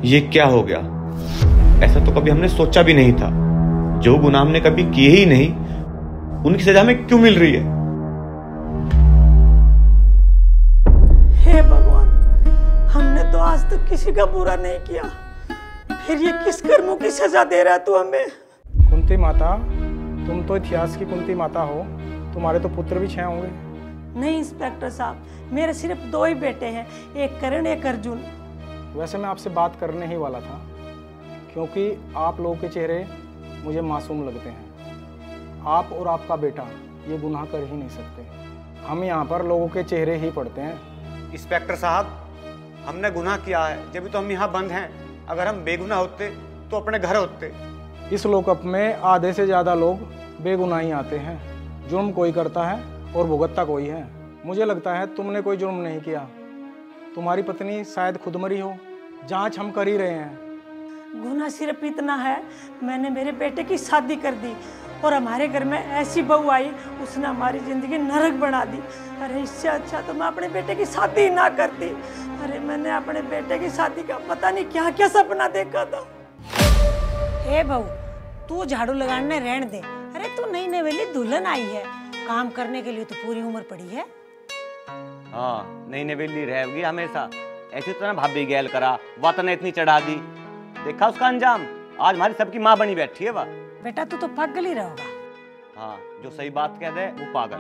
ये क्या हो गया? ऐसा तो कभी हमने सोचा भी नहीं था। जो गुनाह हमने कभी किए ही नहीं, उनकी सजा हमें क्यों मिल रही है? हे भगवान, हमने तो आज तक किसी का बुरा नहीं किया, फिर ये किस कर्मों की सजा दे रहा तू हमें? कुंती माता, तुम तो इतिहास की कुंती माता हो, तुम्हारे तो पुत्र भी 6 होंगे। नहीं इंस्पेक्टर साहब, मेरे सिर्फ 2 ही बेटे हैं, एक करण एक अर्जुन। वैसे मैं आपसे बात करने ही वाला था, क्योंकि आप लोगों के चेहरे मुझे मासूम लगते हैं। आप और आपका बेटा ये गुनाह कर ही नहीं सकते। हम यहाँ पर लोगों के चेहरे ही पढ़ते हैं। इंस्पेक्टर साहब, हमने गुनाह किया है, जब तो हम यहाँ बंद हैं। अगर हम बेगुनाह होते तो अपने घर होते। इस लोकअप में आधे से ज़्यादा लोग बेगुनाही आते हैं। जुर्म कोई करता है और भुगतता कोई है। मुझे लगता है तुमने कोई जुर्म नहीं किया। तुम्हारी पत्नी शायद खुद मरी हो। जांच हम कर ही रहे हैं। गुनाह सिर्फ इतना है, मैंने मेरे बेटे की शादी कर दी और हमारे घर में ऐसी बहू आई, उसने हमारी जिंदगी नरक बना दी। अरे इससे अच्छा तो मैं अपने बेटे की शादी ही ना करती। अरे मैंने अपने बेटे की शादी का पता नहीं क्या क्या सपना देखा था। ए बहू, तू झाड़ू लगाने रहने दे। अरे तू नई नवेली दुल्हन आई है, काम करने के लिए तो पूरी उम्र पड़ी है। हाँ, नई नवेली रहेगी हमेशा। ऐसी तो ना भाभी गैल करा, वतन इतनी चढ़ा दी, देखा उसका अंजाम। आज हमारी सबकी माँ बनी बैठी है वह। बेटा तू तो पागल ही रहोगा। हाँ, जो सही बात कह दे वो पागल।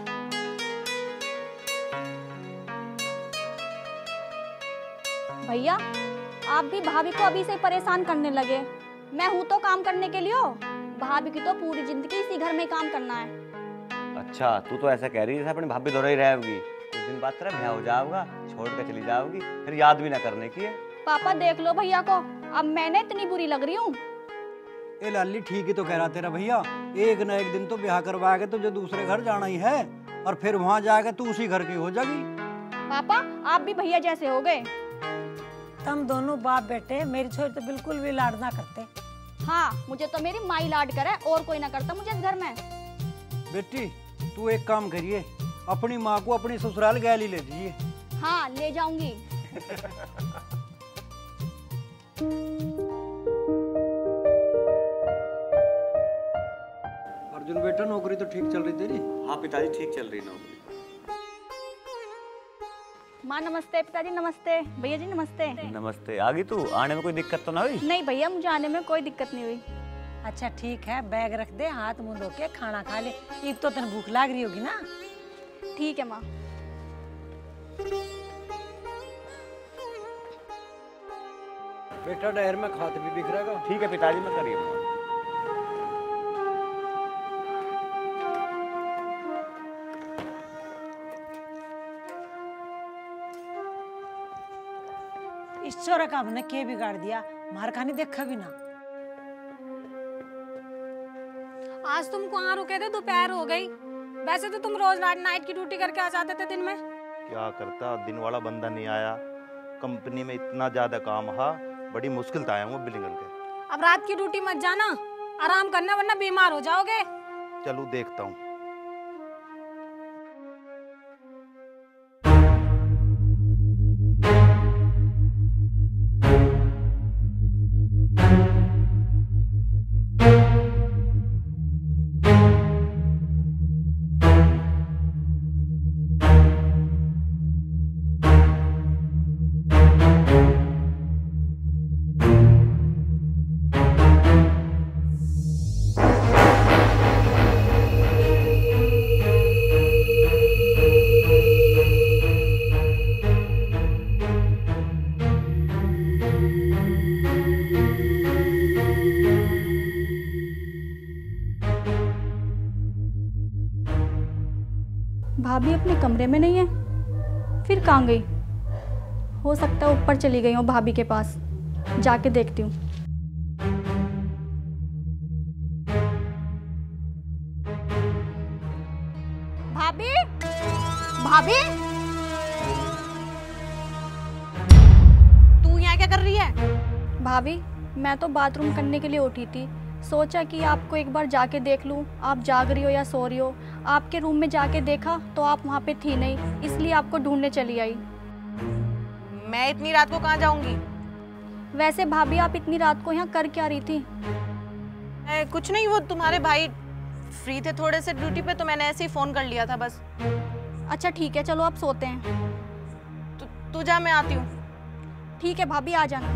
भैया, आप भी भाभी को अभी से परेशान करने लगे। मैं हूँ तो काम करने के लिए हो, भाभी की तो पूरी जिंदगी इसी घर में काम करना है। अच्छा, तू तो ऐसा कह रही है जैसे अपनी भाभी दोहरा ही रहेगी। कुछ दिन बाद तेरा ब्याह हो जाएगा, छोड़ कर चली जाओगी, फिर याद भी ना करने की है। पापा देख लो भैया को, अब मैंने इतनी बुरी लग रही हूँ। ए लाली, ठीक ही तो कह रहा तेरा भैया। एक न एक दिन तो ब्याह करवाएगा, तुझे दूसरे घर जाना ही है, और फिर वहां जाएगा तू उसी घर की हो जाएगी। पापा, आप भी भैया जैसे हो गए। तुम दोनों बाप बेटे मेरी छोरी तो बिल्कुल भी लाड ना करते। हाँ, मुझे तो मेरी माई लाड करे और कोई ना करता मुझे इस घर में। बेटी, तू एक काम करिए, अपनी माँ को अपनी ससुराल गैली ले दीजिए। हाँ, ले जाऊंगी। अर्जुन बेटा, नौकरी तो ठीक चल रही तेरी? हाँ पिताजी, ठीक चल रही नौकरी। माँ नमस्ते। पिताजी नमस्ते। भैया जी नमस्ते। नमस्ते। आ गई तू? आने में कोई दिक्कत तो ना हुई? नहीं भैया, मुझे आने में कोई दिक्कत नहीं हुई। अच्छा ठीक है, बैग रख दे, हाथ मुंह धो के खाना खा ले। एक तो तेन भूख लाग रही होगी ना। ठीक है माँ। बेटा, डहर में खाते भी बिक रहेगा। ठीक है पिताजी, मैं करिए। ईश्वर का हमने के बिगाड़ दिया, मार खाने देखा भी ना। आज तुम कहाँ रुके थे? दोपहर हो गई। वैसे तो तुम रोज नाइट की ड्यूटी करके आ जाते थे दिन में। क्या करता, दिन वाला बंदा नहीं आया। कंपनी में इतना ज्यादा काम है, बड़ी मुश्किल से आया हूँ बिलिंग करके। अब रात की ड्यूटी मत जाना, आराम करना वरना बीमार हो जाओगे। चलो देखता हूँ। भाभी अपने कमरे में नहीं है, फिर कहाँ गई? हो सकता है ऊपर चली गई हो भाभी के पास, जाके देखती हूँ। भाभी, भाभी, तू यहाँ क्या कर रही है? भाभी, मैं तो बाथरूम करने के लिए उठी थी, सोचा कि आपको एक बार जाके देख लूं, आप जाग रही हो या सो रही हो। आपके रूम में जाके देखा तो आप वहाँ पे थी नहीं, इसलिए आपको ढूंढने चली आई। मैं इतनी रात को कहाँ जाऊंगी? वैसे भाभी आप इतनी रात को यहाँ कर क्या रही थी? कुछ नहीं, वो तुम्हारे भाई फ्री थे थोड़े से ड्यूटी पे, तो मैंने ऐसे ही फोन कर लिया था बस। अच्छा ठीक है, चलो आप सोते हैं। तू जा, मैं आती हूँ। ठीक है भाभी, आ जाना।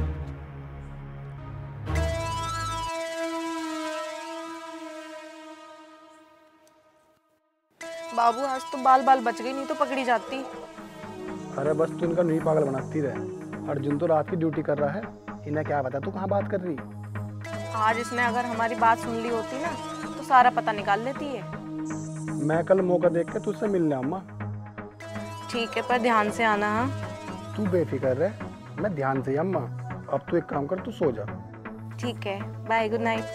बाबू आज तो बाल बाल बच गई, नहीं तो पकड़ी जाती। अरे बस तू इनका नहीं पागल बनाती रहे। अर्जुन तो रात की ड्यूटी कर रहा है, इन्हें क्या पता तू कहाँ बात कर रही। आज इसने अगर हमारी बात सुन ली होती ना तो सारा पता निकाल लेती है। मैं कल मौका देख के तुझसे मिलने अम्मा। ठीक है, पर ध्यान से आना। हाँ तू बेफिक्र रह, मैं ध्यान से ही अम्मा। अब तू एक काम कर, तू सो जा। ठीक है, bye, good night.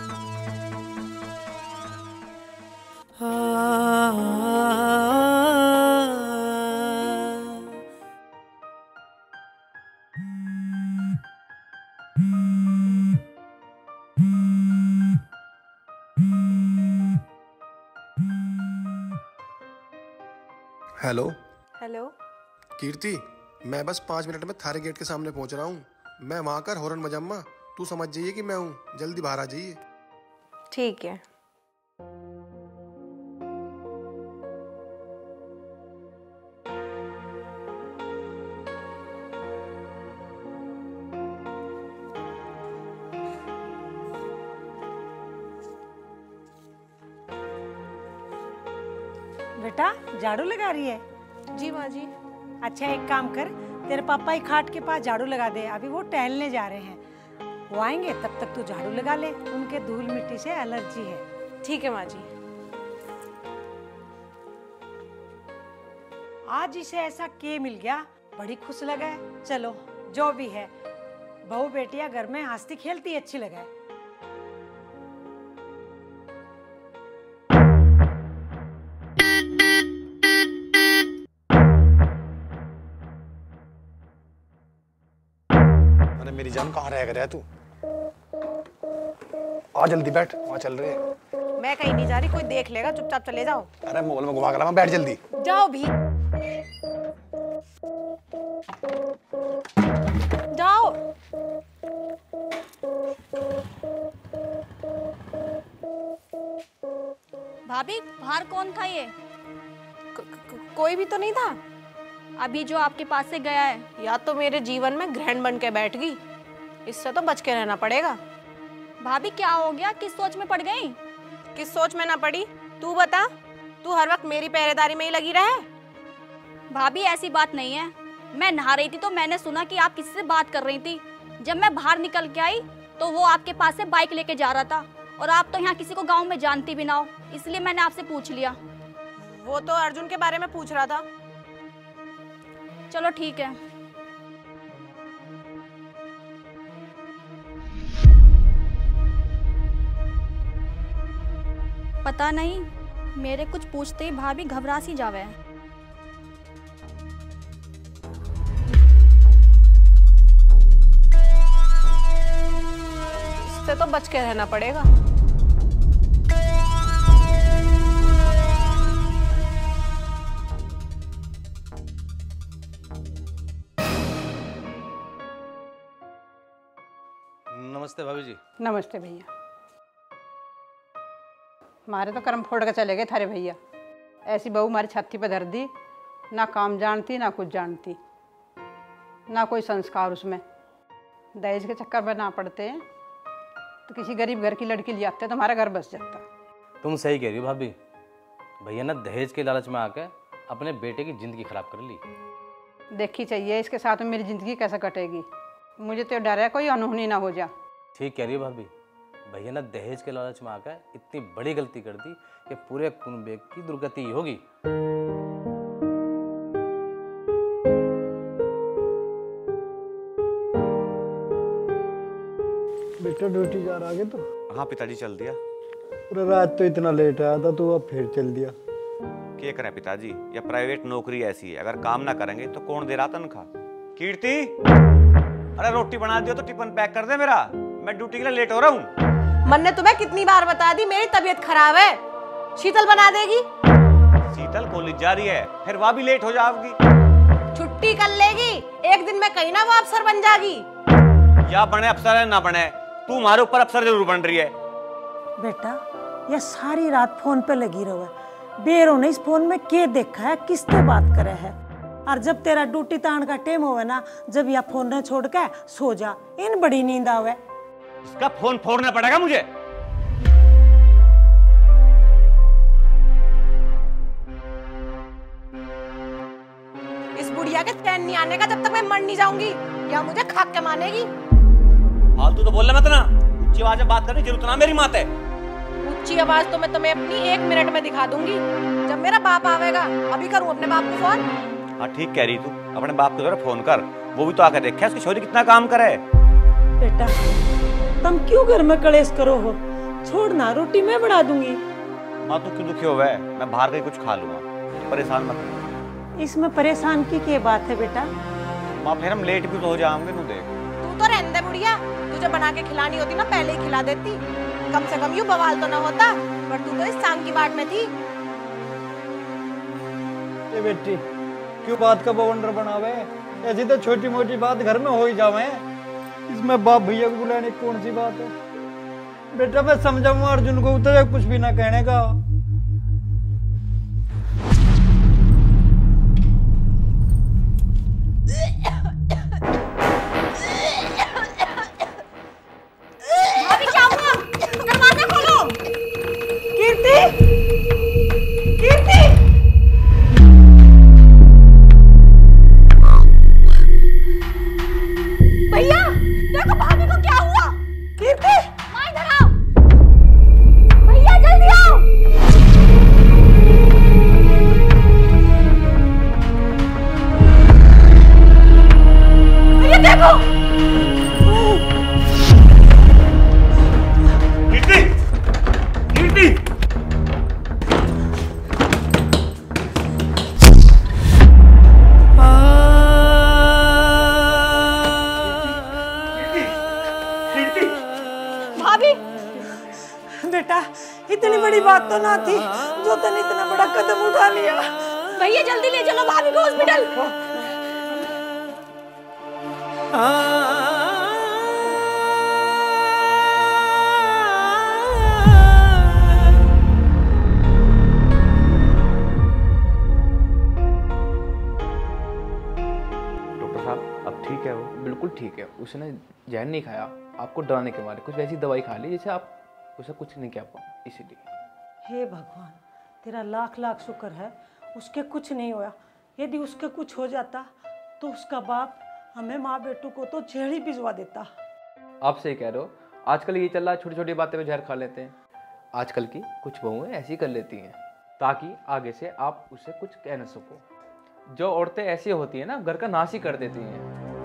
Hello hello Kirti, मैं बस 5 मिनट में थारे गेट के सामने पहुंच रहा हूँ। मैं वहां कर हॉर्न बजाऊंगा, तू समझ जाइए कि मैं हूँ। जल्दी बाहर आ जाइए। ठीक है। बेटा झाड़ू लगा रही है? जी माँ जी। अच्छा एक काम कर, तेरे पापा ही खाट के पास झाड़ू लगा दे, अभी वो टहलने जा रहे हैं। वो आएंगे तब तक तू झाड़ू लगा ले, उनके धूल मिट्टी से एलर्जी है। ठीक है माँ जी। आज इसे ऐसा के मिल गया, बड़ी खुश लगा है। चलो जो भी है, बहू बेटियां घर में हंसती खेलती अच्छी लगा है। मेरी जान कहाँ रह गया तू? आ जल्दी बैठ, वहाँ चल रही है। मैं कहीं नहीं जा रही, कोई देख लेगा, चुपचाप चले जाओ। अरे मॉल में घुमा कर बैठ जल्दी। जाओ भी, जाओ। भाभी बाहर कौन था ये? कोई भी तो नहीं था। अभी जो आपके पास से गया है, या तो मेरे जीवन में ग्रहण बन के बैठ गई, इससे तो बच के रहना पड़ेगा। भाभी क्या हो गया, किस सोच में पड़ गई? किस सोच में ना पड़ी, तू बता। तू हर वक्त मेरी पहरेदारी में ही लगी रहे। भाभी ऐसी बात नहीं है, मैं नहा रही थी तो मैंने सुना कि आप किसी से बात कर रही थी। जब मैं बाहर निकल के आई तो वो आपके पास से बाइक लेके जा रहा था, और आप तो यहाँ किसी को गाँव में जानती भी ना हो, इसलिए मैंने आपसे पूछ लिया। वो तो अर्जुन के बारे में पूछ रहा था। चलो ठीक है। पता नहीं मेरे कुछ पूछते ही भाभी घबरा सी जावे। इससे तो बच के रहना पड़ेगा। नमस्ते भाभी जी। नमस्ते भैया। हमारे तो कर्म फोड़ के चले गए थारे भैया। ऐसी बहू हमारी छाती पे धर दी, ना काम जानती ना कुछ जानती, ना कोई संस्कार उसमें। दहेज के चक्कर में ना पड़ते हैं तो किसी गरीब घर की लड़की ले आते तो हमारा घर बस जाता। तुम सही कह रही हो भाभी, भैया ना दहेज के लालच में आकर अपने बेटे की जिंदगी खराब कर ली। देखी चाहिए इसके साथ में मेरी जिंदगी कैसे कटेगी। मुझे तो डर है कोई अनहोनी ना हो जा। ठीक कह रही हो भाभी, भैया ना दहेज के लालच में आकर इतनी बड़ी गलती कर दी कि पूरे कुनबे की दुर्गति होगी। बेटा ड्यूटी जा रहा है तो? हाँ पिताजी चल दिया। पूरा रात तो इतना लेट आया था, तो अब फिर चल दिया। क्या करें पिताजी, यह प्राइवेट नौकरी ऐसी है, अगर काम ना करेंगे तो कौन दे रहा तनख्वाह। कीर्ति, अरे रोटी बना दियो तो टिफिन पैक कर दे मेरा, मैं ड्यूटी के लिए लेट हो रहा हूँ। मन ने तुम्हें कितनी बार बता दी मेरी तबीयत खराब है, शीतल बना देगी। शीतल कॉलेज जा रही है, फिर वह भी लेट हो जाएगी। छुट्टी कर लेगी, एक दिन में कहीं ना वो अफसर बन जाएगी। या बने अफसर है ना बने, तू हमारे ऊपर अफसर जरूर बन रही है। बेटा ये सारी रात फोन पे लगी रहो है, बेरो ने इस फोन में के देखा है, किससे बात करे है। और जब तेरा ड्यूटी तान का टाइम होवे ना, जब यह फोन न छोड़ के सो जा, इन बड़ी नींद आवे। इसका फोन फोड़ना पड़ेगा मुझे। इस बुढ़िया के चैन नहीं आने का जब तक मैं मर नहीं जाऊंगी, या मुझे खाक के मानेगी। फालतू तो बोलना मत ना, ऊंची आवाज में बात करने की जरूरत ना मेरी माँ है। ऊंची आवाज तो मैं तुम्हें अपनी 1 मिनट में दिखा दूंगी, जब मेरा बाप आवेगा। अभी करूं अपने बाप को फोन? हाँ ठीक कह रही तू, अपने बाप को जरा फोन कर, वो भी तो आकर देखे उसकी छोरी कितना काम करे। बेटा तुम क्यों घर में कलेश करो हो, छोड़ना, रोटी मैं बना दूंगी। माँ तू क्यों दुखी हो गए, मैं बाहर का कुछ खा लूंगा, परेशान मत। इसमें परेशान की क्या बात है बेटा? माँ फिर हम लेट भी तो हो जाएंगे। तू देख, तू तो रहने दे बुढ़िया, तुझे बना के खिलानी होती ना पहले ही खिला देती, कम से कम यूं बवाल तो ना होता। पर तू तो इस शाम की बाट में थी। ये बेटी क्यों बात का बवंडर बनावे, ऐसी तो छोटी मोटी बात घर में हो ही जावे, इसमें बाप भैया को बुलाने कौन सी बात है। बेटा मैं समझाऊंगा अर्जुन को, उतर कुछ भी ना कहने का। भाभी क्या हुआ? दरवाजा खोलो। कीर्ति, कीर्ति। भैया देखो भाभी को क्या हुआ। कीर्ति माँ इधर आओ, भैया जल्दी आओ। भैया देखो। कीर्ति, कीर्ति। भाभी बेटा इतनी बड़ी बात तो ना थी जो तूने इतना बड़ा कदम उठा लिया। भैया जल्दी ले चलो भाभी को हॉस्पिटल। डॉक्टर साहब अब ठीक है वो? बिल्कुल ठीक है, उसने जहर नहीं खाया, आपको डराने के मारे कुछ वैसी दवाई खा ली जिससे आप उसे कुछ नहीं कह पाओ, इसीलिए। हे भगवान तेरा लाख लाख शुक्र है, उसके कुछ नहीं होया। यदि उसके कुछ हो जाता तो उसका बाप हमें माँ बेटू को तो जेल ही भिजवा देता। आप सही कह रहे हो, आजकल ये चल रहा है, छोटी छोटी बातें में जहर खा लेते हैं। आजकल की कुछ बहुएं ऐसी कर लेती हैं ताकि आगे से आप उससे कुछ कह न सको। जो औरतें ऐसी होती हैं ना, घर का नाश ही कर देती हैं।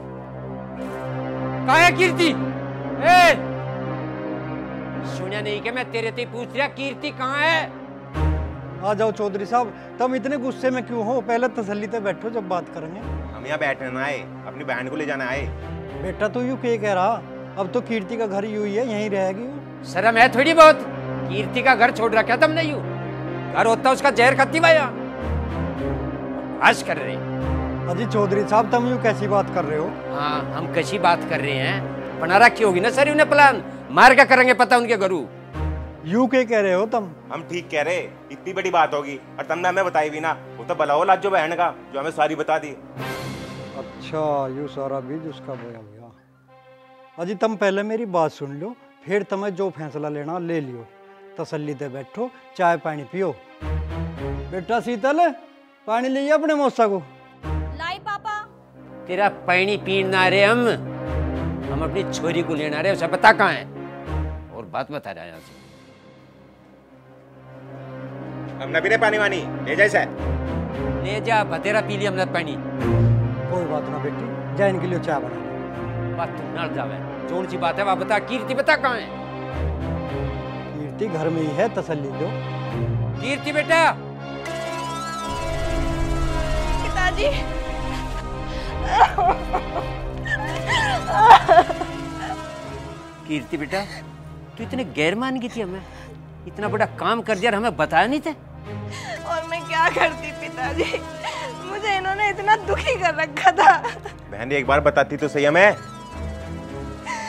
कहाँ है कीर्ति? ए! सुना नहीं कि मैं तेरे से पूछ रहा, कीर्ति कहाँ है? आ जाओ चौधरी साहब, तुम इतने गुस्से में क्यों हो? पहले तसल्ली से बैठो, जब बात करेंगे। हम यहाँ बैठने ना आए, अपनी बहन को ले जाना आए। बेटा तो यूं क्या कह रहा, अब तो कीर्ति का घर यूं ही है, यहीं रहेगी। शर्म है थोड़ी बहुत? कीर्ति का घर छोड़ रखा तुमने यूं? घर होता उसका जहर खत्ती भाया आज कर रहे। अजी चौधरी साहब तुम यूं कैसी बात कर रहे हो? हाँ हम कैसी बात कर रहे हैं, बना रखी होगी ना सर उन्हें प्लान, मार क्या करेंगे पता उनके घरू। यूं क्या कह रहे हो तुम? हम ठीक कह रहे, इतनी बड़ी बात होगी और तुमने हमें बताई भी ना। वो तो भला हो लाजो बहन का जो हमें सारी बता दी। अच्छा यूं सारा बीज उसका बोया गया। अजी तुम पहले मेरी बात सुन लो, फिर तुम्हें जो फैसला लेना ले लियो। तसल्ली से बैठो, चाय पानी पियो। बेटा शीतल पानी ले अपने मौसा को। लाई पापा। तेरा पानी पीना रहे हम अपनी छोरी को लेना रहे, उसे पता कहाँ है और बात बता रहा है यहाँ से। हम न पीने पानी वानी, ले जा इसे। ले जा बतेरा पी लिया हमने पानी। कोई बात ना बेटी, जा इनके लिए चाय बना। बात तुम न जावे, जोन सी बात है वह बता। कीर्ति बता कहाँ है? कीर्ति घर में ही है, तसल्ली दो। कीर्ति बेटा। पिताजी कीर्ति बेटा तू इतने गैर मान गई थी, हमें इतना बड़ा काम कर दिया और हमें बताया नहीं थे। और मैं क्या करती पिताजी, मुझे इन्होंने इतना दुखी कर रखा था। बहन एक बार बताती तो सही हमें।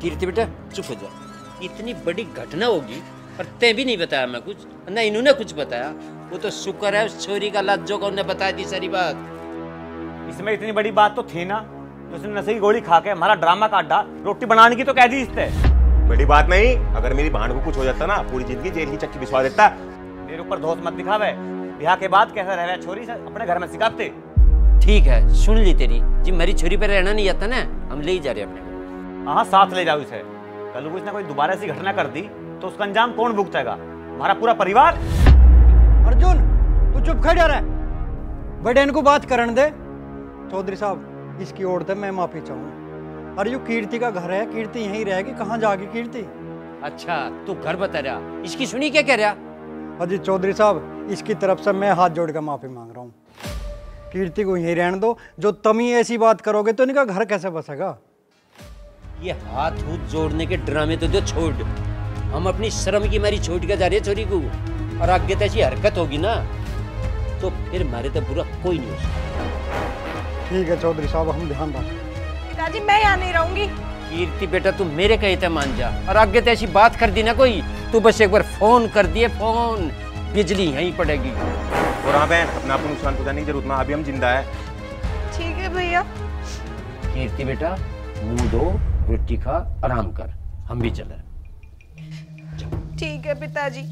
कीर्ति बेटा चुप हो जा। इतनी बड़ी घटना होगी और तै भी नहीं बताया मैं कुछ, ना इन्होंने कुछ बताया। वो तो शुक्र है उस छोरी का लाजो को उन्हें बता दी सारी बात। इसमें इतनी बड़ी बात तो थी ना, तो उसने नशे की गोली खा के हमारा ड्रामा काटा, रोटी बनाने की तो कह दी इससे। बड़ी बात नहीं, अगर मेरी बहन को कुछ हो जाता ना पूरी जिंदगी जेल की चक्की बिछवा देता। मेरे ऊपर धोस मत दिखावे, ब्याह के बाद कैसा रह छोरी से अपने घर में सिखाते। ठीक है सुन ली तेरी जी, मेरी छोरी पर रहना नहीं आता ना, हम ले ही जा रहे अपने को। हाँ साथ ले जाओ इसे, कल को इसने कोई दोबारा ऐसी घटना कर दी तो उसका अंजाम कौन भुगतेगा? हमारा पूरा परिवार। अर्जुन तू चुप खड़ जा रहा है, बड़े इनको बात करने दे। चौधरी साहब इसकी ओर से मैं माफी चाहूँ। अरे यू कीर्ति का घर है, कीर्ति यहीं रहेगी, कहाँ जाएगी कीर्ति? अच्छा तू घर बता रहा, इसकी सुनी क्या कह रहा? अजी चौधरी साहब इसकी तरफ से मैं हाथ जोड़ कर माफी मांग रहा हूँ। कीर्ति को यहीं रहने दो, जो तुम ही ऐसी बात करोगे तो इनका घर कैसे बसेगा? ये हाथ हूथ जोड़ने के ड्रामे तो जो छोड़, हम अपनी शर्म की मारी छोड़ के जा रहे छोरी को, और आगे तो ऐसी हरकत होगी ना तो फिर मारे तो बुरा कोई नहीं हो सकता। ठीक है चौधरी साहब हम ध्यान रखें। पिताजी मैं यहाँ नहीं रहूंगी। कीर्ति बेटा तू मेरे कहते मान जा, और आगे तो ऐसी बात कर दी ना कोई, तू बस एक बार फोन कर दिए, फोन बिजली यहीं पड़ेगी। और हाँ बहन अपना आपको नुकसान पहुंचाने की जरूरत ना, अभी हम जिंदा है। ठीक है भैया। कीर्ति बेटा मुंह धो, रोटी खा, आराम कर, हम भी चले। ठीक है पिताजी।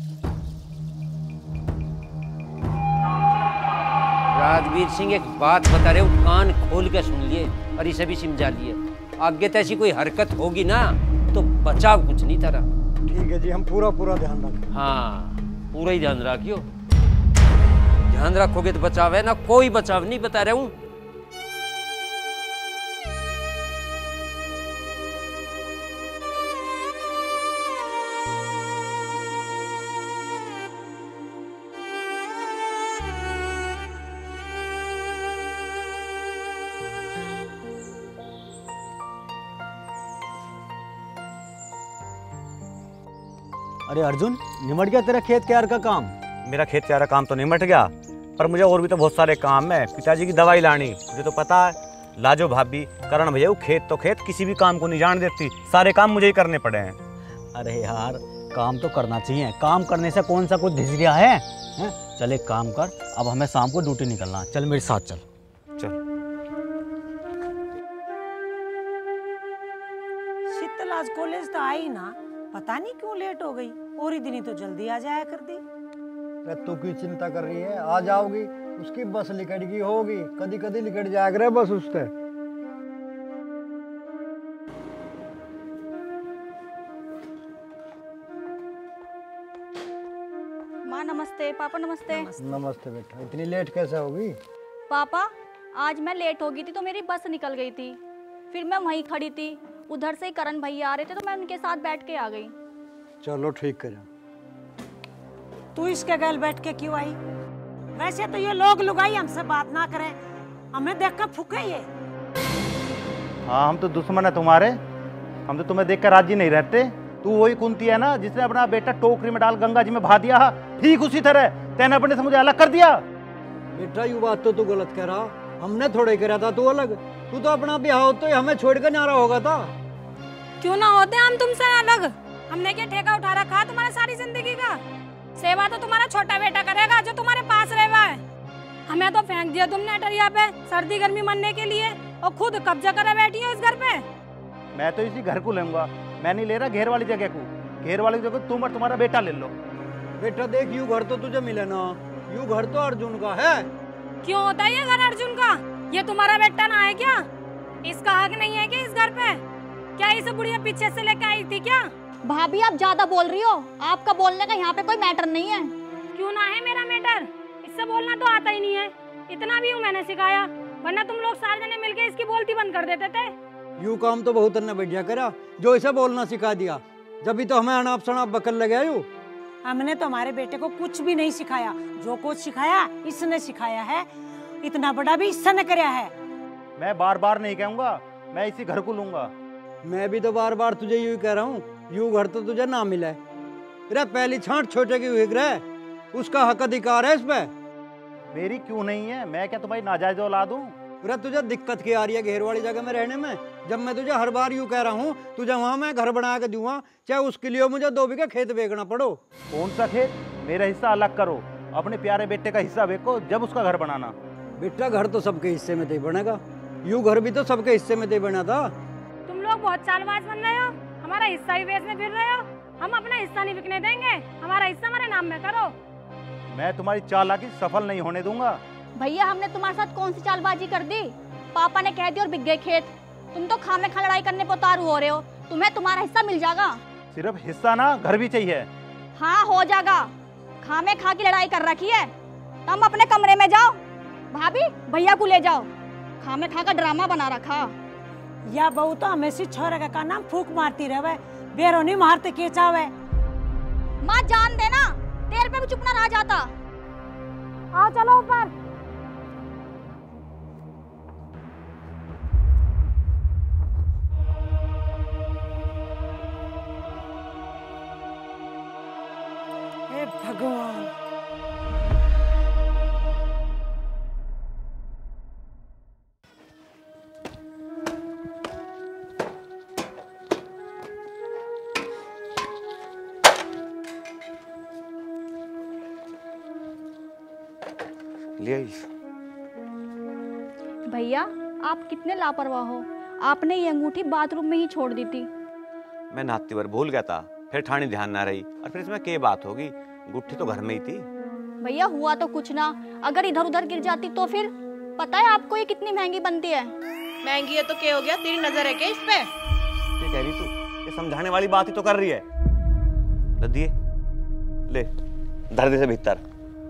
राजवीर सिंह एक बात बता रहे हो, कान खोल के सुन लिए और इसे भी समझा लिए, आगे तो ऐसी कोई हरकत होगी ना तो बचाव कुछ नहीं तेरा। ठीक है जी हम पूरा ध्यान रखें। हाँ पूरा ही ध्यान रखियो, ध्यान रखोगे तो बचाव है ना, कोई बचाव नहीं बता रहा हूँ। अरे अर्जुन निमट गया तेरा खेत क्यार का काम? मेरा खेत क्यार का काम तो निमट गया, पर मुझे और भी तो बहुत सारे काम है। पिताजी की दवाई लानी, मुझे तो पता है लाजो भाभी करण भैया खेत तो खेत किसी भी काम को नहीं जान देती, सारे काम मुझे ही करने पड़े हैं। अरे यार काम तो करना चाहिए, काम करने से कौन सा कुछ धिस गया है? चल एक काम कर, अब हमें शाम को ड्यूटी निकलना, चल मेरे साथ चल। चल शीतल आज कॉलेज तो आई ना, पता नहीं क्यों लेट हो गई, और ही दिन तो जल्दी आ जाया कर दी। तू की चिंता कर रही है, आ जाओगी, उसकी बस लिकट गई होगी, कदी कदी लिकट जाया करे बस उससे। माँ नमस्ते, पापा नमस्ते। नमस्ते बेटा, इतनी लेट कैसे होगी? पापा आज मैं लेट हो गई थी तो मेरी बस निकल गई थी, फिर मैं वहीं खड़ी थी, उधर से करण भैया आ रहे थे तो मैं उनके साथ बैठ के आ गई। चलो ठीक करा। तू इसके गल बैठ के क्यों आई? वैसे तो ये लोग लुगाई हमसे बात ना करें, हमें देखकर फूके ये। हाँ हम तो दुश्मन है तुम्हारे, हम तो तुम्हें देखकर राजी नहीं रहते। तू वही कुंती है ना जिसने अपना बेटा टोकरी में डाल गंगा जी में बहा दिया, ठीक उसी तरह तेने अपने से मुझे अलग कर दिया। बेटा ये बात तो तू गलत कह रहा, हमने थोड़े करा था तू अलग, तू तो अपना ब्याह हो तो हमें छोड़कर ना रहा होगा था। क्यों ना होते हम तुमसे अलग, हमने क्या ठेका उठा रखा तुम्हारे सारी जिंदगी का? सेवा तो तुम्हारा छोटा बेटा करेगा जो तुम्हारे पास रह रहा है। हमें तो फेंक दिया तुमने अटरिया पे सर्दी गर्मी मरने के लिए, और खुद कब्जा करे बैठी हो इस घर पे। मैं तो इसी घर को लूंगा, मैं नहीं ले रहा घेर वाली जगह को, घेर वाली जगह तुम और तुम्हारा बेटा ले लो। बेटा देख यू घर तो तुझे मिले ना, यू घर तो अर्जुन का है। क्यों होता है ये घर अर्जुन का? ये तुम्हारा बेटा ना है क्या? इसका हक नहीं है क्या इस घर पे? क्या इसे बुढ़िया पीछे से लेके आई थी क्या? भाभी आप ज्यादा बोल रही हो, आपका बोलने का यहाँ पे कोई मैटर नहीं है। क्यों ना है मेरा मैटर? इससे बोलना तो आता ही नहीं है, इतना भी हूँ मैंने सिखाया, वरना तुम लोग सारे जने मिलके इसकी बोलती बंद कर देते थे। यू काम तो बहुत ने बढ़िया करा जो इसे बोलना सिखा दिया, जब भी तो हमें अनाप शनाप बकल लगे यू। हमने तो हमारे बेटे को कुछ भी नहीं सिखाया, जो कुछ सिखाया इसने सिखाया है, इतना बड़ा भी इसने कराया है। मैं बार बार नहीं कहूँगा, मैं इसी घर को लूंगा। मैं भी तो बार बार तुझे यूं कह रहा हूँ, यू घर तो तुझे ना मिला रे, पहली छांट छोटे की हुई रहे, उसका हक अधिकार है इस पे। मेरी क्यों नहीं है? मैं क्या तुम्हारी नाजायज औलाद हूँ? अरे तुझे दिक्कत क्या आ रही है घेर वाली जगह में रहने में? जब मैं तुझे हर बार यूं कह रहा हूँ तुझे वहाँ मैं घर बना के दूंगा, चाहे उसके लिए मुझे 2 बीघा खेत बेचना पड़ो। कौन सा खेत? मेरा हिस्सा अलग करो, अपने प्यारे बेटे का हिस्सा बेचो, जब उसका घर बनाना। बेटा घर तो सबके हिस्से में दे बनेगा, यूं घर भी तो सबके हिस्से में दे बना था। तुम लोग बहुत चालबाज बन रहे हो, हमारा हिस्सा ही बेचने फिर रहे हो। हम अपना हिस्सा नहीं बिकने देंगे, हमारा हिस्सा हमारे नाम में करो। मैं तुम्हारी चालाकी सफल नहीं होने दूंगा। भैया हमने तुम्हारे साथ कौन सी चालबाजी कर दी? पापा ने कह दिया और बिक गए खेत। तुम तो खामे खा लड़ाई करने पर उतारू हो रहे हो। तुम्हें तुम्हारा हिस्सा मिल जाएगा। सिर्फ हिस्सा ना, घर भी चाहिए। हाँ हो जाएगा। खामे खा की लड़ाई कर रखी है, तुम अपने कमरे में जाओ। भाभी भैया को ले जाओ, खामे खा का ड्रामा बना रखा। या बहू तो हमेशा छोरे का नाम फूक मारती रहे, बेरो नहीं मारते के चावे। माँ जान देना, तेरे पे भी चुप ना रह जाता। आओ चलो ऊपर। हे भगवान। भैया आप कितने लापरवाह हो, आपने ये अंगूठी बाथरूम में ही छोड़ दी थी। मैं नहाती बार भूल गया था, फिर ठाणी ध्यान ना रही, और फिर इसमें क्या बात होगी, गुट्ठी तो घर में ही थी। भैया हुआ तो कुछ ना, अगर इधर उधर गिर जाती तो फिर पता है आपको ये कितनी महंगी बनती है। महंगी है तो क्या हो गया, तेरी नजर है क्या इस पे? ये कह रही तू, ये समझाने वाली बात ही तो कर रही है। लद्दिए ले धर दे से भीतर।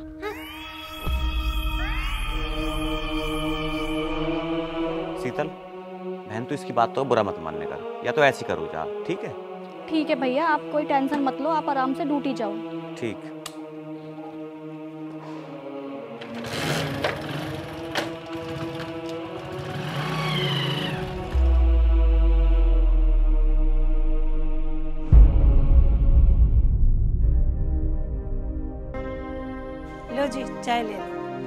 शीतल बहन तो इसकी बात तो बुरा मत मानने का, या तो ऐसी करो जा, ठीक है? ठीक है भैया, आप कोई टेंशन मत लो, आप आराम से ड्यूटी जाओ। ठीक। लो जी चाय ले लो।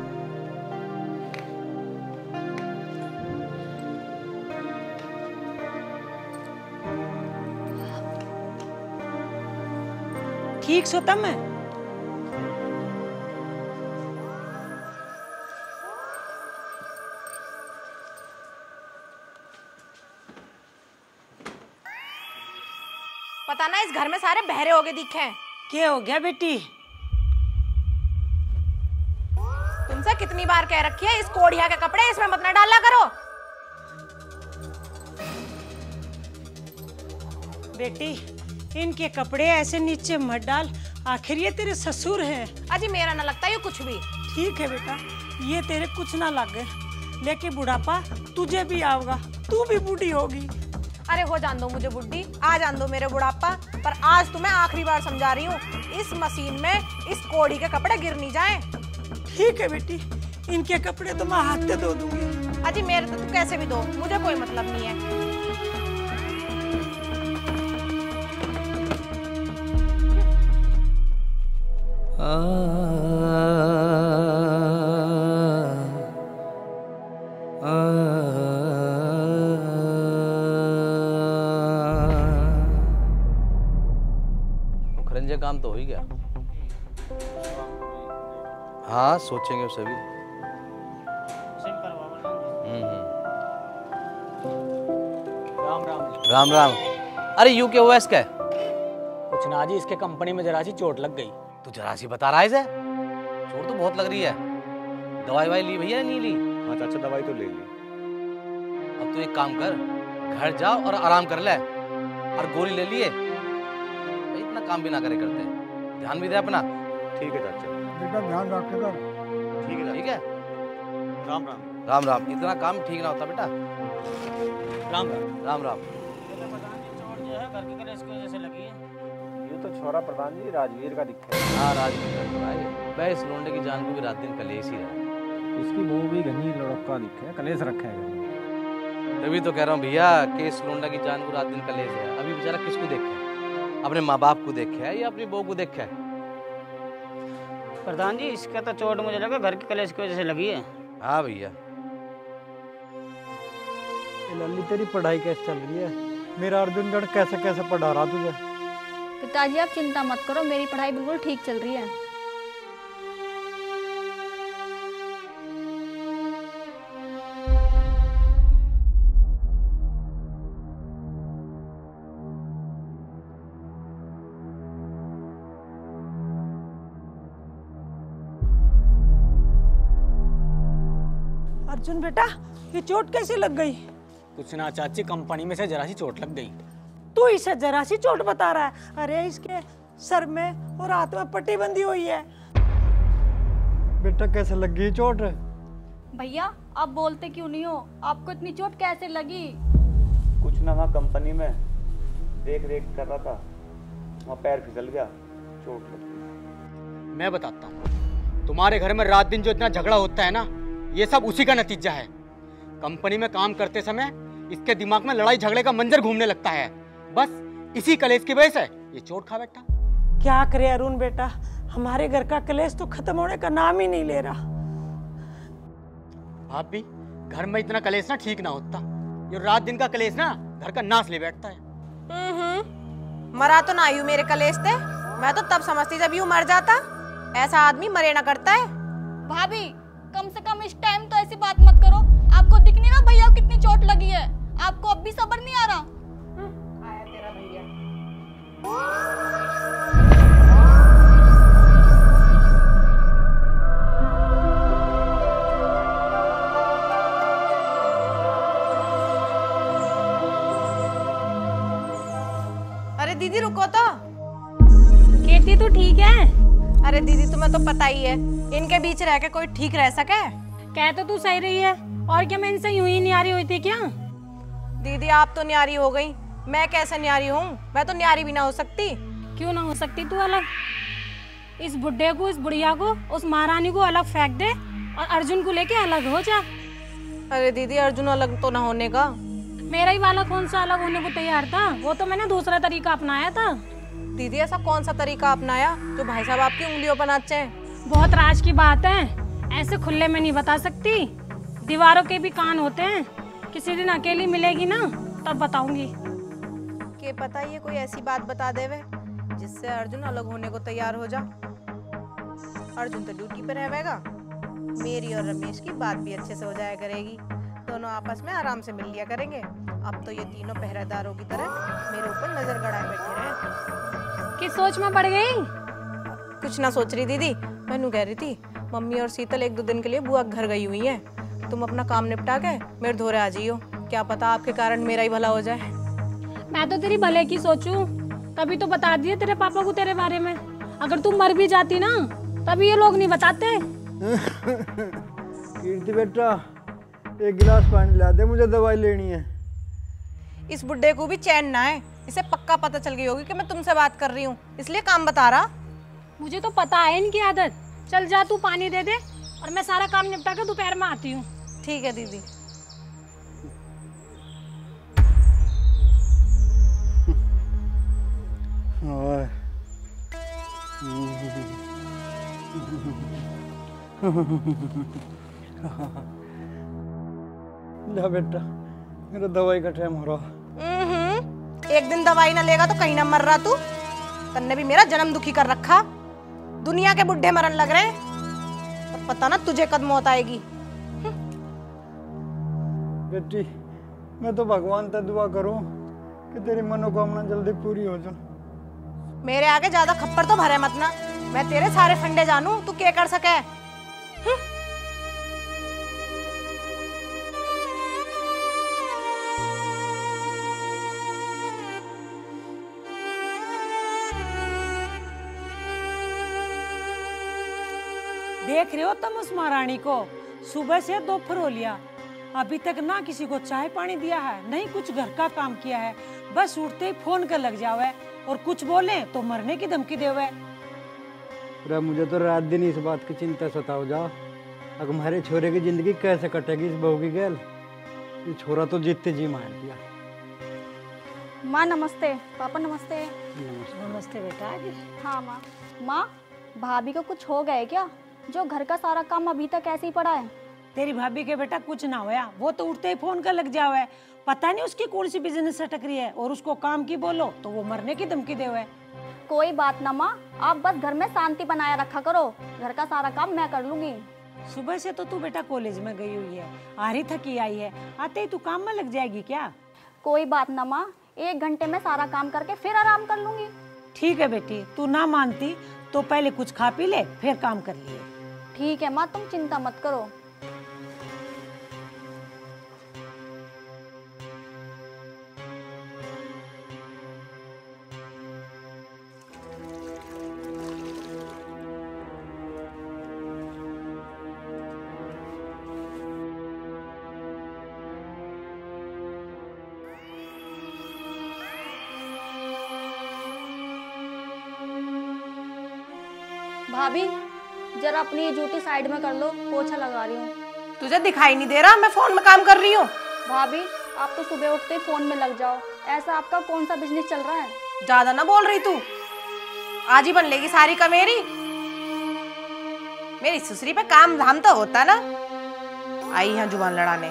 ठीक सो तब मैं पता ना इस घर में सारे बहरे हो गए दिखे हैं। क्या हो गया बेटी? तुमसे कितनी बार कह रखी है इस कोढ़िया के कपड़े इसमें मत ना डाला करो। बेटी इनके कपड़े ऐसे नीचे मत डाल, आखिर ये तेरे ससुर हैं। अजी मेरा ना लगता ये कुछ भी। ठीक है बेटा, ये तेरे कुछ ना लगे, लेकिन बुढ़ापा तुझे भी आएगा, तू भी बूढ़ी होगी। अरे हो जान दो मुझे बुढ़ी, आ जान दो मेरे बुढ़ापा, पर आज तुम्हें आखिरी बार समझा रही हूँ, इस मशीन में इस कोढ़ी के कपड़े गिर नहीं जाए। ठीक है बेटी, इनके कपड़े तो मैं हाथ से धो दूंगी। अजी मेरे तो तू कैसे भी दो, मुझे कोई मतलब नहीं है। खरंजे काम तो हो ही गया। हाँ सोचेंगे उसे भी। राम राम। राम राम। अरे यू क्या हुआ इसका? कुछ ना जी, इसके कंपनी में जरा सी चोट लग गई। तू जरा सी बता रहा है इसे? चोट तो बहुत लग रही है। दवाई वाई ली भैया नहीं ली? हाँ चाचा दवाई तो ले ली। अब तू एक काम कर, घर जाओ और आराम कर ले, और गोली ले लिए। इतना काम भी ना करे करते, ध्यान भी दे अपना। ठीक है चाचा। बेटा ध्यान रखेगा। ठीक है ठीक है। राम राम। राम राम। इतना काम ठीक ना होता बेटा। राम राम। राम राम। चोट जो है घर के कलेश की वजह से लगी है। ये तो छोरा प्रधान जी राजवीर का दिखता है। हाँ राजवीर का छोरा है। भाई इस लोंडे की जान को भी रात दिन कलेश ही रहा। इसकी बहू भी घनी लड़का दिखे है, कलेश रखा है। तभी तो कह रहा हूँ भैया कि इस लोंडा की जान को रात दिन कलेश है। अभी बेचारा किसको देखे? अपने माँ बाप को देखे है या अपनी बहू को देखे है? प्रधान जी इसका तो चोट मुझे लगा घर के कलेश की वजह से लगी है। हाँ भैया, लल्ली तेरी पढ़ाई कैसे चल रही है? मेरा अर्जुनगढ़ कैसे कैसे पढ़ा रहा तुझे? पिताजी आप चिंता मत करो, मेरी पढ़ाई बिल्कुल ठीक चल रही है। अर्जुन बेटा, ये चोट कैसे लग गई? कुछ ना चाची, कंपनी में से जरा सी चोट लग गई। तू इसे जरा सी चोट बता रहा है? अरे इसके सर में और हाथ में पट्टी बंधी हुई है। बेटा कैसे लग गई चोट? भैया आप बोलते क्यों नहीं हो? आपको इतनी चोट कैसे लगी? कुछ ना, वहाँ कंपनी में देख रेख कर रहा था, वहाँ पैर फिसल गया, चोट लग गई। मैं बताता हूँ, तुम्हारे घर में रात दिन जो इतना झगड़ा होता है ना, ये सब उसी का नतीजा है। कंपनी में काम करते समय इसके दिमाग में लड़ाई झगड़े का मंजर घूमने लगता है। बस इसी कलेश की वजह से ये चोट खा बैठा। क्या करे अरुण बेटा, हमारे घर का कलेश तो खत्म होने का नाम ही नहीं ले रहा। भाभी, घर में इतना कलेश ना ठीक ना होता। ये रात दिन का कलेश ना घर का नाश ले बैठता है। मरा तो ना यूं मेरे कलेश थे, मैं तो तब समझती जब यूं मर जाता। ऐसा आदमी मरे ना करता है। भाभी कम से कम इस टाइम तो ऐसी बात मत करो। आपको दिख नहीं रहा भैया को कितनी चोट लगी है? आपको अब भी सब्र नहीं आ रहा? आया तेरा भैया। अरे दीदी रुको तो। कीर्ति तू ठीक है? अरे दीदी तुम्हें तो पता ही है, इनके बीच रह के कोई ठीक रह सके? कह तो तू सही रही है, और क्या मैं इनसे यूं ही न्यारी हुई थी क्या? दीदी आप तो न्यारी हो गई, मैं कैसे न्यारी हूँ? मैं तो न्यारी भी ना हो सकती। क्यों ना हो सकती तू अलग? इस बुड्ढे को, इस बुढ़िया को, उस महारानी को अलग फेंक दे और अर्जुन को लेके अलग हो जा। अरे दीदी अर्जुन अलग तो ना होने का। मेरा ही वाला कौन सा अलग होने को तैयार था? वो तो मैंने दूसरा तरीका अपनाया था। दीदी ऐसा कौन सा तरीका अपनाया जो भाई साहब आपकी उंगलियों पर नाचे? बहुत राज की बात है, ऐसे खुले में नहीं बता सकती। दीवारों के भी कान होते हैं। किसी दिन अकेली मिलेगी ना तब बताऊंगी। के पता ये कोई ऐसी बात बता देवे जिससे अर्जुन अलग होने को तैयार हो जा। अर्जुन तो ड्यूटी पे रहेगा, मेरी और रमेश की बात भी अच्छे से हो जाया करेगी। दोनों आपस में आराम से मिल लिया करेंगे। अब तो ये तीनों पहरेदारों की तरह मेरे ऊपर नजर गड़ाए बैठे रहे। किस सोच में पड़ गई? कुछ ना सोच रही दीदी, मैं कह रही थी मम्मी और शीतल 1-2 दिन के लिए बुआ के घर गई हुई है। तुम अपना काम निपटा के मेरे धोरे आ जाइयो, क्या पता आपके कारण मेरा ही भला हो जाए। मैं तो तेरी भले की सोचूं, तभी तो बता दिए तेरे पापा को तेरे बारे में। अगर तुम मर भी जाती ना तभी ये लोग नहीं बताते। कीर्ति बेटा, एक गिलास पानी ला दे, मुझे दवाई लेनी है। इस बुड्ढे को भी चैन ना है, इसे पक्का पता चल गई होगी कि मैं तुमसे बात कर रही हूँ, इसलिए काम बता रहा। मुझे तो पता है इनकी आदत। चल जा तू पानी दे दे और मैं सारा काम निपटा के दोपहर में आती हूँ। ठीक है दीदी। जा बेटा, मेरा दवाई का टाइम हो रहा। एक दिन दवाई ना लेगा तो कहीं ना मर रहा तू। तन्ने भी मेरा जन्म दुखी कर रखा। दुनिया के बुढ़े मरन लग रहे हैं, और पता ना तुझे कद मौत आएगी। बेटी, मैं तो भगवान से दुआ करूं कि तेरी मनोकामना जल्दी पूरी हो जाए। मेरे आगे ज्यादा खप्पर तो भरे मत ना, मैं तेरे सारे फंडे जानू, तू क्या कर सके। देख रहे हो तुम उस महारानी को? सुबह से दोपहर हो लिया, अभी तक ना किसी को चाय पानी दिया है, नहीं कुछ घर का काम किया है। बस उठते ही फोन कर लग जावे और कुछ बोले तो मरने की धमकी देवे। अरे मुझे तो रात दिन इस बात की चिंता सताओ जा, अगर हमारे छोरे की जिंदगी कैसे कटेगी इस बहू की गैल। ये छोरा तो जीतते जी मार दिया। माँ नमस्ते। पापा नमस्ते। नमस्ते बेटा। हाँ माँ। माँ, भाभी को कुछ हो गया क्या? जो घर का सारा काम अभी तक ऐसे ही पड़ा है। तेरी भाभी के बेटा कुछ ना होया, वो तो उठते ही फोन कर लग जाओ है। पता नहीं उसकी कौन सी बिजनेस अटक रही है, और उसको काम की बोलो तो वो मरने की धमकी दे हुए। कोई बात ना माँ, आप बस घर में शांति बनाए रखा करो, घर का सारा काम मैं कर लूंगी। सुबह से तो तू बेटा कॉलेज में गई हुई है, आ रही थकी आई है, आते ही तू काम में लग जाएगी क्या? कोई बात ना माँ, 1 घंटे में सारा काम करके फिर आराम कर लूंगी। ठीक है बेटी, तू ना मानती तो पहले कुछ खा पी ले, फिर काम कर लिए। ठीक है माँ, तुम चिंता मत करो। भाभी जरा अपनी ये जूती साइड में कर लो, पोछा लगा रही हूँ। तुझे दिखाई नहीं दे रहा मैं फोन में काम कर रही हूँ? भाभी आप तो सुबह उठते ही फोन में लग जाओ, ऐसा आपका कौन सा बिजनेस चल रहा है? ज्यादा ना बोल रही तू, आज ही बन लेगी सारी कमेरी। मेरी ससुरी पे काम धाम तो होता ना, आई है जुबान लड़ाने।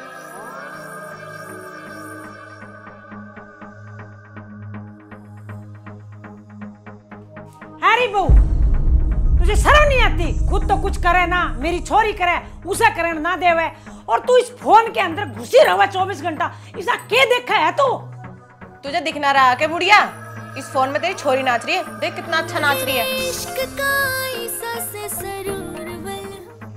अरे बहू, तुझे शर्म नहीं आती? खुद तो कुछ करे ना, मेरी छोरी करे, उसे करे ना देवे, और तू इस फोन के अंदर घुसी रहा 24 घंटा। इसा क्या देखा है तू? तुझे दिखना रहा के बुढ़िया, इस फोन में तेरी छोरी नाच रही है, देख कितना अच्छा नाच रही है। इश्क का ऐसा से सरूर बल।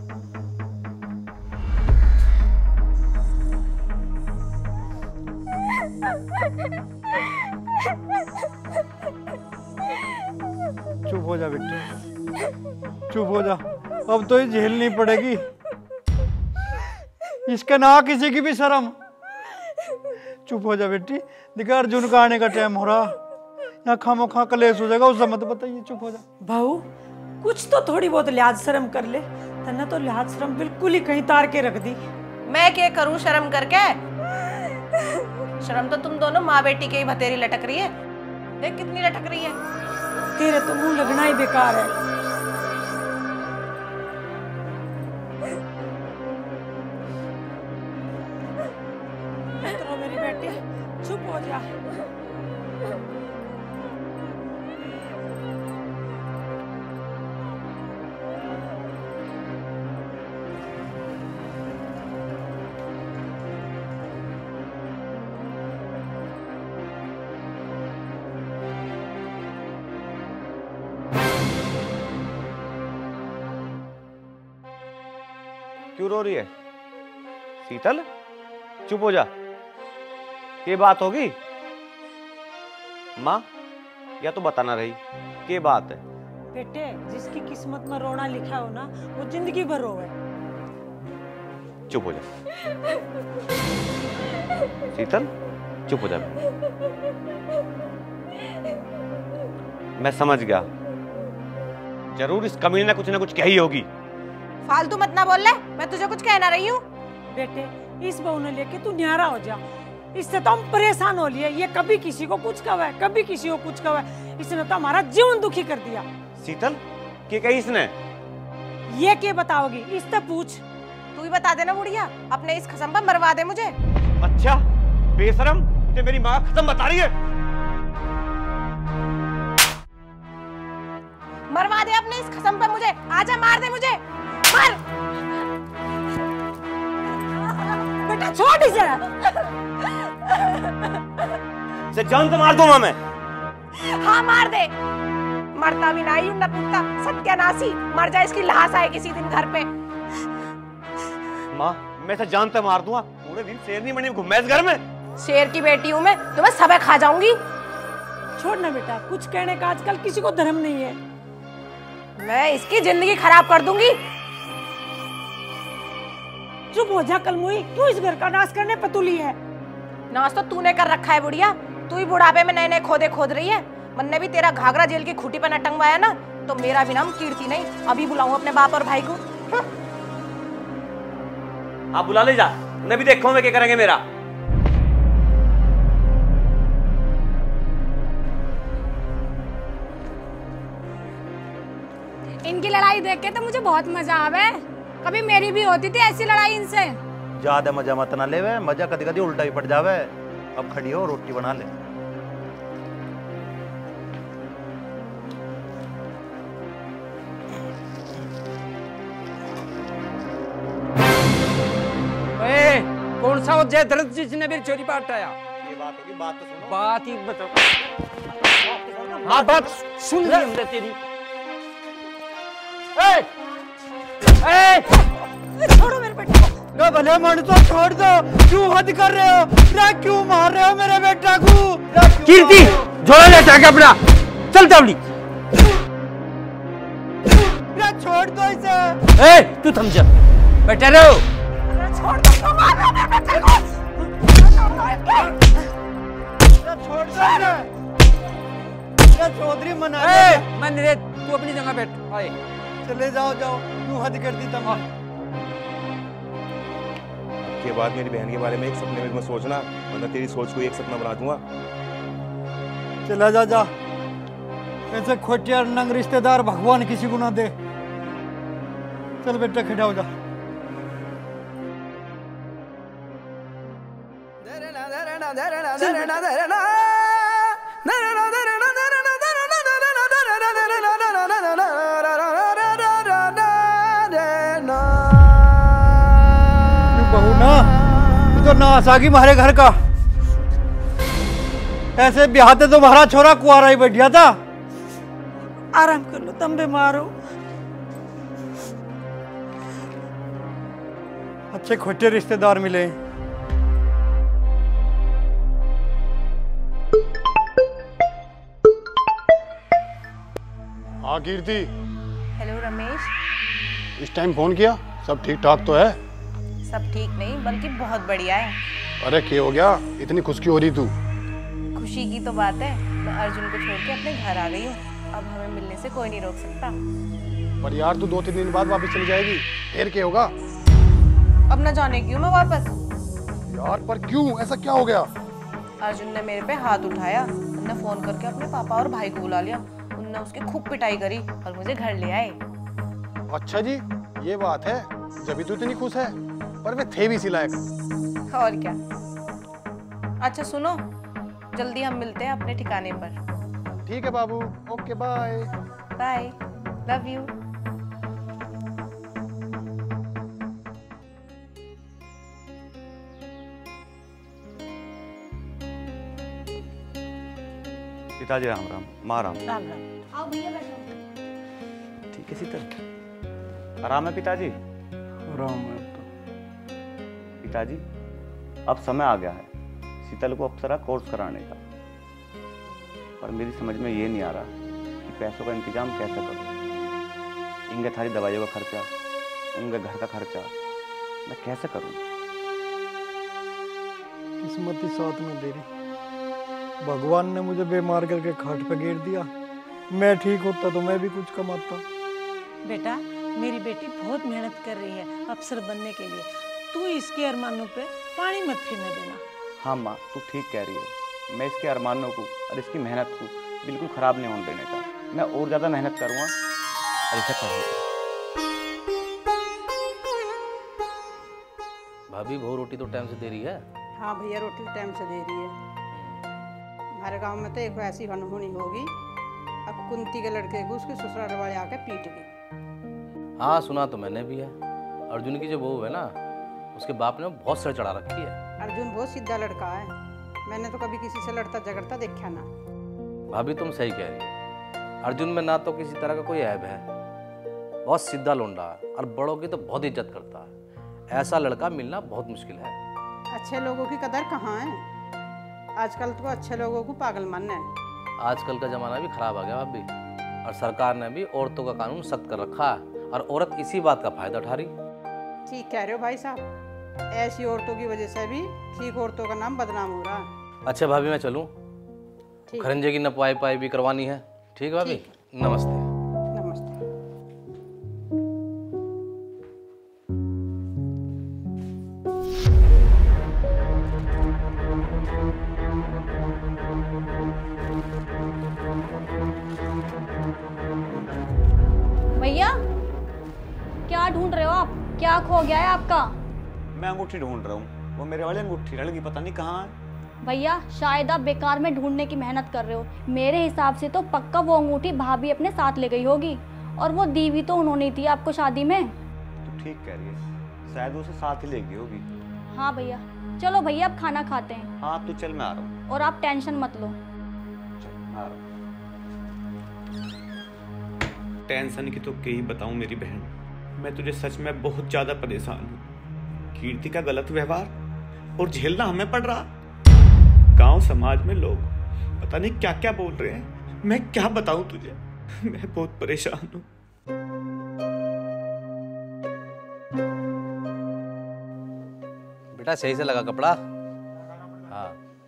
चुप हो जा बेटी, चुप हो जा, अब तो ये झेलनी पड़ेगी। इसके ना किसी की भी शर्म। चुप हो जा बेटी, दिखा अर्जुन का आने का टाइम हो रहा, यहाँ खामो खा कलेश हो जाएगा, उससे मत बताइए। चुप हो जा बहू, कुछ तो थोड़ी बहुत लिहाज शर्म कर ले। तन्ने तो लिहाज शर्म बिल्कुल ही कहीं तार के रख दी। मैं क्या करूं शर्म करके? शर्म तो तुम दोनों माँ बेटी के ही भतेरी लटक रही है, देख कितनी लटक रही है। तेरे तो मुंह लगना ही बेकार है। तो मेरी बेटी चुप हो जा। क्यों रो रही है शीतल? चुप हो जा, ये बात होगी? माँ या तो बताना रही क्या बात है? बेटे, जिसकी किस्मत में रोना लिखा हो ना, वो जिंदगी भर रोवे। चुप हो जा शीतल, चुप हो जा। मैं समझ गया, जरूर इस कमीने ने कुछ ना कुछ कही होगी। फालतू मत ना बोल ले, मैं तुझे कुछ कहना रही हूँ। बेटे, इस बहू ने लेके तू न्यारा हो जा, इससे तो हम परेशान हो लिए। ये कभी किसी को कुछ कहा है, कभी किसी को कुछ कहा है, इसने तो हमारा जीवन दुखी कर दिया। शीतल, क्या कही इसने? ये क्या बताओगी? इससे पूछ। तू ही बता देना बुढ़िया, अपने इस खसम पर मरवा दे मुझे। अच्छा बेशरम, तुझे मेरी माँ खत्म बता रही है? मरवा दे अपने इस खसम पर मुझे, आजा मार दे मुझे, मार। बेटा छोड़ इसे। से जान तो मार दूंगा मैं। हाँ मार दे, मरता भी नहीं हूं न पूछता, सत्यानाशी, मर जाए इसकी लाश आए किसी दिन घर पे। माँ मैं इसे जान तो मार दूंगा, पूरे दिन शेरनी बनी घूमे इस घर में। शेर की बेटी हूं मैं, तो मैं सबक खा जाऊंगी। छोड़ ना बेटा, कुछ कहने का आजकल किसी को धर्म नहीं है। मैं इसकी जिंदगी खराब कर दूंगी। चुप हो जा कलमुई, क्यों इस घर का नाश करने पे तुली है? नाश तो तूने कर रखा है बुढ़िया, तू ही बुढ़ापे में नए नए खोदे खोद रही है। मन्ने भी तेरा घाघरा जेल की खूंटी पर न टंगवाया ना, तो मेरा भी नाम कीर्ति नहीं। अभी बुलाऊं अपने बाप और भाई को। आप बुला ले जा, उन्हें भी देखो मैं क्या करेंगे मेरा। इनकी लड़ाई देख के तो मुझे बहुत मजा आवे। कभी मेरी भी होती थी ऐसी लड़ाई इनसे। ज्यादा मजा मत ना लेवे, मजा कभी कभी उल्टा ही पड़ जावे। अब खड़ी हो, रोटी बना ले। कौन सा वो जयद्रथ जिसने मेरी चोरी पर हटाया? ये बात होगी, बात तो सुनो। बात ही बताओ। हाँ बात सुन ली हमने तेरी। छोड़ो मेरे बेटे को। भले मन तो छोड़ दो, क्यों हद कर रहे हो? क्यों मार रहे हो मेरे बेटा को? कीर्ति झोला ले जाके अपना, चल तबली। छोड़ दो इसे। तू थम जा, बैठे रहो। छोड़ दो, क्यों मार रहे हो मेरे बेटे को? छोड़ दो चौधरी मना। मन रे, तू अपनी जगह बैठ। आए चले जाओ, जाओ। क्यों हद कर दी तुम? के बाद मेरी बहन के बारे में एक सपने में मत सोचना, वरना तेरी सोच को एक सपना बना दूंगा। चला जा, जा। ऐसे खोटिया नंग रिश्तेदार भगवान किसी को ना दे। चल बेटा खड़ा हो जा। बहू ना, तू तो नास आ गई हमारे घर का। ऐसे ब्याहते तो हमारा छोरा कुआरा ही बैठा था। आराम कर लो, तुम बीमार हो। अच्छे खोटे रिश्तेदार मिले। हाँ कीर्ति। हेलो रमेश। इस टाइम फोन किया? सब ठीक ठाक तो है? सब ठीक नहीं, बल्कि बहुत बढ़िया है। अरे क्या हो गया, इतनी खुश क्यों हो रही तू? खुशी की तो बात है, मैं अर्जुन को छोड़ के अपने घर आ गई हूँ। अब हमें मिलने से कोई नहीं रोक सकता। पर यार तू 2-3 दिन बाद वापस चली जाएगी, फिर क्या होगा? अब न जाने क्यों मैं वापस। यार पर क्यों, ऐसा क्या हो गया? अर्जुन ने मेरे पे हाथ उठाया, उन्होंने फोन करके अपने पापा और भाई को बुला लिया। उन्होंने उसकी खूब पिटाई करी और मुझे घर ले आए। अच्छा जी, ये बात है, जब तू इतनी खुश है। पर वे थे भी इसी लायक। और क्या। अच्छा सुनो, जल्दी हम मिलते हैं अपने ठिकाने पर। ठीक है बाबू, okay bye. Bye, love you. पिताजी राम राम, माँ राम। राम राम। आओ भैया बैठो। ठीक है शीतल, आराम है पिताजी? आराम है। पिताजी अब समय आ गया है शीतल को अप्सरा कोर्स कराने का, पर मेरी समझ में ये नहीं आ रहा कि पैसों का इंतजाम कैसे करूं। इनके थारी दवाइयों का खर्चा, उनके घर का खर्चा मैं कैसे करूं? किस्मत ही साथ में दे रही। भगवान ने मुझे बीमार करके खाट पे गिर दिया। मैं ठीक होता तो मैं भी कुछ कमाता। बेटा, मेरी बेटी बहुत मेहनत कर रही है अफसर बनने के लिए। तू इसके अरमानों पे पानी मत फिरने देना। हाँ माँ, तू ठीक कह रही है। मैं इसके अरमानों को और इसकी मेहनत को बिल्कुल ख़राब नहीं होने देने का। मैं और ज़्यादा मेहनत करूँगा और इसे पढ़ूंगा। भाभी वो रोटी तो टाइम से दे रही है? हाँ भैया, रोटी टाइम से दे रही है। हमारे गांव में तो एक ऐसी अनहोनी होगी, अब कुंती के लड़के को उसके ससुराल वाले आके पीट गए। हाँ सुना तो मैंने भी है। अर्जुन की जो बहू है ना, उसके बाप ने बहुत सर चढ़ा रखी है। अर्जुन बहुत सीधा लड़का है, मैंने तो कभी किसी से लड़ता झगड़ता देखा ना। भाभी तुम सही कह रही हो। अर्जुन में ना तो किसी तरह का कोई ऐब है, बहुत सीधा लोंडा है और बड़ों की तो बहुत इज्जत करता है। ऐसा लड़का मिलना बहुत मुश्किल है। अच्छे लोगों की कदर कहाँ है? आजकल तो अच्छे लोगों को पागल मानना है। आजकल का जमाना भी खराब आ गया भाभी, और सरकार ने भी औरतों का कानून सख्त कर रखा है और औरत इसी बात का फायदा उठा रही। ठीक कह रहे हो भाई साहब, ऐसी औरतों की वजह से भी ठीक औरतों का नाम बदनाम हो रहा है। अच्छा भाभी मैं चलूं? खरंजे की नपवाई पाई भी करवानी है। ठीक भाभी, नमस्ते। भैया क्या ढूंढ रहे हो आप? क्या खो गया है आपका? मैं अंगूठी ढूंढ रहा हूँ, वो मेरे वाली अंगूठी रह गई, पता नहीं कहाँ है। भैया शायद आप बेकार में ढूंढने की मेहनत कर रहे हो। मेरे हिसाब से तो पक्का वो अंगूठी भाभी अपने साथ ले गई होगी, और वो दी भी तो उन्होंने थी आपको शादी में। तू ठीक कह रही है, शायद उसे साथ ही ले गई होगी। हाँ भैया, चलो भैया अब खाना खाते हैं। हाँ तू चल, मैं आ रहा हूँ। और आप टेंशन मत लो। आ रहा हूँ। टेंशन की तो क्या ही बताऊं मेरी बहन, मैं तुझे सच में बहुत ज्यादा परेशान हूँ। कीर्ति का गलत व्यवहार और झेलना हमें पड़ रहा। गांव समाज में लोग पता नहीं क्या क्या बोल रहे हैं, मैं क्या बताऊं तुझे, मैं बहुत परेशान हूँ। बेटा सही से लगा कपड़ा। हाँ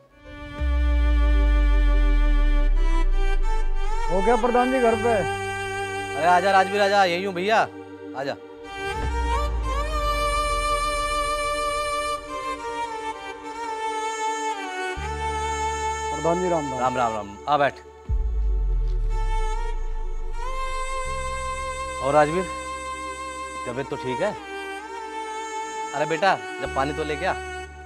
हो गया प्रधान जी घर पे? अरे आजा राजवीर, आजा, यही हूँ भैया, आजा। प्रधान जी राम राम। राम राम राम, आ बैठ। और राजवीर, तबीयत तो ठीक है? अरे बेटा जब पानी तो लेके आ।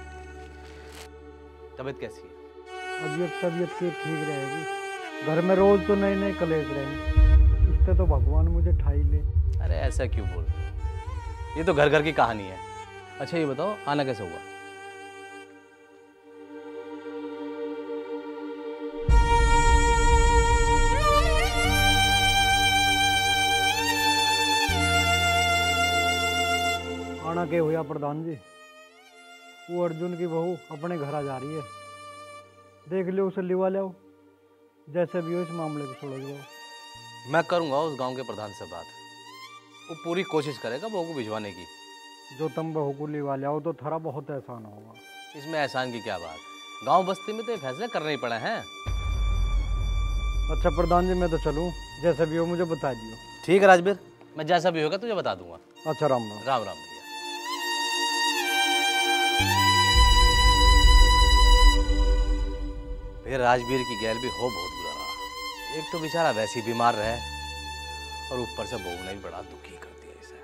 तबीयत कैसी है? अभी तबीयत की ठीक रहेगी, घर में रोज तो नए नए कलेश रहे, इससे तो भगवान मुझे ठाई ले। अरे ऐसा क्यों बोल रहे हो? ये तो घर घर की कहानी है। अच्छा ये बताओ आना कैसे हुआ? आना के हुआ प्रधान जी, वो अर्जुन की बहू अपने घर आ जा रही है, देख लो उसे लिवा लो, जैसे भी हो इस मामले को सुलझाओ। मैं करूंगा उस गांव के प्रधान से बात, वो पूरी कोशिश करेगा बहू को भिजवाने की। जो तुम बहू को लिवा लाओ तो थारा बहुत एहसान होगा। इसमें एहसान की क्या बात, गांव बस्ती में तो ये फैसले करने ही पड़े हैं। अच्छा प्रधान जी मैं तो चलूं, जैसे भी हो मुझे बता दियो। ठीक है राजवीर, मैं जैसा भी होगा तुझे बता दूंगा। अच्छा राम राम। राम राम भैया। फिर राजवीर की गैल भी हो बहुत बुरा रहा। एक तो बेचारा वैसे ही बीमार रहे और ऊपर से बहू ने भी बड़ा दुखी कर दिया इसे।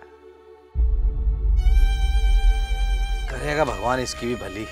करेगा भगवान इसकी भी भली।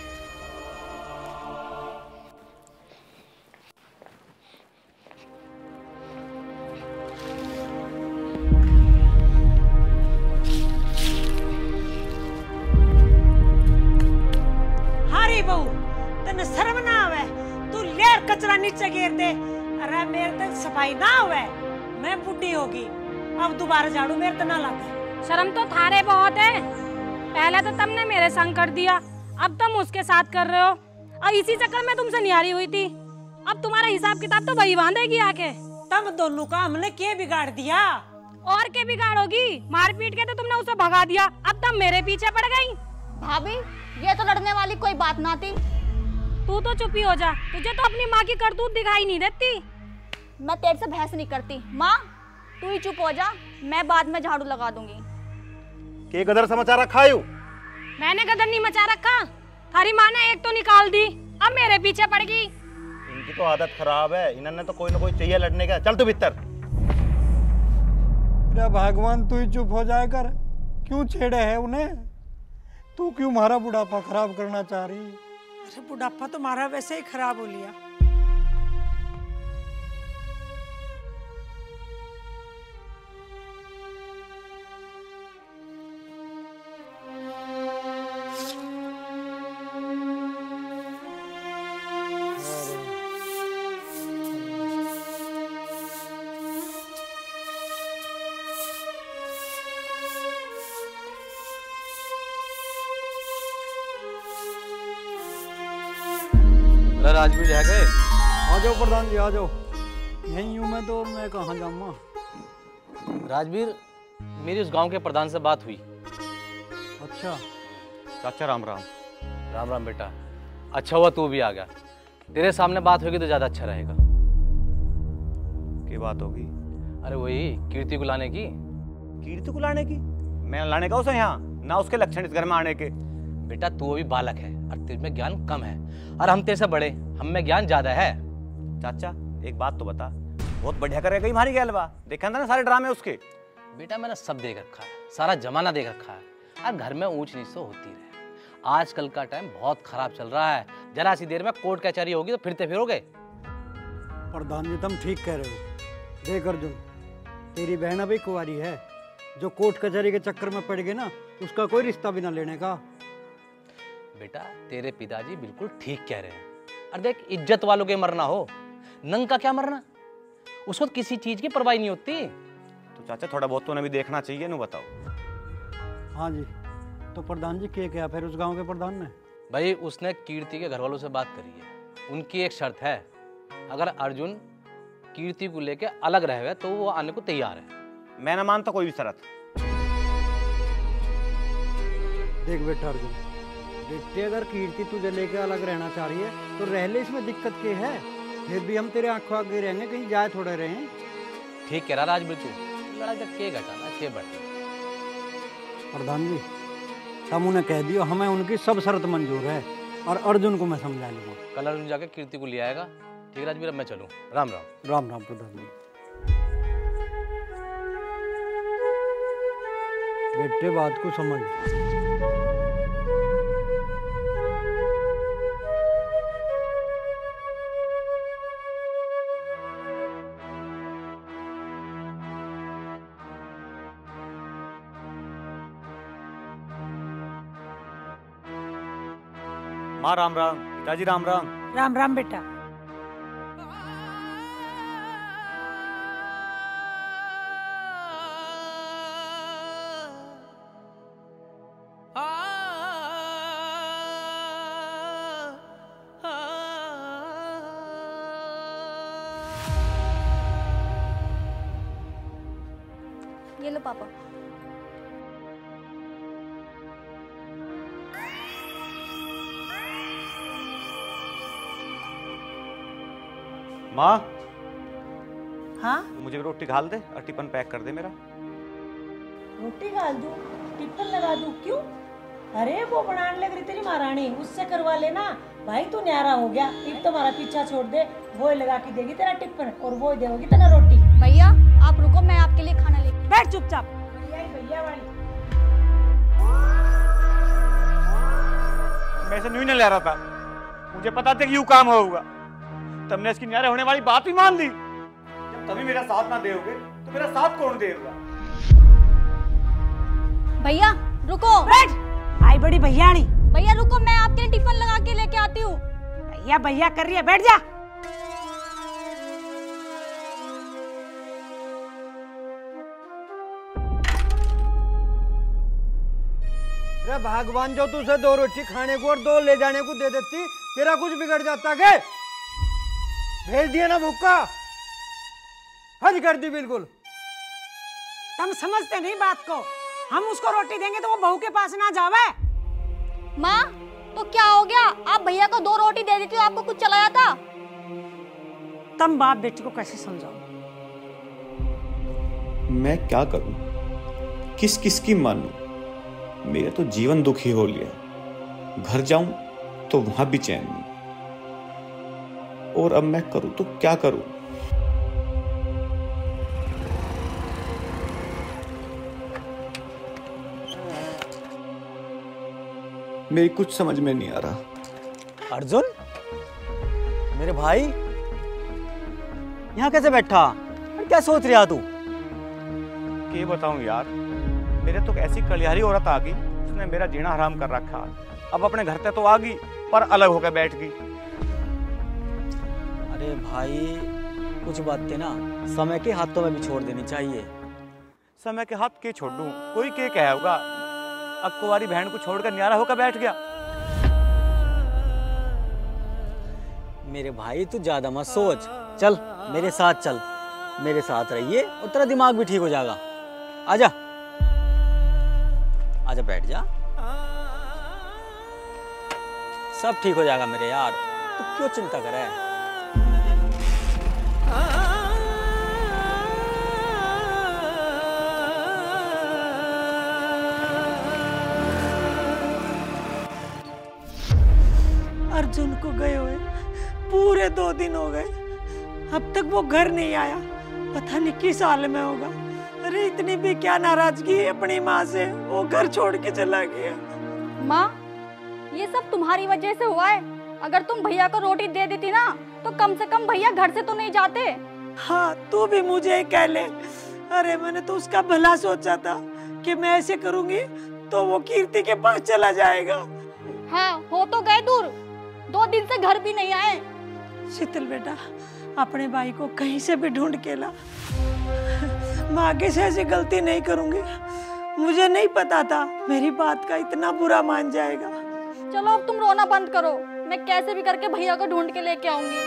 हारी बहू तने शर्म ना आवे, तू लेर कचरा नीचे गिर दे। अरे मेरे तक सफाई ना हुए, मैं बुढ़ी होगी, अब दोबारा झाड़ू मेरे तो ना लगे। शर्म तो थारे बहुत है, पहले तो तुमने मेरे संग कर दिया, अब तुम उसके साथ कर रहे हो, और इसी चक्कर में तुमसे न्यारी हुई थी। अब तुम्हारा हिसाब किताब तो वही बांधेगी आके। तुम दोनों का हमने क्या बिगाड़ दिया? और क्या बिगाड़ोगी? मार पीट के तो तुमने उसे भगा दिया, अब तुम मेरे पीछे पड़ गई। भाभी ये तो लड़ने वाली कोई बात ना थी। तू तो चुप ही हो जा, तुझे तो अपनी माँ की करतूत दिखाई नहीं देती। मैं तेरे से बहस नहीं करती। माँ तू ही चुप हो जा, मैं बाद में झाड़ू लगा दूंगी। के गदर समाचार रखा है? मैंने गदर नहीं मचा रखा, थारी माँ ने एक तो निकाल दी, अब मेरे पीछे पड़ गई। इनकी तो आदत खराब है, इन्होंने तो कोई ना कोई चाहिए लड़ने का। चल तू भीतर। भगवान तू ही चुप हो जाए कर, क्यों छेड़े है उन्हें? तू क्यों हमारा बुढ़ापा खराब करना चाह रही? अरे बुढ़ापा तुम्हारा वैसे ही खराब हो लिया। राजवीर है गए? आ जाओ प्रधान जी आ जाओ, यहीं हूँ मैं तो, और मैं कहाँ जाऊँगा। राजवीर मेरी उस गांव के प्रधान से बात हुई। अच्छा चाचा राम राम। राम राम बेटा, अच्छा हुआ तू भी आ गया, तेरे सामने बात होगी तो ज्यादा अच्छा रहेगा। क्या बात होगी? अरे वही कीर्ति को लाने की। कीर्ति को लाने की? मैं लाने का उसे यहाँ, ना उसके लक्षण इस घर में आने के। बेटा तू अभी बालक है और तेरे में ज्ञान कम है, और हम तेरे से बड़े, हम में ज्ञान ज्यादा है। चाचा एक बात तो बता, बहुत बढ़िया करेगा हमारी गैलवा, देखा था ना सारे ड्रामे उसके। बेटा मैंने सब देख रखा है, सारा जमाना देख रखा है, अब घर में ऊंच नीच तो होती रहे। आजकल का टाइम बहुत खराब चल रहा है। जरा सी देर में कोर्ट कचहरी होगी तो फिरते फिरोगे। प्रधान जी तुम ठीक कह रहे हो। देख अर्जुन, तेरी बहन अभी कुंवारी है, जो कोर्ट कचहरी के चक्कर में पड़ गई ना, उसका कोई रिश्ता भी ना लेने का। बेटा तेरे पिताजी बिल्कुल ठीक कह रहे हैं। अरे देख, इज्जत वालों के मरना हो, नंग का क्या मरना, उसको किसी चीज की परवाह नहीं होती। तो चाचा थोड़ा बहुत तो भी देखना चाहिए ना, बताओ। हाँ जी, तो प्रधान जी क्या फिर उस गांव के प्रधान ने? भाई उसने कीर्ति के घर वालों से बात करी है। उनकी एक शर्त है, अगर अर्जुन कीर्ति को लेके अलग रहे तो वो आने को तैयार है। मैं ना मानता कोई भी शर्त। देख बेटा अर्जुन, बेटे अगर कीर्ति तुझे लेके अलग रहना चाह रही है तो रह ले, इसमें दिक्कत क्या है? फिर भी हम तेरे आंखों आगे रहेंगे, कहीं जाए थोड़े रहे। ठीक कह रहा राज बिल्कुल, लड़ाई तक के घटाना के बढ़। प्रधान जी तुम उन्हें कह दियो हमें उनकी सब शर्त मंजूर है, और अर्जुन को मैं समझा लूंगा। कल अर्जुन जाके कीर्ति को ले आएगा। ठीक है राजवीर, अब मैं चलूं। राम राम। राम राम प्रधान जी। बेटे बात को समझ। माँ राम राम, पिताजी राम राम। राम राम बेटा। ये लो पापा। माँ, हाँ मुझे भी रोटी घाल दे और टिफिन पैक कर दे मेरा। रोटी डाल दूं, टिफिन लगा दूं, क्यों? अरे वो बनाने लग रही तेरी महारानी, उससे करवा लेना भाई। तू न्यारा हो गया, अब तो हमारा पीछा छोड़ दे। वो लगा के देगी तेरा टिफिन और वो देगी तेरा रोटी। भैया आप रुको, मैं आपके लिए खाना लेके। बैठ चुपचाप। भैया वाली मैं इसे न्यू नहीं ले रहा था, मुझे पता था कि यूं काम होगा। तुमने इसकी न्यारे होने वाली बात भी मान ली। जब तभी मेरा साथ ना दोगे तो मेरा साथ कौन देगा? भैया रुको। बैठ। आई बड़ी भैयाणी। भैया रुको, मैं आपके लिए टिफिन लगा के लेके आती हूँ। भैया भैया कर रही है, बैठ जा। अरे भगवान, जो तुझे 2 रोटी खाने को और 2 ले जाने को दे देती, तेरा कुछ बिगड़ जाता क्या? भेज दिया ना भूखा, हज कर दी बिल्कुल। तुम समझते नहीं बात को। हम उसको रोटी देंगे तो वो बहू के पास ना जावे। माँ तो क्या हो गया? आप भैया को 2 रोटी दे दी थी, आपको कुछ चला जाता? तुम बाप बेटी को कैसे समझाओ? मैं क्या करूं, किस किस की मानूं? मेरा तो जीवन दुखी हो लिया। घर जाऊं तो वहां भी चैन नहीं, और अब मैं करूं तो क्या करूं? मेरी कुछ समझ में नहीं आ रहा। अर्जुन, मेरे भाई यहाँ कैसे बैठा? क्या सोच रहा तू? क्या बताऊं यार, मेरे तो ऐसी कलियारी औरत आ गई, उसने मेरा जीना हराम कर रखा। अब अपने घर पे तो आ गई पर अलग होकर बैठ गई। अरे भाई, कुछ बातें ना समय के हाथों में भी छोड़ देनी चाहिए। समय के हाथ के छोड़ दूं? कोई क्या कहे होगा, अब कुंवारी बहन को छोड़कर न्यारा होकर बैठ गया। मेरे भाई तू ज्यादा मत सोच, चल मेरे साथ चल, मेरे साथ रहिए और तेरा दिमाग भी ठीक हो जाएगा। आजा आजा, बैठ जा, सब ठीक हो जाएगा मेरे यार, तू क्यों चिंता कर रहा है? अर्जुन को गए हुए पूरे 2 दिन हो गए, अब तक वो घर नहीं आया। पता नहीं किस हाल में होगा। अरे इतनी भी क्या नाराजगी अपनी माँ से, वो घर छोड़ के चला गया। माँ, ये सब तुम्हारी वजह से हुआ है। अगर तुम भैया को रोटी दे देती ना तो कम से कम भैया घर से तो नहीं जाते। हाँ, तू भी मुझे कह ले। अरे मैंने तो उसका भला सोचा था कि मैं ऐसे करूंगी तो वो कीर्ति के पास चला जाएगा। हाँ, हो तो गए दूर, 2 दिन से घर भी नहीं आए। शीतल बेटा, अपने भाई को कहीं से भी ढूंढ के ला। मैं आगे से ऐसी गलती नहीं करूंगी। मुझे नहीं पता था मेरी बात का इतना बुरा मान जाएगा। चलो अब तुम रोना बंद करो, मैं कैसे भी करके भैया को ढूंढ के लेके आऊंगी।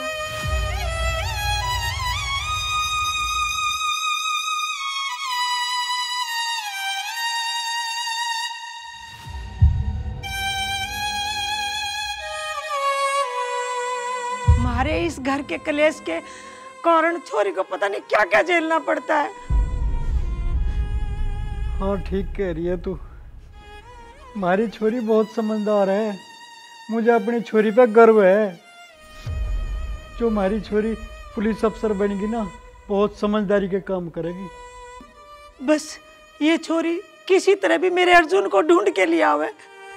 हमारे इस घर के कलेश के कारण छोरी को पता नहीं क्या क्या झेलना पड़ता है। हाँ ठीक कह रही है तू, हमारी छोरी बहुत समझदार है। मुझे अपनी छोरी पे गर्व है। जो हमारी छोरी पुलिस अफसर बनेगी ना, बहुत समझदारी के काम करेगी। बस ये छोरी किसी तरह भी मेरे अर्जुन को ढूंढ के लिया आवे।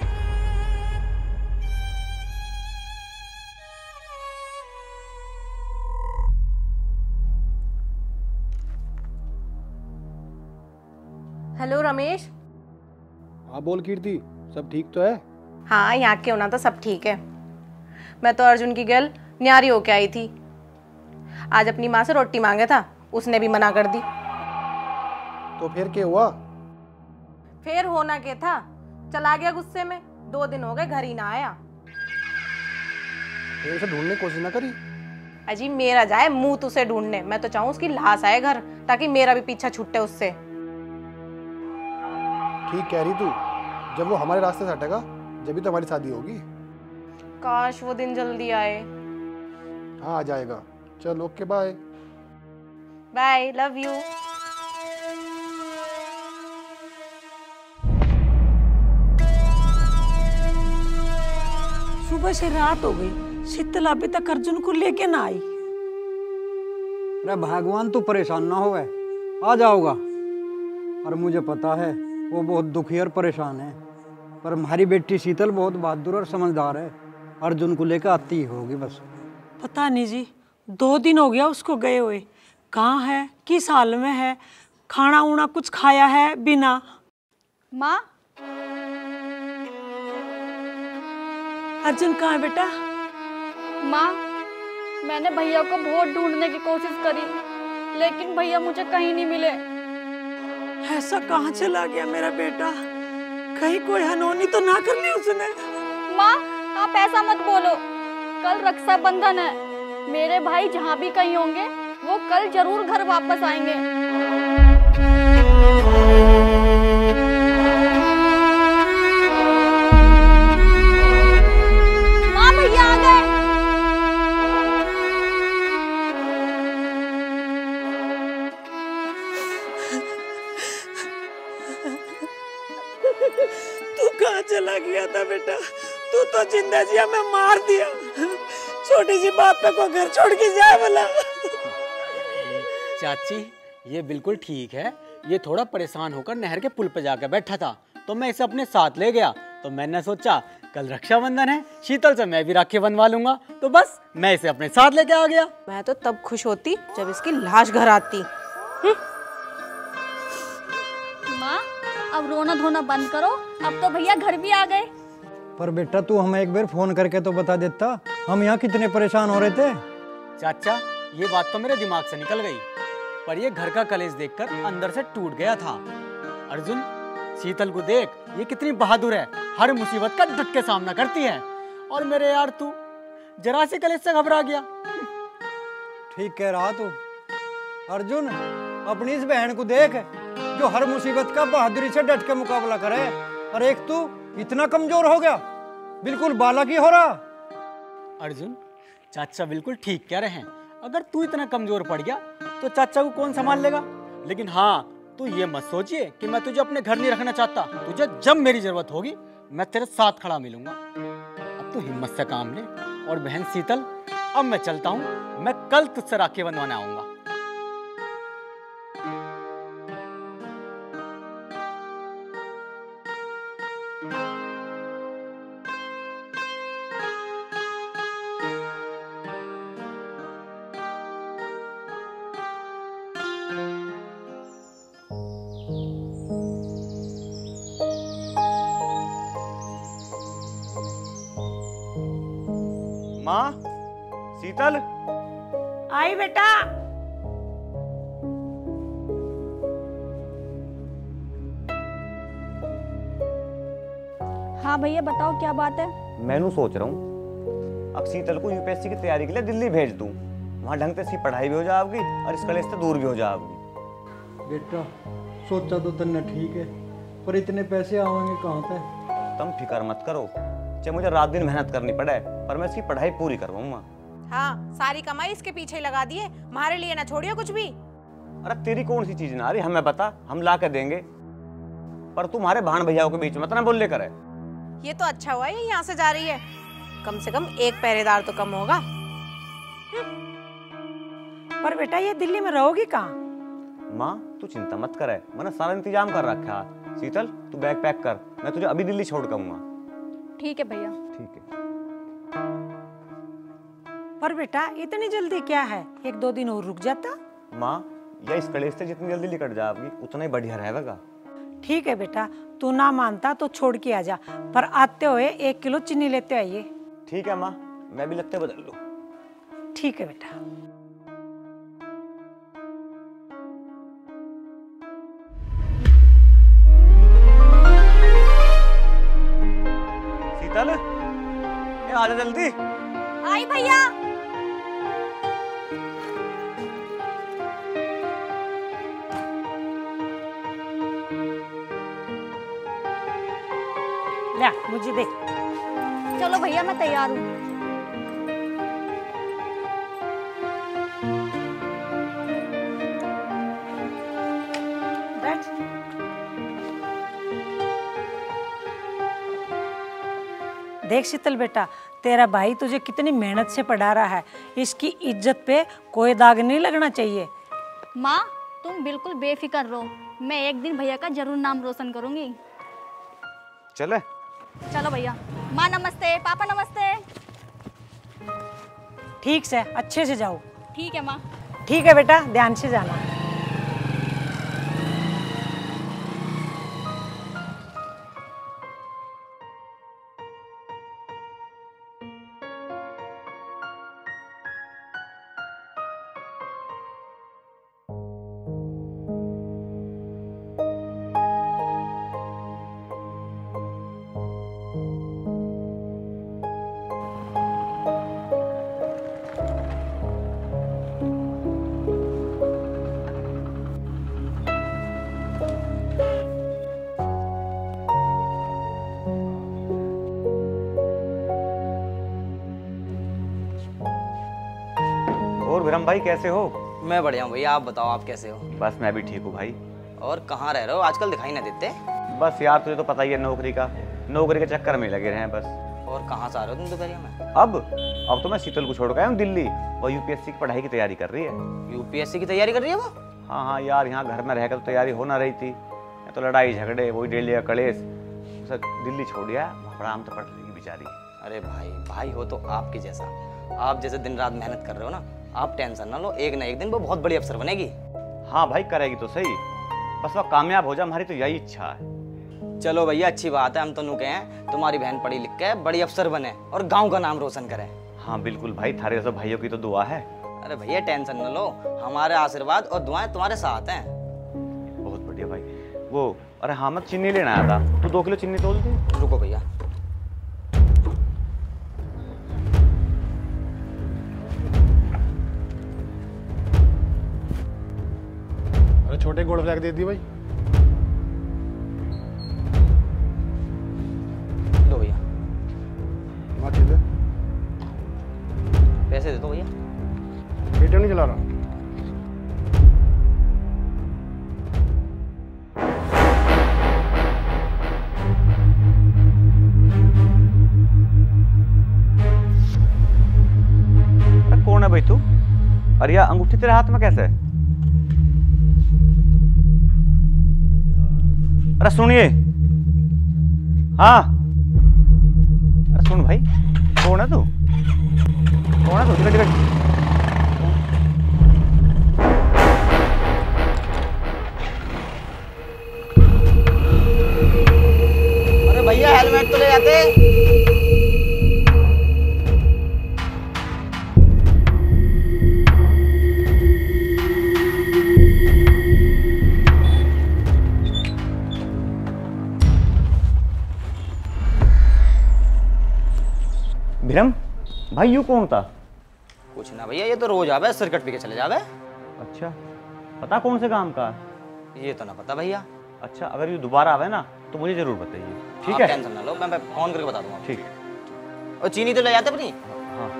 हेलो रमेश। हाँ बोल कीर्ति, सब ठीक तो है? हाँ, यहाँ के होना तो सब ठीक है। मैं तो अर्जुन की गर्ल न्यारी होके आई थी। आज अपनी माँ से रोटी मांगे था, उसने भी मना कर दी। तो फिर क्या हुआ? फिर होना क्या था, चला गया गुस्से में। 2 दिन हो गए घर ही ना आया। फिर उसे ढूंढने की कोशिश ना करी? अजी मेरा जाए मुंह तुसे ढूंढने, मैं तो चाहूँ उसकी लाश आए घर, ताकि मेरा भी पीछा छूटे उससे। ठीक कह रही तू, जब वो हमारे रास्ते से हटेगा जब भी तो हमारी शादी होगी। काश वो दिन जल्दी आए। हाँ आ जाएगा। चलो okay bye. Bye, love you. सुबह से रात हो गई, शीतल अभी तक अर्जुन को लेके ना आई। अरे भगवान तू परेशान ना होवे, आ जाओगा। और मुझे पता है वो बहुत दुखी और परेशान है, पर हमारी बेटी शीतल बहुत बहादुर और समझदार है। अर्जुन को लेकर आती ही होगी बस। पता नहीं जी, 2 दिन हो गया उसको गए हुए। कहाँ है, किस हाल में है, खाना उना कुछ खाया है बिना? माँ, अर्जुन कहाँ है बेटा? माँ, मैंने भैया को बहुत ढूंढने की कोशिश करी, लेकिन भैया मुझे कहीं नहीं मिले। ऐसा कहाँ चला गया मेरा बेटा? कहीं कोई अनहोनी तो ना कर ली उसने? माँ, आप ऐसा मत बोलो। कल रक्षाबंधन है, मेरे भाई जहाँ भी कहीं होंगे वो कल जरूर घर वापस आएंगे। माँ, भैया आ गए। तू कहाँ चला गया था बेटा? तू तो जिंदा जिया मैं मार दिया। छोटी सी बात पे को घर छोड़ के जाए बोला। चाची ये बिल्कुल ठीक है। ये थोड़ा परेशान होकर नहर के पुल पे जाकर बैठा था, तो मैं इसे अपने साथ ले गया। तो मैंने सोचा कल रक्षाबंधन है, शीतल से मैं भी राखी बनवा लूंगा, तो बस मैं इसे अपने साथ लेके आ गया। मैं तो तब खुश होती जब इसकी लाश घर आती। माँ, अब रोना धोना बंद करो, अब तो भैया घर भी आ गए। पर बेटा तू हमें एक बार फोन करके तो बता देता, हम यहाँ कितने परेशान हो रहे थे। चाचा ये बात तो मेरे दिमाग से निकल गई, पर ये घर का कलेश देखकर अंदर से टूट गया था। अर्जुन, शीतल को देख, ये कितनी बहादुर है, हर मुसीबत का डट के सामना करती है। और मेरे यार तू जरा से कलेश से घबरा गया। ठीक कह रहा तू। अर्जुन, अपनी इस बहन को देख जो हर मुसीबत का बहादुरी से डट के मुकाबला करे, और एक तू इतना कमजोर हो गया, बिल्कुल बालक ही हो रहा। अर्जुन, चाचा बिल्कुल ठीक कह रहे हैं। अगर तू इतना कमजोर पड़ गया तो चाचा को कौन संभाल लेगा। लेकिन हाँ, तू ये मत सोचिए कि मैं तुझे अपने घर नहीं रखना चाहता। तुझे जब मेरी जरूरत होगी मैं तेरे साथ खड़ा मिलूंगा। अब तू हिम्मत से काम ले। और बहन शीतल, अब मैं चलता हूँ, मैं कल तुझसे राखी बंधवाने आऊंगा। माँ, शीतल। आई बेटा। हाँ भैया बताओ क्या बात है। मैं सोच रहा हूँ अब शीतल को यूपीएससी की तैयारी के लिए दिल्ली भेज दूँ। वहाँ ढंग से इसकी पढ़ाई भी हो जाएगी और इस कॉलेज से दूर भी हो जाएगी। बेटा सोचा तो तन्ने ठीक है, पर इतने पैसे आवेंगे कहाँ पे? तुम फिक्र मत करो, चाहे मुझे रात दिन मेहनत करनी पड़े पर मैं इसकी पढ़ाई पूरी करवाऊंगा। हाँ, सारी कमाई इसके पीछे ही लगा दिए, हमारे लिए ना छोड़ियो कुछ भी। अरे तेरी कौन सी चीज ना रही, हमें बता, हम ला के देंगे। पर तुम्हारे भाण भैयाओं के बीच में ना बोल करे। ये तो अच्छा हुआ ये यहाँ से जा रही है, कम से कम एक पहरेदार तो कम होगा। पर बेटा ये दिल्ली में रहोगी कहाँ? माँ तू चिंता मत करे, मैंने सारा इंतजाम कर रखा। शीतल तू बैग पैक कर, मैं तुझे अभी दिल्ली छोड़ कर आऊंगा। ठीक है भैया। ठीक है। पर बेटा इतनी जल्दी क्या है, एक दो दिन और रुक जाता। माँ या इस कलेश से जितनी जल्दी निकट जाएगी उतना ही बढ़िया रहेगा। ठीक है बेटा, तू ना मानता तो छोड़ के आ जा, पर आते हुए 1 किलो चीनी लेते आइए। ठीक है माँ, मैं भी लगते बदल लूँ। ठीक है बेटा। शीतल ये आजा जल्दी। आई भैया। ले मुझे दे। चलो भैया मैं तैयार हूँ। बैठ। देख शीतल बेटा, तेरा भाई तुझे कितनी मेहनत से पढ़ा रहा है, इसकी इज्जत पे कोई दाग नहीं लगना चाहिए। माँ तुम बिल्कुल बेफिक्र रहो, मैं एक दिन भैया का जरूर नाम रोशन करूंगी। चले। चलो भैया। माँ नमस्ते, पापा नमस्ते। ठीक से अच्छे से जाओ। ठीक है माँ। ठीक है बेटा, ध्यान से जाना। और विरम भाई कैसे हो? मैं बढ़िया हूँ भैया, आप बताओ आप कैसे हो? बस मैं भी ठीक हूँ भाई। और कहाँ रह रहे हो, आजकल दिखाई ना देते? बस यार तुझे तो पता ही है नौकरी का, नौकरी के चक्कर में लगे रहे हैं बस। और कहाँ से आ रहे हो तुम दोपहर में? अब तो मैं शीतल को छोड़ के आया हूँ दिल्ली, वो यूपीएससी की पढ़ाई की तैयारी कर रही है। यूपीएससी की तैयारी कर रही है वो? हाँ यार, यहाँ घर में रहकर तो तैयारी हो ना रही थी, तो लड़ाई झगड़े वही डेली का कलेश, उसे दिल्ली छोड़ दिया, आराम से पढ़ रही बेचारी। अरे भाई हो तो आपके जैसा, आप जैसे दिन रात मेहनत कर रहे हो ना, आप टेंशन ना लो, एक ना एक दिन वो बहुत बड़ी अफसर बनेगी। हाँ भाई करेगी तो सही, बस वो कामयाब हो जाए, हमारी तो यही इच्छा है। चलो भैया अच्छी बात है, हम तो नुके हैं तुम्हारी बहन पढ़ी लिख के बड़ी अफसर बने और गांव का नाम रोशन करे। हाँ बिल्कुल भाई, थारे जैसे भाइयों की तो दुआ है। अरे भैया टेंशन न लो, हमारे आशीर्वाद और दुआएं तुम्हारे साथ हैं। बहुत बढ़िया भाई। वो अरे हाँ मैं चीनी लेना आया था, तो 2 किलो चीनी तोल दी। रुको भैया। अरे छोटे गोल्ड फ्लैग दे दी भाई। लो भैया। पैसे दे दो भैया। पेटीएम नहीं चला रहा। कौन है भाई तू? अरे यार अंगूठी तेरे हाथ में कैसे? अरे सुनिए। हाँ अरे सुन भाई, कौन है तू? कौन है तू? Ticket ticket. अरे भैया हेलमेट तो ले आते। विरम भाई यू कौन था? कुछ ना भैया, ये तो रोज आवे सिरकट पी के चले जावे। अच्छा, पता कौन से काम का? ये तो ना पता भैया। अच्छा, अगर ये दोबारा आवे ना तो मुझे जरूर बताइए, ठीक आप है? टेंशन ना लो, मैं फोन करके बता दूंगा। ठीक। और चीनी तो ले जाते अपनी। हाँ।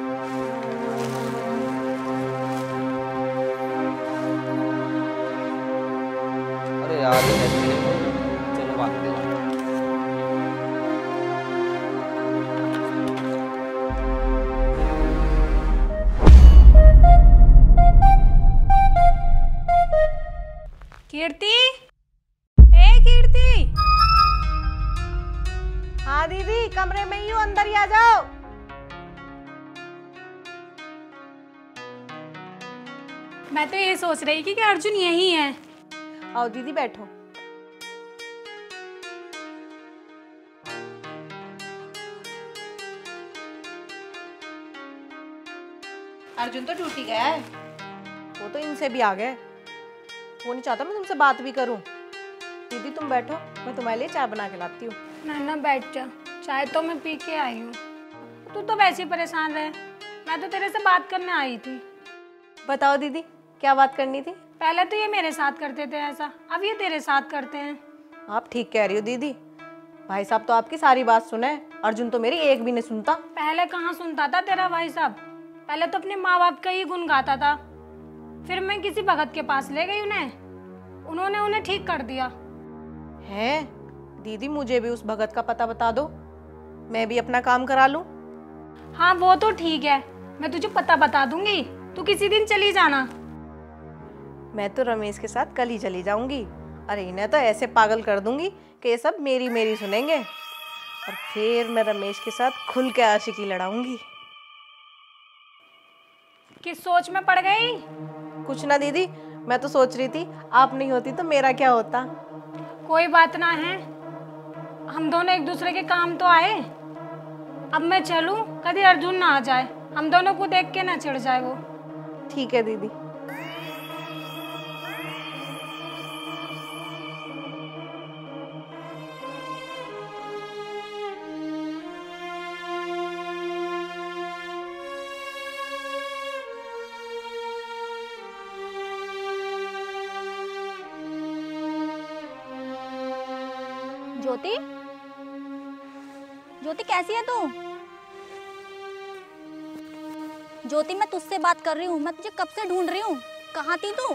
अरे यार चलो बात करते हैं। कीर्ति, हे कीर्ति। हाँ दीदी, कमरे में ही हूँ, अंदर ही आ जाओ। मैं तो ये सोच रही थी कि अर्जुन यही है। आओ दीदी बैठो। अर्जुन तो ड्यूटी गया है। वो तो इनसे भी आ गए। वो नहीं चाहता मैं तुमसे बात भी करूं। दीदी तुम बैठो, मैं तुम्हारे लिए चाय बना के लाती हूँ। ना बैठ जा, चाय तो मैं पी के आई हूँ। तू तो वैसे ही परेशान रहे, मैं तो तेरे से बात करने आई थी। बताओ दीदी, क्या बात करनी थी? पहले तो ये मेरे साथ करते थे ऐसा, अब ये तेरे साथ करते हैं। आप ठीक कह रही हो दीदी। भाई साहब तो आपकी सारी बात सुने, अर्जुन तो मेरी एक भी नहीं सुनता। पहले कहाँ सुनता था तेरा भाई साहब? पहले तो अपने माँ बाप का ही गुण गाता था। फिर मैं किसी भगत के पास ले गई उन्होंने उन्हें ठीक कर दिया है। दीदी मुझे भी उस भगत का पता बता दो, मैं भी अपना काम करा लूं। हाँ वो तो ठीक है, मैं तुझे पता बता दूंगी, तू किसी दिन चली जाना। मैं तो रमेश के साथ कल ही चली जाऊंगी। अरे इन्हें तो ऐसे पागल कर दूंगी कि ये सब मेरी सुनेंगे, और फिर मैं रमेश के साथ खुल के आशिकी लड़ाऊंगी। किस सोच में पड़ गई? कुछ ना दीदी, मैं तो सोच रही थी आप नहीं होती तो मेरा क्या होता। कोई बात ना है, हम दोनों एक दूसरे के काम तो आए। अब मैं चलूं, कभी अर्जुन ना आ जाए, हम दोनों को देख के ना चिढ़ जाए वो। ठीक है दीदी। ज्योति, ज्योति कैसी है तू? ज्योति मैं तुझसे बात कर रही हूँ, मैं तुझे कब से ढूंढ रही हूँ, कहाँ थी तू?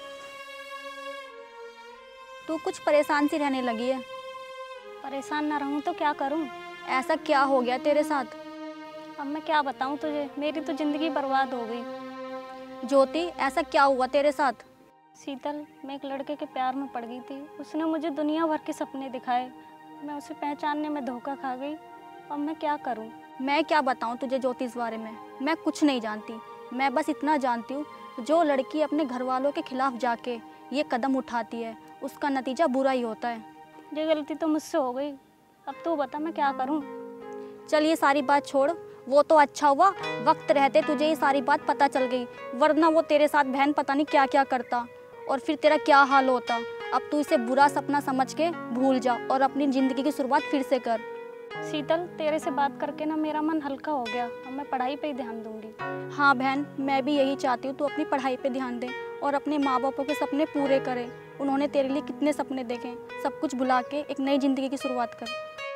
तू कुछ परेशान सी रहने लगी है। परेशान ना रहूँ तो क्या करूँ? ऐसा क्या हो गया तेरे साथ? अब मैं क्या बताऊँ तुझे, मेरी तो जिंदगी बर्बाद हो गई। ज्योति ऐसा क्या हुआ तेरे साथ? शीतल, मैं एक लड़के के प्यार में पड़ गई थी। उसने मुझे दुनिया भर के सपने दिखाए, मैं उसे पहचानने में धोखा खा गई। अब मैं क्या करूं? मैं क्या बताऊं तुझे ज्योति इस बारे में? मैं कुछ नहीं जानती। मैं बस इतना जानती हूँ, जो लड़की अपने घर वालों के खिलाफ जाके ये कदम उठाती है उसका नतीजा बुरा ही होता है। ये गलती तो मुझसे हो गई, अब तू बता मैं क्या करूँ? चल ये सारी बात छोड़, वो तो अच्छा हुआ वक्त रहते तुझे ये सारी बात पता चल गई, वरना वो तेरे साथ बहन पता नहीं क्या क्या करता और फिर तेरा क्या हाल होता। अब तू इसे बुरा सपना समझ के भूल जा और अपनी ज़िंदगी की शुरुआत फिर से कर। शीतल, तेरे से बात करके ना मेरा मन हल्का हो गया, अब मैं पढ़ाई पे ही ध्यान दूंगी। हाँ बहन, मैं भी यही चाहती हूँ तू अपनी पढ़ाई पे ध्यान दे और अपने माँ बापों के सपने पूरे करे। उन्होंने तेरे लिए कितने सपने देखे, सब कुछ भुला के एक नई ज़िंदगी की शुरुआत कर।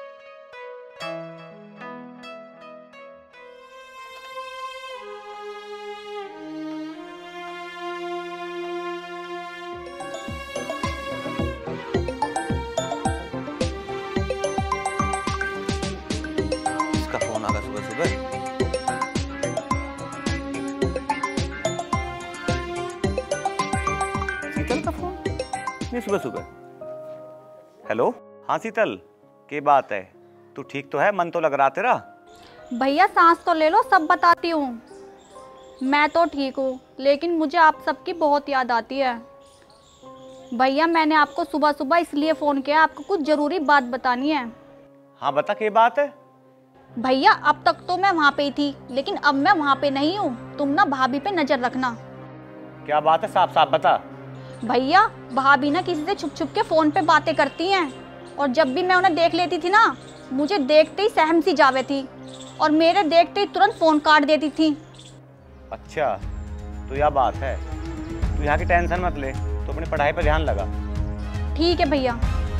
सुबह सुबह। हेलो, हाँ शीतल, क्या बात है? तू ठीक तो है? मन तो लग रहा तेरा। भैया सांस तो ले लो, सब बताती हूँ। मैं तो ठीक हूँ, लेकिन मुझे आप सबकी बहुत याद आती है। भैया मैंने आपको सुबह सुबह इसलिए फ़ोन किया, आपको कुछ ज़रूरी बात बतानी है। हाँ बता, क्या बात है? भैया अब तक तो मैं वहाँ पे ही थी, लेकिन अब मैं वहाँ पे नहीं हूँ। तुम ना भाभी पे नज़र रखना। क्या बात है? साफ साफ बता। भैया भाभी ना किसी से छुप छुप के फ़ोन पे बातें करती हैं, और जब भी मैं उन्हें देख लेती थी ना, मुझे देखते ही सहम सी जावे थी और मेरे देखते ही तुरंत फोन काट देती थी। अच्छा तो यह बात है, तू यहाँ की टेंशन मत ले, तो अपनी पढ़ाई पर ध्यान लगा। ठीक है भैया।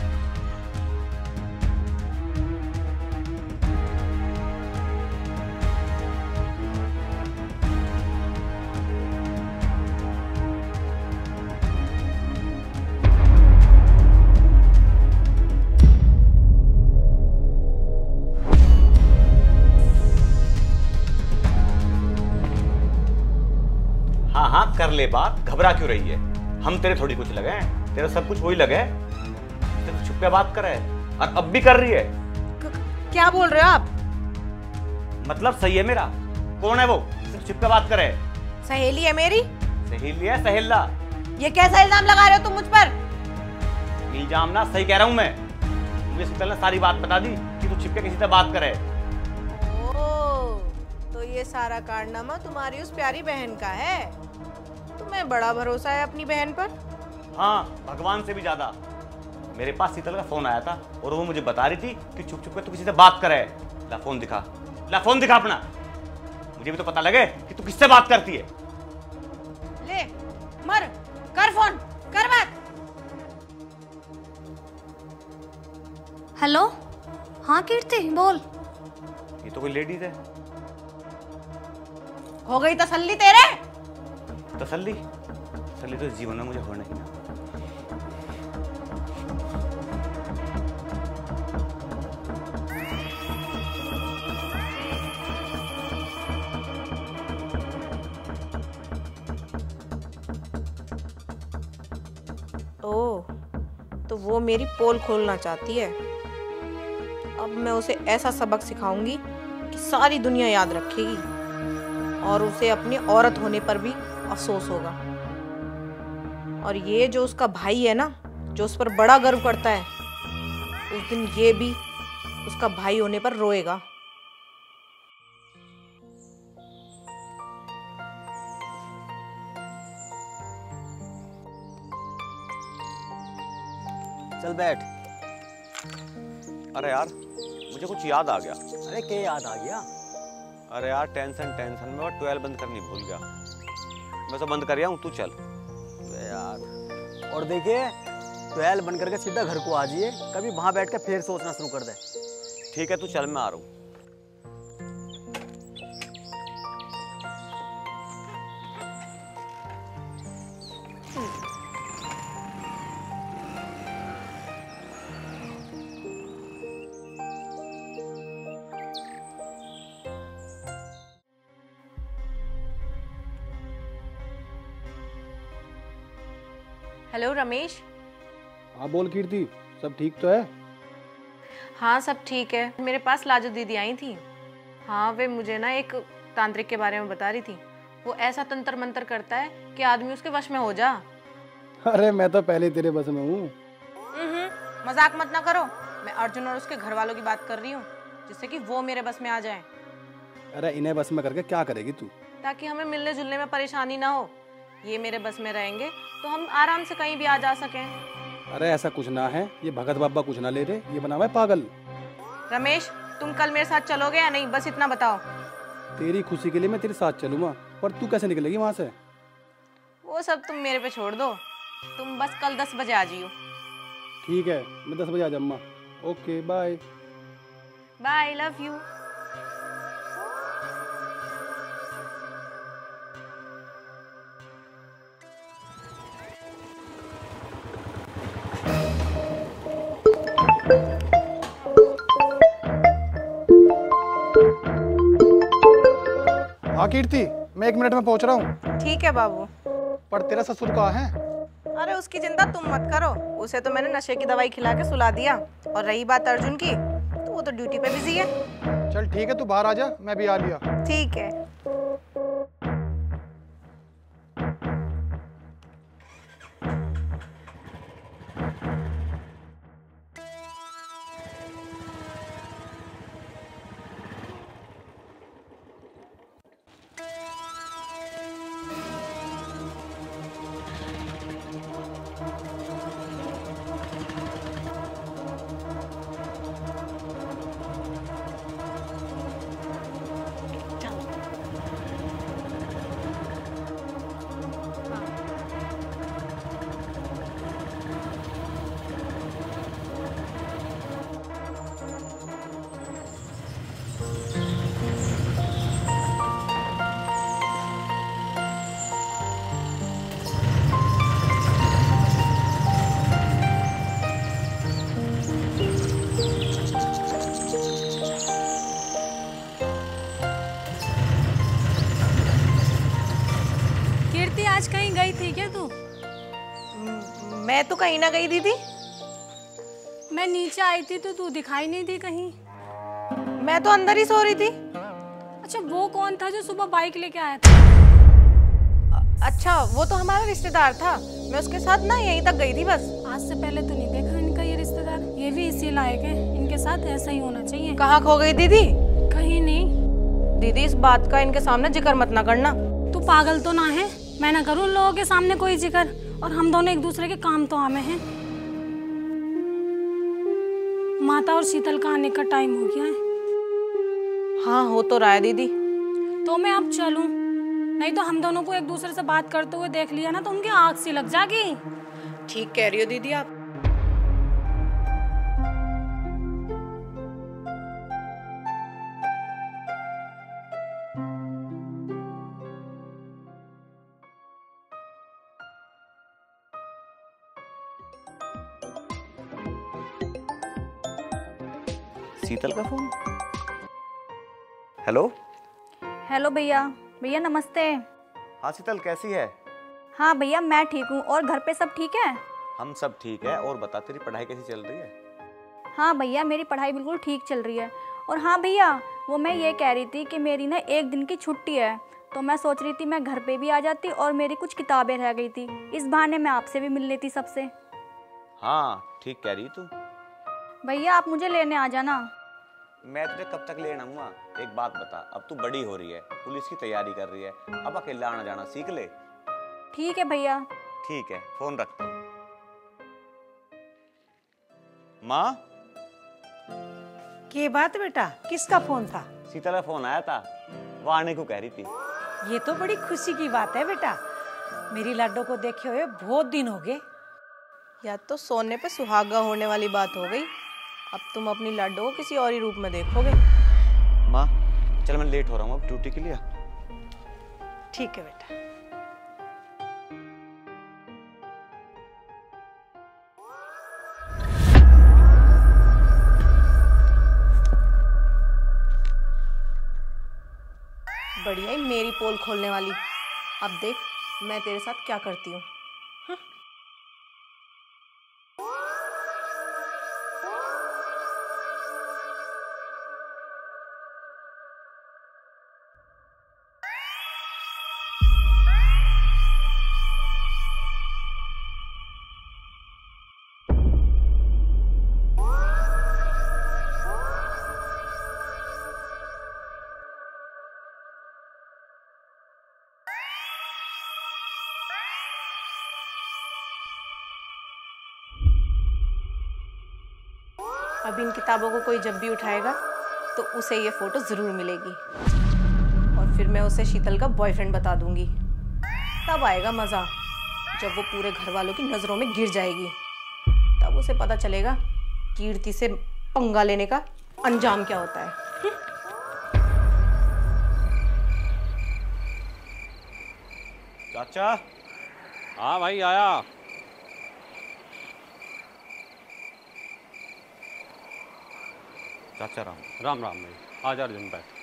हाँ हाँ कर ले बात, घबरा क्यों रही है? हम तेरे थोड़ी कुछ लगे हैं, तेरा सब कुछ वही लगे है। तो चुप पे बात कर है और अब भी कर रही है। क्या बोल रहे हो आप? मतलब सही है मेरा? कौन है वो? सिर्फ चुप पे बात करे। सहेली है मेरी। सहेली है? सहेला? ये कैसा इल्जाम लगा रहे हो तुम मुझ पर? इल्जाम ना, सही कह रहा हूं मैं। मुझे शीतल ने सारी बात बता दी कि तू छिप के किसी से बात करे। तो ये सारा कारनामा तुम्हारी उस प्यारी बहन का है? तुम्हें बड़ा भरोसा है अपनी बहन पर? हाँ, भगवान से भी ज्यादा। मेरे पास शीतल का फोन आया था और वो मुझे बता रही थी कि चुप चुप के तू किसी से बात करे। ला फोन दिखा, ला फोन दिखा अपना, मुझे भी तो पता लगे कि तू किससे बात करती है। ले मर, कर फोन, कर बात। हेलो, हाँ कीर्ति बोल। ये तो कोई लेडीज है। हो गई तसल्ली तेरे? तसल्ली? तसल्ली तो इस जीवन में मुझे होने की ना। ओह, तो वो मेरी पोल खोलना चाहती है। अब मैं उसे ऐसा सबक सिखाऊंगी कि सारी दुनिया याद रखेगी और उसे अपनी औरत होने पर भी अफसोस होगा। और ये जो उसका भाई है ना, जो उस पर बड़ा गर्व करता है, उस दिन ये भी उसका भाई होने पर रोएगा। चल बैठ। अरे यार मुझे कुछ याद आ गया। अरे क्या याद आ गया? अरे यार टेंशन में वो 12 बंद करनी भूल गया। मैं तो बंद कर रहा हूँ, तू चल। यार और देखिए 12 बंद करके सीधा घर को आ जाइए, कभी वहां बैठ के फिर सोचना शुरू कर दे। ठीक है तू चल, मैं आ रहा हूँ। हेलो रमेश। हाँ बोल कीर्ति, सब ठीक तो है? हाँ सब ठीक है। मेरे पास लाजो दीदी आई थी। हाँ वे मुझे ना एक तांत्रिक के बारे में बता रही थी। वो ऐसा तंत्र मंत्र करता है कि आदमी उसके वश में हो जा। अरे मैं तो पहले तेरे बस में हूँ। मजाक मत ना करो। मैं अर्जुन और उसके घर वालों की बात कर रही हूँ, जिससे कि वो मेरे बस में आ जाए। अरे इन्हें बस में करके क्या करेगी तू? ताकि हमें मिलने जुलने में परेशानी ना हो। ये मेरे बस में रहेंगे तो हम आराम से कहीं भी आ जा सकें। अरे ऐसा कुछ ना है, ये भगत बाबा कुछ ना ले रहे, ये बना हुआ है पागल। रमेश तुम कल मेरे साथ चलोगे या नहीं, बस इतना बताओ। तेरी खुशी के लिए मैं तेरे साथ चलूंगा, पर तू कैसे निकलेगी वहां से? वो सब तुम मेरे पे छोड़ दो, तुम बस कल 10 बजे आ जाइयो। ठीक है, मैं 10 बजे आ जाऊंगा। Okay bye. Bye, love you. हाँ कीर्ति, मैं 1 मिनट में पहुंच रहा हूँ। ठीक है बाबू। पर तेरा ससुर कहाँ है? अरे उसकी चिंता तुम मत करो, उसे तो मैंने नशे की दवाई खिला के सुला दिया। और रही बात अर्जुन की, तो वो तो ड्यूटी पे बिजी है। चल ठीक है, तू बाहर आ जा, मैं भी आ लिया। ठीक है। तू कहीं ना गई दीदी? मैं नीचे आई थी तो तू दिखाई नहीं दी कहीं। मैं तो अंदर ही सो रही थी। अच्छा, वो कौन था जो सुबह बाइक लेके आया था? अच्छा, वो तो हमारा रिश्तेदार था। मैं उसके साथ ना यहीं तक गई थी बस। आज से पहले तो नहीं देखा इनका ये रिश्तेदार। ये भी इसी लायक है, इनके साथ ऐसा ही होना चाहिए। कहाँ खो गई दीदी? कहीं नहीं। दीदी, इस बात का इनके सामने जिक्र मत ना करना। तू पागल तो ना है? मैं ना करूँ लोगों के सामने कोई जिक्र, और हम दोनों एक दूसरे के काम तो आमे हैं। माता और शीतल का आने का टाइम हो गया है। हाँ, हो तो रहा है दीदी। तो मैं अब चलूं? नहीं तो हम दोनों को एक दूसरे से बात करते हुए देख लिया ना तो उनकी आँख सी लग जाएगी। ठीक कह रही हो दीदी आप। शीतल का फोन। हेलो। हेलो भैया। भैया नमस्ते। हाँ शीतल, कैसी है? हाँ भैया, मैं ठीक हूँ। और घर पे सब ठीक है? हम सब ठीक है। और बता, तेरी पढ़ाई कैसी चल रही है? हाँ भैया, मेरी पढ़ाई बिल्कुल ठीक चल रही है। और हाँ भैया, वो मैं ये कह रही थी कि मेरी ना 1 दिन की छुट्टी है, तो मैं सोच रही थी मैं घर पे भी आ जाती और मेरी कुछ किताबें रह गई थी, इस बहाने मैं आपसे भी मिल लेती सबसे। हाँ ठीक कह रही तू। भैया आप मुझे लेने आ जाना। मैं तुझे कब तक लेना आऊंगा? एक बात बता, अब तू बड़ी हो रही है, पुलिस की तैयारी कर रही है, अब अकेला आना जाना सीख ले। ठीक है भैया। ठीक है, फोन रखता हूँ। माँ। क्या बात बेटा, किसका फोन था? शीतल का फोन आया था, वो आने को कह रही थी। ये तो बड़ी खुशी की बात है बेटा, मेरी लाडो को देखे हुए बहुत दिन हो गए। या तो सोने पे सुहागा होने वाली बात हो गई। अब तुम अपनी लाडो को किसी और ही रूप में देखोगे। माँ चल, मैं लेट हो रहा हूँ अब ड्यूटी के लिए। ठीक है बेटा। बढ़िया ही मेरी पोल खोलने वाली। अब देख मैं तेरे साथ क्या करती हूँ। अब इन किताबों को कोई जब भी उठाएगा तो उसे ये फोटो जरूर मिलेगी, और फिर मैं उसे शीतल का बॉयफ्रेंड बता दूंगी। तब आएगा मजा, जब वो पूरे घर वालों की नजरों में गिर जाएगी। तब उसे पता चलेगा कीर्ति से पंगा लेने का अंजाम क्या होता है। चाचा। हाँ भाई आया। चाचा राम राम राम भाई। आ जा अर्जुन बैठ।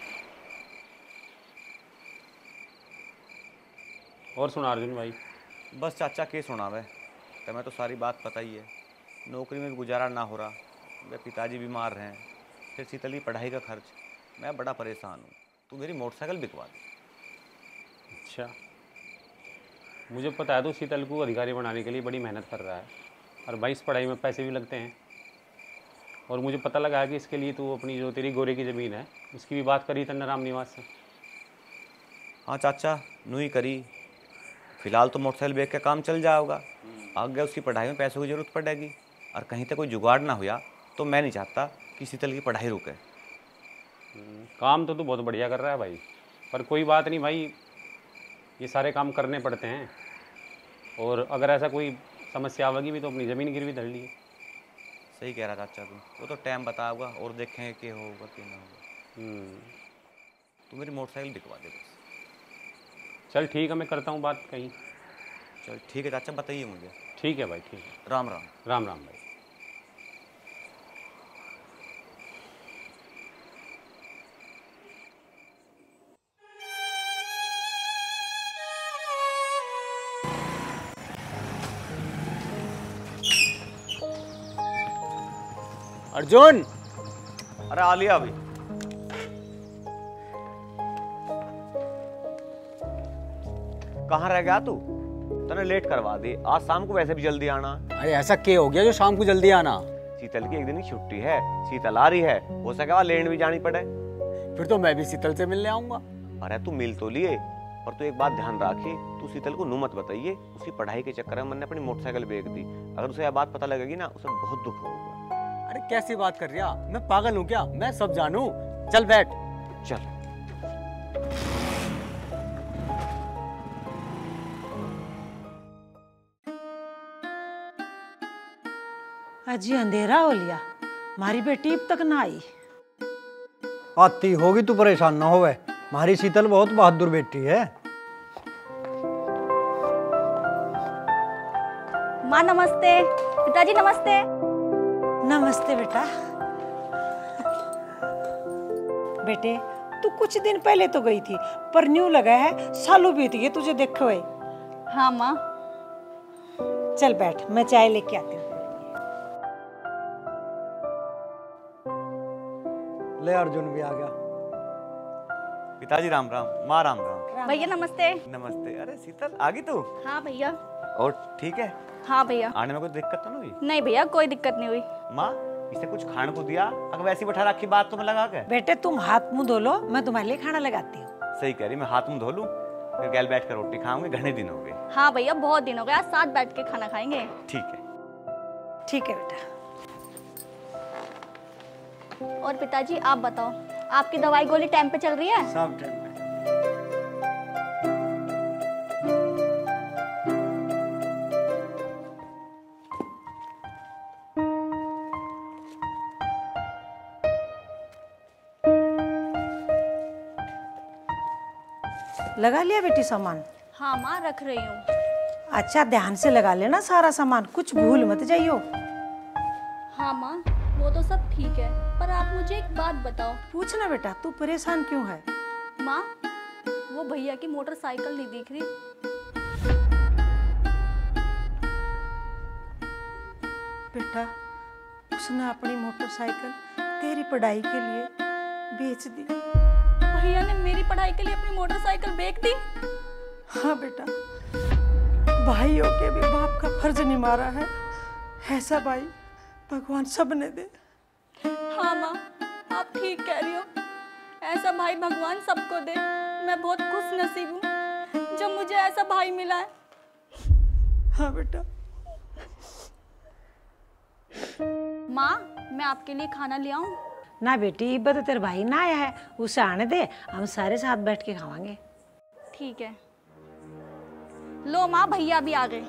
और सुना अर्जुन भाई? बस चाचा के सुनावे, तुम्हें तो सारी बात पता ही है। नौकरी में भी गुजारा ना हो रहा, मेरे पिताजी बीमार हैं, फिर शीतल की पढ़ाई का खर्च, मैं बड़ा परेशान हूँ। तू मेरी मोटरसाइकिल बिकवा दे। अच्छा, मुझे पता है तू शीतल को अधिकारी बनाने के लिए बड़ी मेहनत कर रहा है, और भाई इस पढ़ाई में पैसे भी लगते हैं। और मुझे पता लगा है कि इसके लिए तू अपनी जो तेरी गोरे की ज़मीन है उसकी भी बात करी तन्ना राम निवास से। हाँ चाचा, नू ही करी। फिलहाल तो मोटरसाइकिल बेच के काम चल जाएगा, आगे उसकी पढ़ाई में पैसों की जरूरत पड़ेगी, और कहीं तक कोई जुगाड़ ना हुआ तो मैं नहीं चाहता कि शीतल की पढ़ाई रुके। काम तो तू बहुत बढ़िया कर रहा है भाई, पर कोई बात नहीं भाई, ये सारे काम करने पड़ते हैं। और अगर ऐसा कोई समस्या आवेगी भी तो अपनी ज़मीन गिरवी धर लिए। सही कह रहा चाचा तू, वो तो टाइम बताओगा और देखेंगे कि होगा कि ना होगा। तू मेरी मोटरसाइकिल बिकवा दे बस। चल ठीक है, मैं करता हूँ बात कहीं। चल ठीक है चाचा, बताइए मुझे। ठीक है भाई, ठीक है। राम राम। राम राम भाई। अर्जुन, अरे आ लिया अभी। कहाँ रह गया तू? तूने लेट करवा दी। आज शाम को वैसे भी जल्दी आना। अरे ऐसा क्या हो गया जो शाम को जल्दी आना? शीतल की एक दिन की छुट्टी है, शीतल आ रही है, हो सके वहाँ लेने भी जानी पड़े। फिर तो मैं भी शीतल से मिलने आऊंगा। अरे तू मिल तो लिए, पर तू एक बात ध्यान रखी, तू शीतल को नू मत बताइए। उसकी पढ़ाई के चक्कर में मैंने अपनी मोटरसाइकिल बेच दी। अगर उसे यह बात पता लगेगी ना, उसे बहुत दुख होगा। अरे कैसी बात कर रहा? मैं पागल हूँ क्या? मैं सब जानू। चल बैठ। चल। अजी अंधेरा हो लिया, हमारी बेटी अब तक ना आई। आती होगी, तू परेशान ना होवे। हमारी शीतल बहुत बहादुर बेटी है। माँ नमस्ते। पिताजी नमस्ते। नमस्ते बेटा। बेटे तू कुछ दिन पहले तो गई थी, पर न्यू लगा है सालों बीत गए तुझे देखे हुए। हाँ माँ। चल बैठ, मैं चाय लेके आती हूँ। ले अर्जुन भी आ गया। पिताजी राम राम, माँ राम राम। भैया नमस्ते। नमस्ते। अरे शीतल आ गई तू? हाँ भैया। और ठीक है? हाँ भैया। आने में कोई दिक्कत तो नहीं हुई? नहीं भैया, कोई दिक्कत नहीं हुई। माँ इसे कुछ खाने को दिया? अगर वैसी बैठा रखी बात तो मैं लगा के। बेटे तुम हाथ मुंह धो लो, मैं तुम्हारे लिए खाना लगाती हूँ। सही कह रही, मैं हाथ मुंह धो लूँ, फिर गैल बैठ कर रोटी खाऊंगे। घने दिन हो गए। हाँ भैया, बहुत दिन हो गए, आज साथ बैठ के खाना खाएंगे। ठीक है। ठीक है बेटा। और पिताजी आप बताओ, आपकी दवाई गोली टाइम पे चल रही है? सब टाइम पे। लगा लिया बेटी सामान? हाँ माँ, रख रही हूँ। अच्छा ध्यान से लगा लेना सारा सामान, कुछ भूल मत जाइयो। हाँ माँ, वो तो सब ठीक है, पर आप मुझे एक बात बताओ। पूछना बेटा, तू परेशान क्यों है? माँ, वो भैया की मोटरसाइकिल नहीं दिख रही। बेटा उसने अपनी मोटरसाइकिल तेरी पढ़ाई के लिए बेच दी। भैया ने मेरी पढ़ाई के लिए अपनी मोटरसाइकिल बेच दी? हाँ बेटा, भाइयों के भी बाप का फर्ज निभाया है, ऐसा भाई भगवान सब ने दे। हाँ माँ, आप ठीक कह रही हो, ऐसा भाई भगवान सबको दे। मैं बहुत खुश नसीब हूँ जब मुझे ऐसा भाई मिला है। हाँ बेटा। माँ, मैं आपके लिए खाना ले आऊं? ना बेटी, इब्बत तो तेरा भाई ना आया है, उसे आने दे, हम सारे साथ बैठ के खावांगे। ठीक है। लो माँ, भैया भी आ गए।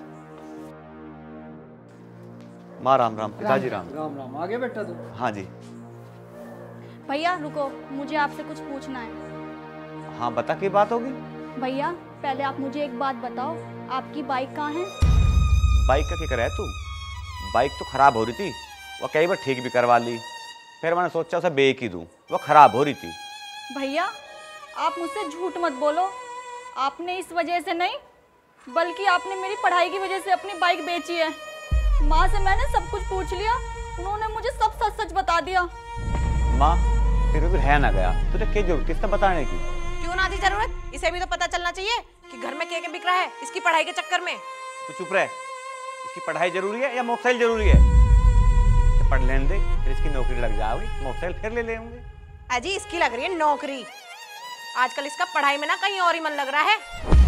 माँ राम राम। पिताजी राम राम राम। आ गए बेटा तू? हाँ जी। भैया रुको, मुझे आपसे कुछ पूछना है। हाँ बता, क्या बात होगी? भैया पहले आप मुझे एक बात बताओ, आपकी बाइक कहाँ है? बाइक का क्या कर रहा है तू? बाइक तो खराब हो रही थी, वो कई बार ठीक भी करवा ली, फिर मैंने सोचा उसे बेच ही दूं, वो खराब हो रही थी। भैया आप मुझसे झूठ मत बोलो, आपने इस वजह से नहीं बल्कि आपने मेरी पढ़ाई की वजह से अपनी बाइक बेची है। माँ से मैंने सब कुछ पूछ लिया, उन्होंने मुझे सब सच सच बता दिया। माँ फिर भी रह ना गया, तुझे क्या जरूरत थी इसका बताने की? क्यों ना थी जरूरत? इसे भी तो पता चलना चाहिए कि घर में क्या क्या बिक रहा है इसकी पढ़ाई के चक्कर में। तू चुप रह। इसकी पढ़ाई जरूरी है या मोटरसाइकिल जरूरी है? तो पढ़ लेने दे, फिर इसकी नौकरी लग जाएगी, मोटरसाइकिल फिर ले लेंगे। अजी इसकी लग रही है नौकरी, आजकल इसका पढ़ाई में ना कहीं और ही मन लग रहा है।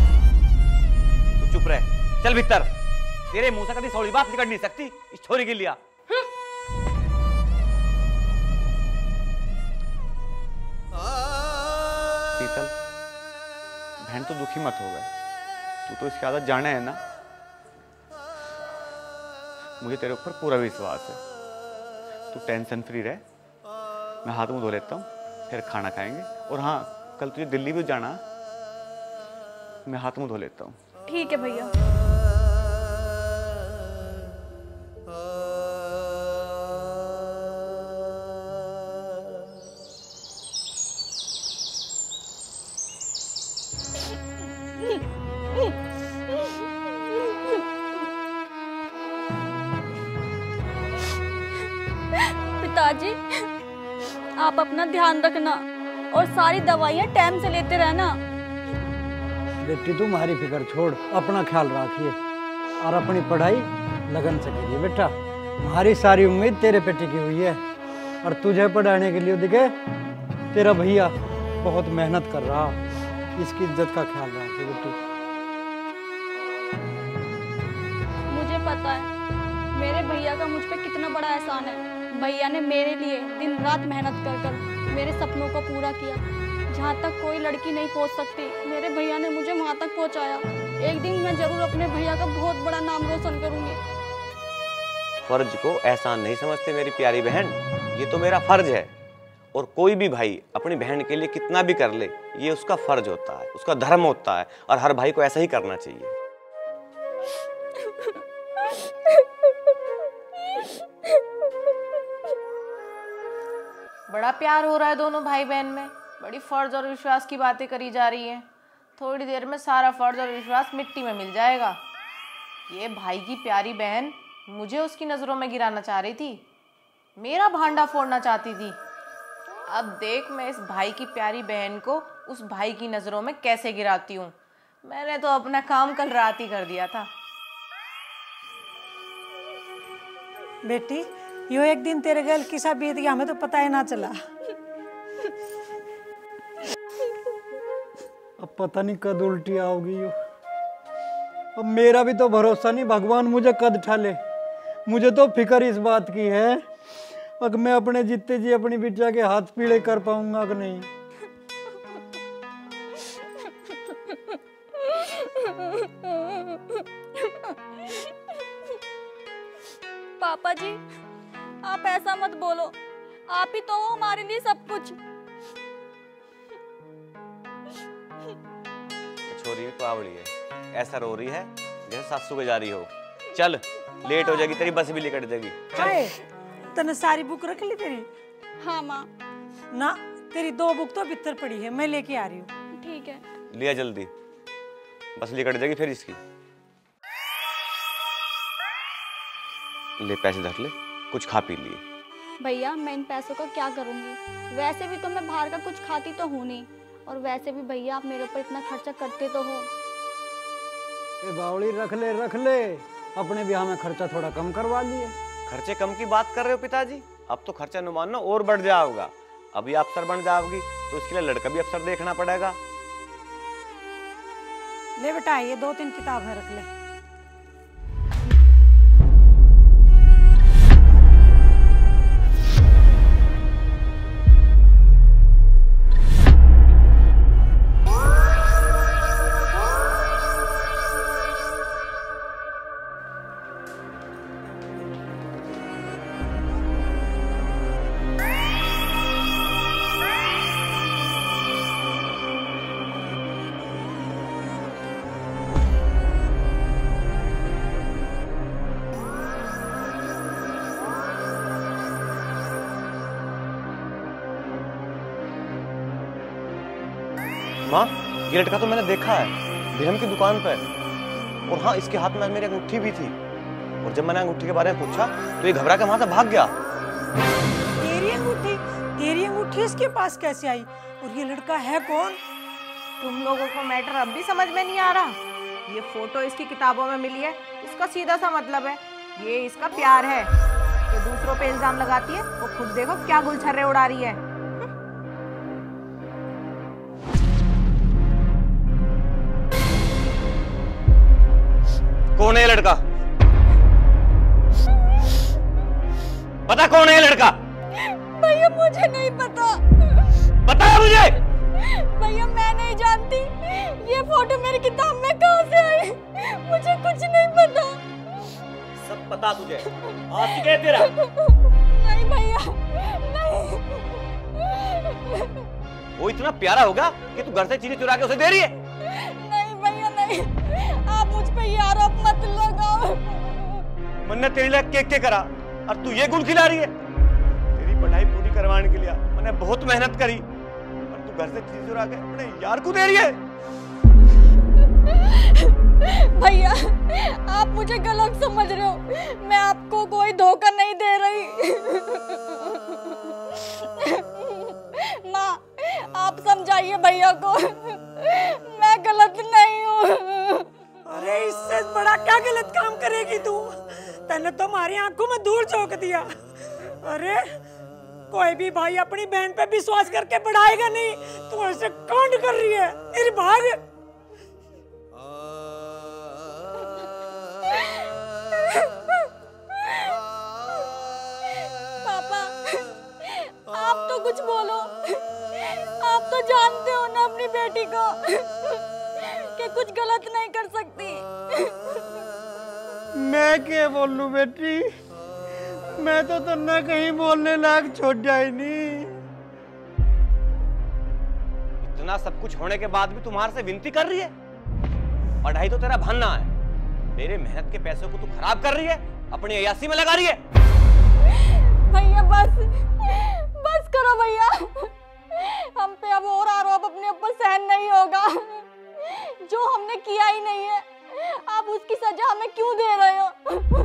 तू चुप रह, चल भीतर। तेरे मुंह से कभी सौड़ी बात निकल नहीं सकती इस छोरी के लिए। शीतल बहन तो दुखी मत हो गए, तू तो इसकी आदत जाने है ना। मुझे तेरे ऊपर पूरा विश्वास है, तू टेंशन फ्री रह। मैं हाथ मुंह धो लेता हूँ, फिर खाना खाएंगे। और हाँ, कल तुझे दिल्ली भी जाना, मैं हाथ मुंह धो लेता हूँ। ठीक है भैया। आप अपना ध्यान रखना और सारी दवाइयाँ टाइम से लेते रहना। बेटी तुम्हारी फिक्र छोड़, अपना ख्याल रखिए और अपनी पढ़ाई लगन से करिए बेटा। हमारी सारी उम्मीद तेरे पे टिकी हुई है और तुझे पढ़ाने के लिए दिखे तेरा भैया बहुत मेहनत कर रहा। इसकी इज्जत का ख्याल रखिए बेटी। मुझे पता है मेरे भैया का मुझ पे कितना बड़ा एहसान है। भैया ने मेरे लिए दिन रात मेहनत कर कर मेरे सपनों को पूरा किया। जहाँ तक कोई लड़की नहीं पहुँच सकती, मेरे भैया ने मुझे वहाँ तक पहुँचाया। एक दिन मैं जरूर अपने भैया का बहुत बड़ा नाम रोशन करूँगी। फर्ज को एहसान नहीं समझते मेरी प्यारी बहन, ये तो मेरा फर्ज है। और कोई भी भाई अपनी बहन के लिए कितना भी कर ले, ये उसका फर्ज होता है, उसका धर्म होता है, और हर भाई को ऐसा ही करना चाहिए। बड़ा प्यार हो रहा है दोनों भाई बहन में, बड़ी फर्ज और विश्वास की बातें करी जा रही हैं। थोड़ी देर में सारा फर्ज और विश्वास मिट्टी में मिल जाएगा। ये भाई की प्यारी बहन मुझे उसकी नज़रों में गिराना चाह रही थी, मेरा भांडा फोड़ना चाहती थी। अब देख मैं इस भाई की प्यारी बहन को उस भाई की नज़रों में कैसे गिराती हूँ। मैंने तो अपना काम कल रात ही कर दिया था। बेटी, यो एक दिन तेरे गल किसा बीत गया, हमें तो पता ही ना चला। अब पता नहीं कद उल्टी आओगी यो। अब मेरा भी तो भरोसा नहीं, भगवान मुझे कद ठाले। मुझे तो फिक्र इस बात की है अब मैं अपने जीते जी अपनी बिटिया के हाथ पीड़े कर पाऊंगा कि नहीं। पापा जी, आप ऐसा मत बोलो, आप ही तो हो हमारे लिए सब कुछ। छोरी भी पावड़ी है, ऐसा रो रही है जैसे सासू के जा रही हो। चल, लेट हो जाएगी, तेरी बस भी निकट जाएगी। तने सारी बुक रख ली तेरी? हाँ माँ। ना, तेरी 2 बुक तो भीतर पड़ी है, मैं लेके आ रही हूँ। ठीक है। लिया जल्दी, बस निकट जाएगी फिर इसकी। ले पैसे धर ले, कुछ खा पी लिए। भैया, मैं इन पैसों का क्या करूँगी? वैसे भी तो मैं बाहर का कुछ खाती तो हूँ नहीं, और वैसे भी भैया आप मेरे ऊपर इतना खर्चा करते तो हो। ए बावड़ी, रख ले, अपने ब्याह में खर्चा थोड़ा कम करवा लिए। खर्चे कम की बात कर रहे हो पिताजी? अब तो खर्चा न मानो और बढ़ जाओगा। अभी अफसर बन जाओगी तो इसके लिए लड़का भी अफसर देखना पड़ेगा। ले बेटा, ये 2-3 किताबें रख ले। माँ, ये लड़का तो मैंने देखा है बिरम की दुकान पर। और हाँ, इसके हाथ में मेरी अंगूठी भी थी, और जब मैंने अंगूठी के बारे में पूछा तो ये घबरा के वहां से भाग गया। तेरी अंगूठी इसके पास कैसे आई? और ये लड़का है कौन? तुम लोगों को मैटर अब भी समझ में नहीं आ रहा? ये फोटो इसकी किताबों में मिली है, इसका सीधा सा मतलब है ये इसका प्यार है। ये दूसरों पे इल्जाम लगाती है, वो खुद देखो क्या गुलछर्रे उड़ा रही है। कौन है ये लड़का? पता कौन है ये लड़का? भैया, मुझे नहीं पता। पता है मुझे? भैया, मैं नहीं जानती। ये फोटो मेरी किताब में कहाँ से आई? मुझे कुछ नहीं पता। सब पता तुझे? आज क्या तेरा? नहीं भैया, नहीं। वो इतना प्यारा होगा कि तू घर से चीजें चुरा के उसे दे रही है? नहीं भैया, नहीं। आप मुझ पे ये आरोप मत लगाओ। मैंने तेरे लिए केक करा और तू ये गुल खिला रही है? तेरी पढ़ाई पूरी करवाने के लिए मैंने बहुत मेहनत करी, और तू घर से चीजें चुरा के अपने यार को दे रही है? भैया, आप मुझे गलत समझ रहे हो। मैं आपको कोई धोखा नहीं दे रही। चाहिए भैया को। मैं गलत नहीं हूँ। अरे इससे बड़ा क्या गलत काम करेगी तू? तूने तो हमारी आंखों में धूल झोंक दिया। अरे कोई भी भाई अपनी बहन पे विश्वास करके बढ़ाएगा नहीं। तू ऐसे कांड कर रही है। मेरी भाग। पापा आप तो कुछ बोलो। आप तो जानते हो ना अपनी बेटी को कि कुछ गलत नहीं कर सकती। मैं क्या बोलूं बेटी, मैं तो तन्ना कहीं बोलने लायक छोड़ जाए नहीं। इतना सब कुछ होने के बाद भी तुम्हारे से विनती कर रही है। पढ़ाई तो तेरा भनना है, मेरे मेहनत के पैसों को तू खराब कर रही है, अपनी अयासी में लगा रही है। भैया बस करो भैया। हम पे अब और आरोप अपने ऊपर सहन नहीं होगा। जो हमने किया ही नहीं है, आप उसकी सजा हमें क्यों दे रहे हो?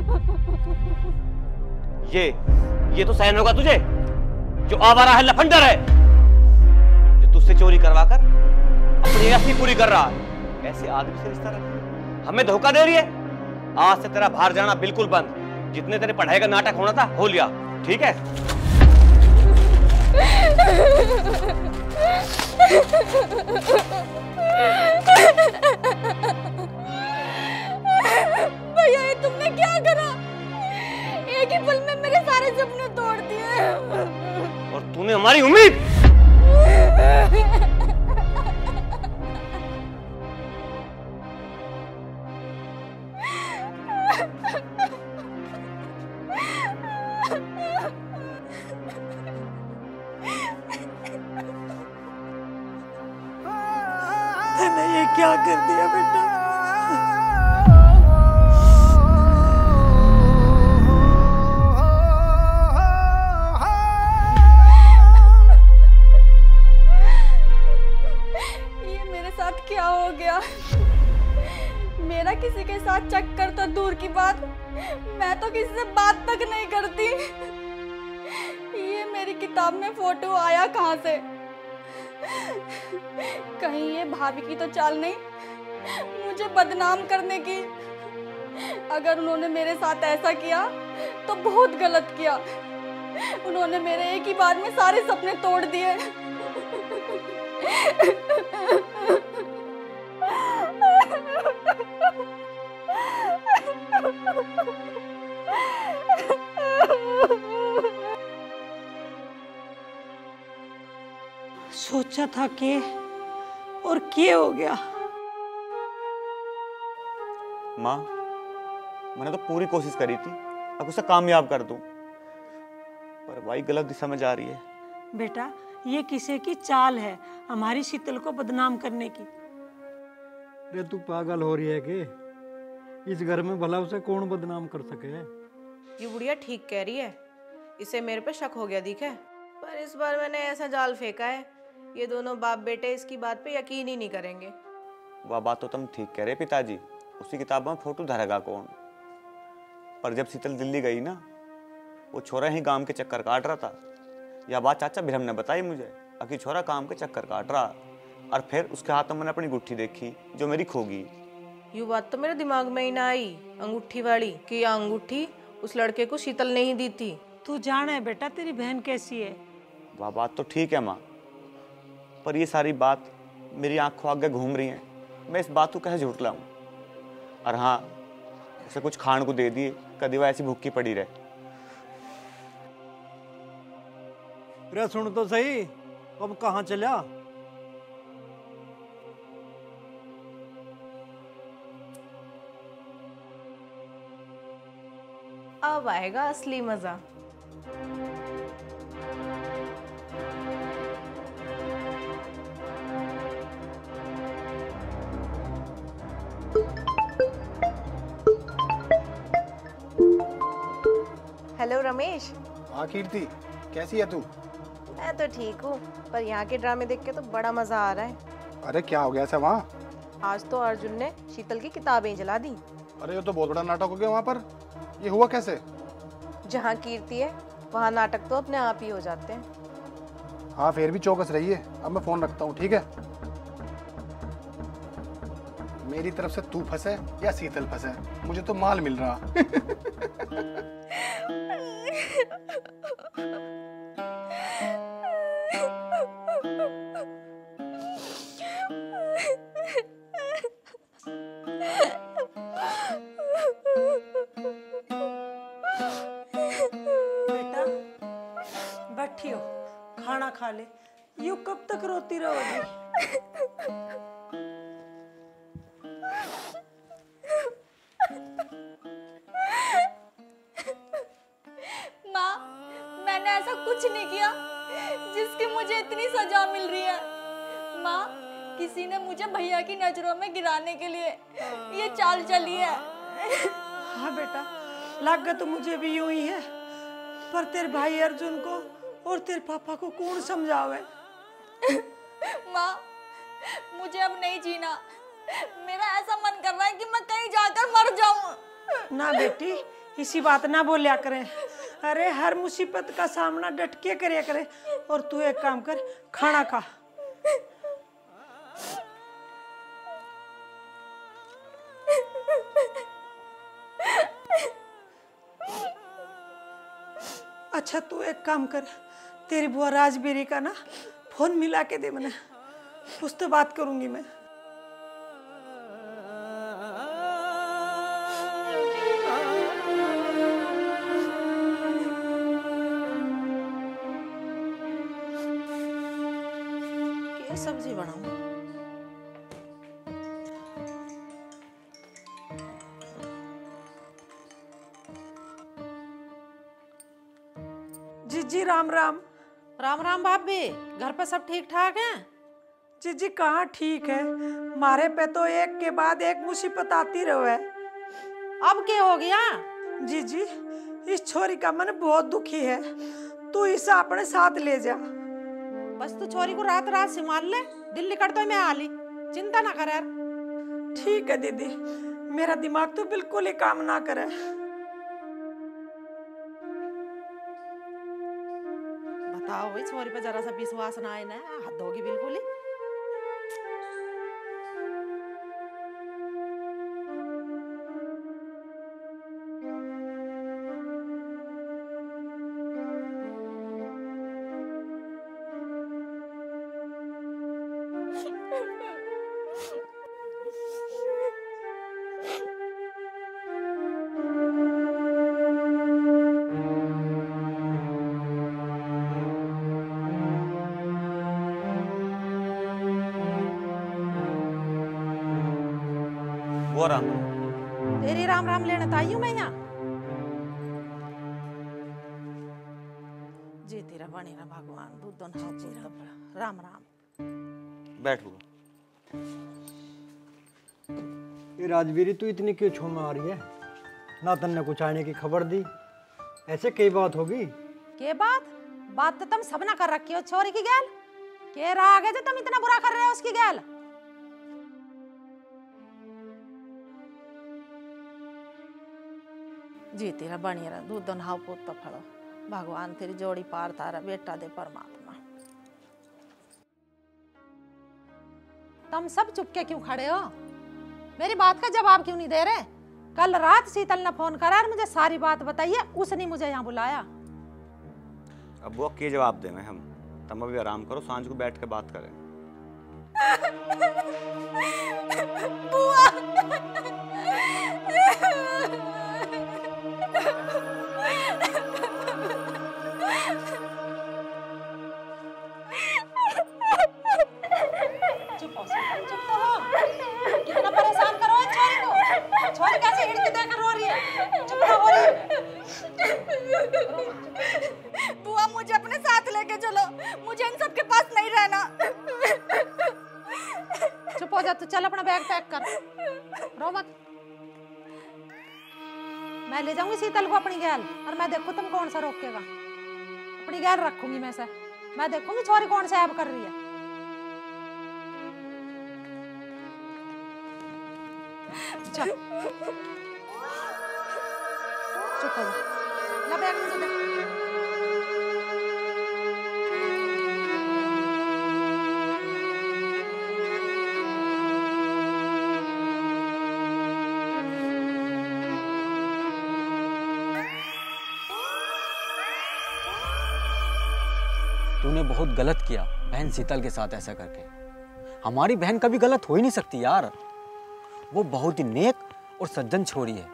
ये तो सहन होगा तुझे, जो आवारा है, लफंडर है, जो तुझसे चोरी करवाकर अपनी अयासी पूरी कर रहा है। ऐसे आदमी से रिश्ता रख, हमें धोखा दे रही है। आज से तेरा बाहर जाना बिल्कुल बंद। जितने तेरे पढ़ाई का नाटक होना था हो लिया, ठीक है? भैया ये तुमने क्या करा? एक ही पल में मेरे सारे सपने तोड़ दिए। और तूने हमारी उम्मीद। मैंने ये क्या कर दिया बेटा? ये मेरे साथ क्या हो गया? मेरा किसी के साथ चक्कर तो दूर की बात, मैं तो किसी से बात तक नहीं करती। ये मेरी किताब में फोटो आया कहाँ से? कहीं ये भाभी की तो चाल नहीं मुझे बदनाम करने की? अगर उन्होंने मेरे साथ ऐसा किया तो बहुत गलत किया। उन्होंने मेरे एक ही बार में सारे सपने तोड़ दिए। सोचा था कि और क्या हो गया? माँ, मैंने तो पूरी कोशिश करी थी अब उसे कामयाब कर दूं, पर भाई गलत दिशा में जा रही है। बेटा ये किसी की चाल है हमारी शीतल को बदनाम करने की। रे तू पागल हो रही है कि? इस घर में भला उसे कौन बदनाम कर सके? ये बुढ़िया ठीक कह रही है। इसे मेरे पे शक हो गया दिखे, पर इस बार मैंने ऐसा जाल फेंका है, ये दोनों बाप बेटे इसकी बात पे यकीन ही नहीं करेंगे। वह बात तो तुम ठीक कह रहे पिताजी, उसी किताब में फोटो धरेगा कौन? पर जब शीतल दिल्ली गई ना, वो छोरा ही काम के चक्कर काट रहा था। यह बात चाचा बिरम ने बताई मुझे, कि छोरा काम के चक्कर काट रहा, और फिर उसके हाथ में मैंने अपनी गुट्ठी देखी जो मेरी खोगी। ये बात तो मेरे दिमाग में ही ना आई, अंगूठी वाली, कि यह अंगूठी उस लड़के को शीतल नहीं दी थी। तू जाना है बेटा तेरी बहन कैसी है। वह बात तो ठीक है माँ, पर ये सारी बात मेरी आंखों आगे घूम रही है। मैं इस बात को कहे झूठ लाऊं? और हाँ, उसे कुछ खाने को दे दिए, कभी वह ऐसी भूखी पड़ी रहे। रे सुन तो सही, अब कहाँ चला? अब आएगा असली मजा। हेलो रमेश। हाँ कीर्ति, कैसी है तू? मैं तो ठीक हूँ, पर यहाँ के ड्रामे देख के तो बड़ा मजा आ रहा है। अरे क्या हो गया ऐसा वहाँ? आज तो अर्जुन ने शीतल की किताबें जला दी। अरे ये तो बहुत बड़ा नाटक हो गया वहाँ पर। ये हुआ कैसे? जहाँ कीर्ति है वहाँ नाटक तो अपने आप ही हो जाते हैं। हाँ फिर भी चौकस रहिए। अब मैं फ़ोन रखता हूँ, ठीक है? मेरी तरफ से तू फंसे या शीतल फंसे, मुझे तो माल मिल रहा। बेटा बैठियो, खाना खा ले। यूं कब तक रोती रहोगी? माँ, मैंने ऐसा कुछ नहीं किया जिसकी मुझे इतनी सजा मिल रही है। माँ, किसी ने मुझे भैया की नजरों में गिराने के लिए ये चाल चली है। हाँ बेटा, लग तो मुझे भी यूं ही है, पर तेरे भाई अर्जुन को और तेरे पापा को कौन समझावे? माँ, मुझे अब नहीं जीना। मेरा ऐसा मन कर रहा है कि मैं कहीं जाकर मर जाऊं। ना बेटी, इसी बात ना बोलिया करें। अरे हर मुसीबत का सामना डट के करे करे। और तू एक काम कर, खाना खा। अच्छा तू एक काम कर, तेरी बुआ राजबेरी का ना फोन मिला के दे मैंने, उससे बात करूंगी मैं। क्या सब्जी बनाऊं? जीजी राम राम। राम राम भाभी, घर पे सब ठीक ठाक हैं? जीजी कहाँ ठीक है, मारे पे तो एक के बाद एक मुसीबत आती रहे। अब क्या हो गया? जीजी इस छोरी का मन बहुत दुखी है, तू इसे अपने साथ ले जा। बस तू छोरी को रात रात संभाल ले, दिल्ली कर तो मैं आ ली, चिंता ना कर यार। ठीक है दीदी, मेरा दिमाग तो बिल्कुल ही काम ना करे। बताओ भाई, छोरी पे जरा सा विश्वास ना आए ना, हद होगी बिल्कुल ही। वो राम तेरी राम राम लेने तो आई हूँ मैं यहाँ। जी तेरा बने ना भगवान, दूध दोनों राम राम। बैठ बुआ। ये राजवीरी तू इतनी क्यों छो में आ रही है? ना तन्ने कुछ आने की खबर दी, ऐसे कई बात होगी। के बात तो तुम सब ना कर रखी हो छोरी की गैल। के राग है जो तुम इतना बुरा कर रहे हो उसकी गैल? जी तेरा बनी रहा, दूध दोनों पुत तो फड़ो, भगवान तेरी जोड़ी पार तारा, बेटा दे परमात्मा। तुम सब चुपके क्यों खड़े हो? मेरी बात का जवाब क्यों नहीं दे रहे? कल रात शीतल ने फोन करा और मुझे सारी बात बताइए, उसने मुझे यहाँ बुलाया। अब वो क्या जवाब दें हम? तुम अभी आराम करो, सांझ को बैठ के बात करें। बुआ चुप तो हो। कितना परेशान करो इस छोरी को। छोरी कैसे हिड़की देकर रो रही है? चुप ना हो रही है। बुआ मुझे अपने साथ लेके चलो, मुझे इन सब के पास नहीं रहना। चुप हो जा तू, चल अपना बैग पैक कर, रो मत। मैं ले जाऊंगी शीतल को अपनी गैल, और मैं देखूं तुम कौन सा रोकेगा। अपनी गैल रखूंगी मैं से, मैं देखूंगी छोरी कौन सा ऐब कर रही है। चल चुप हो जा, ला बैग मुझे दे। तूने बहुत गलत किया बहन शीतल के साथ ऐसा करके। हमारी बहन कभी गलत हो ही नहीं सकती यार। वो बहुत ही नेक और सज्जन छोरी है।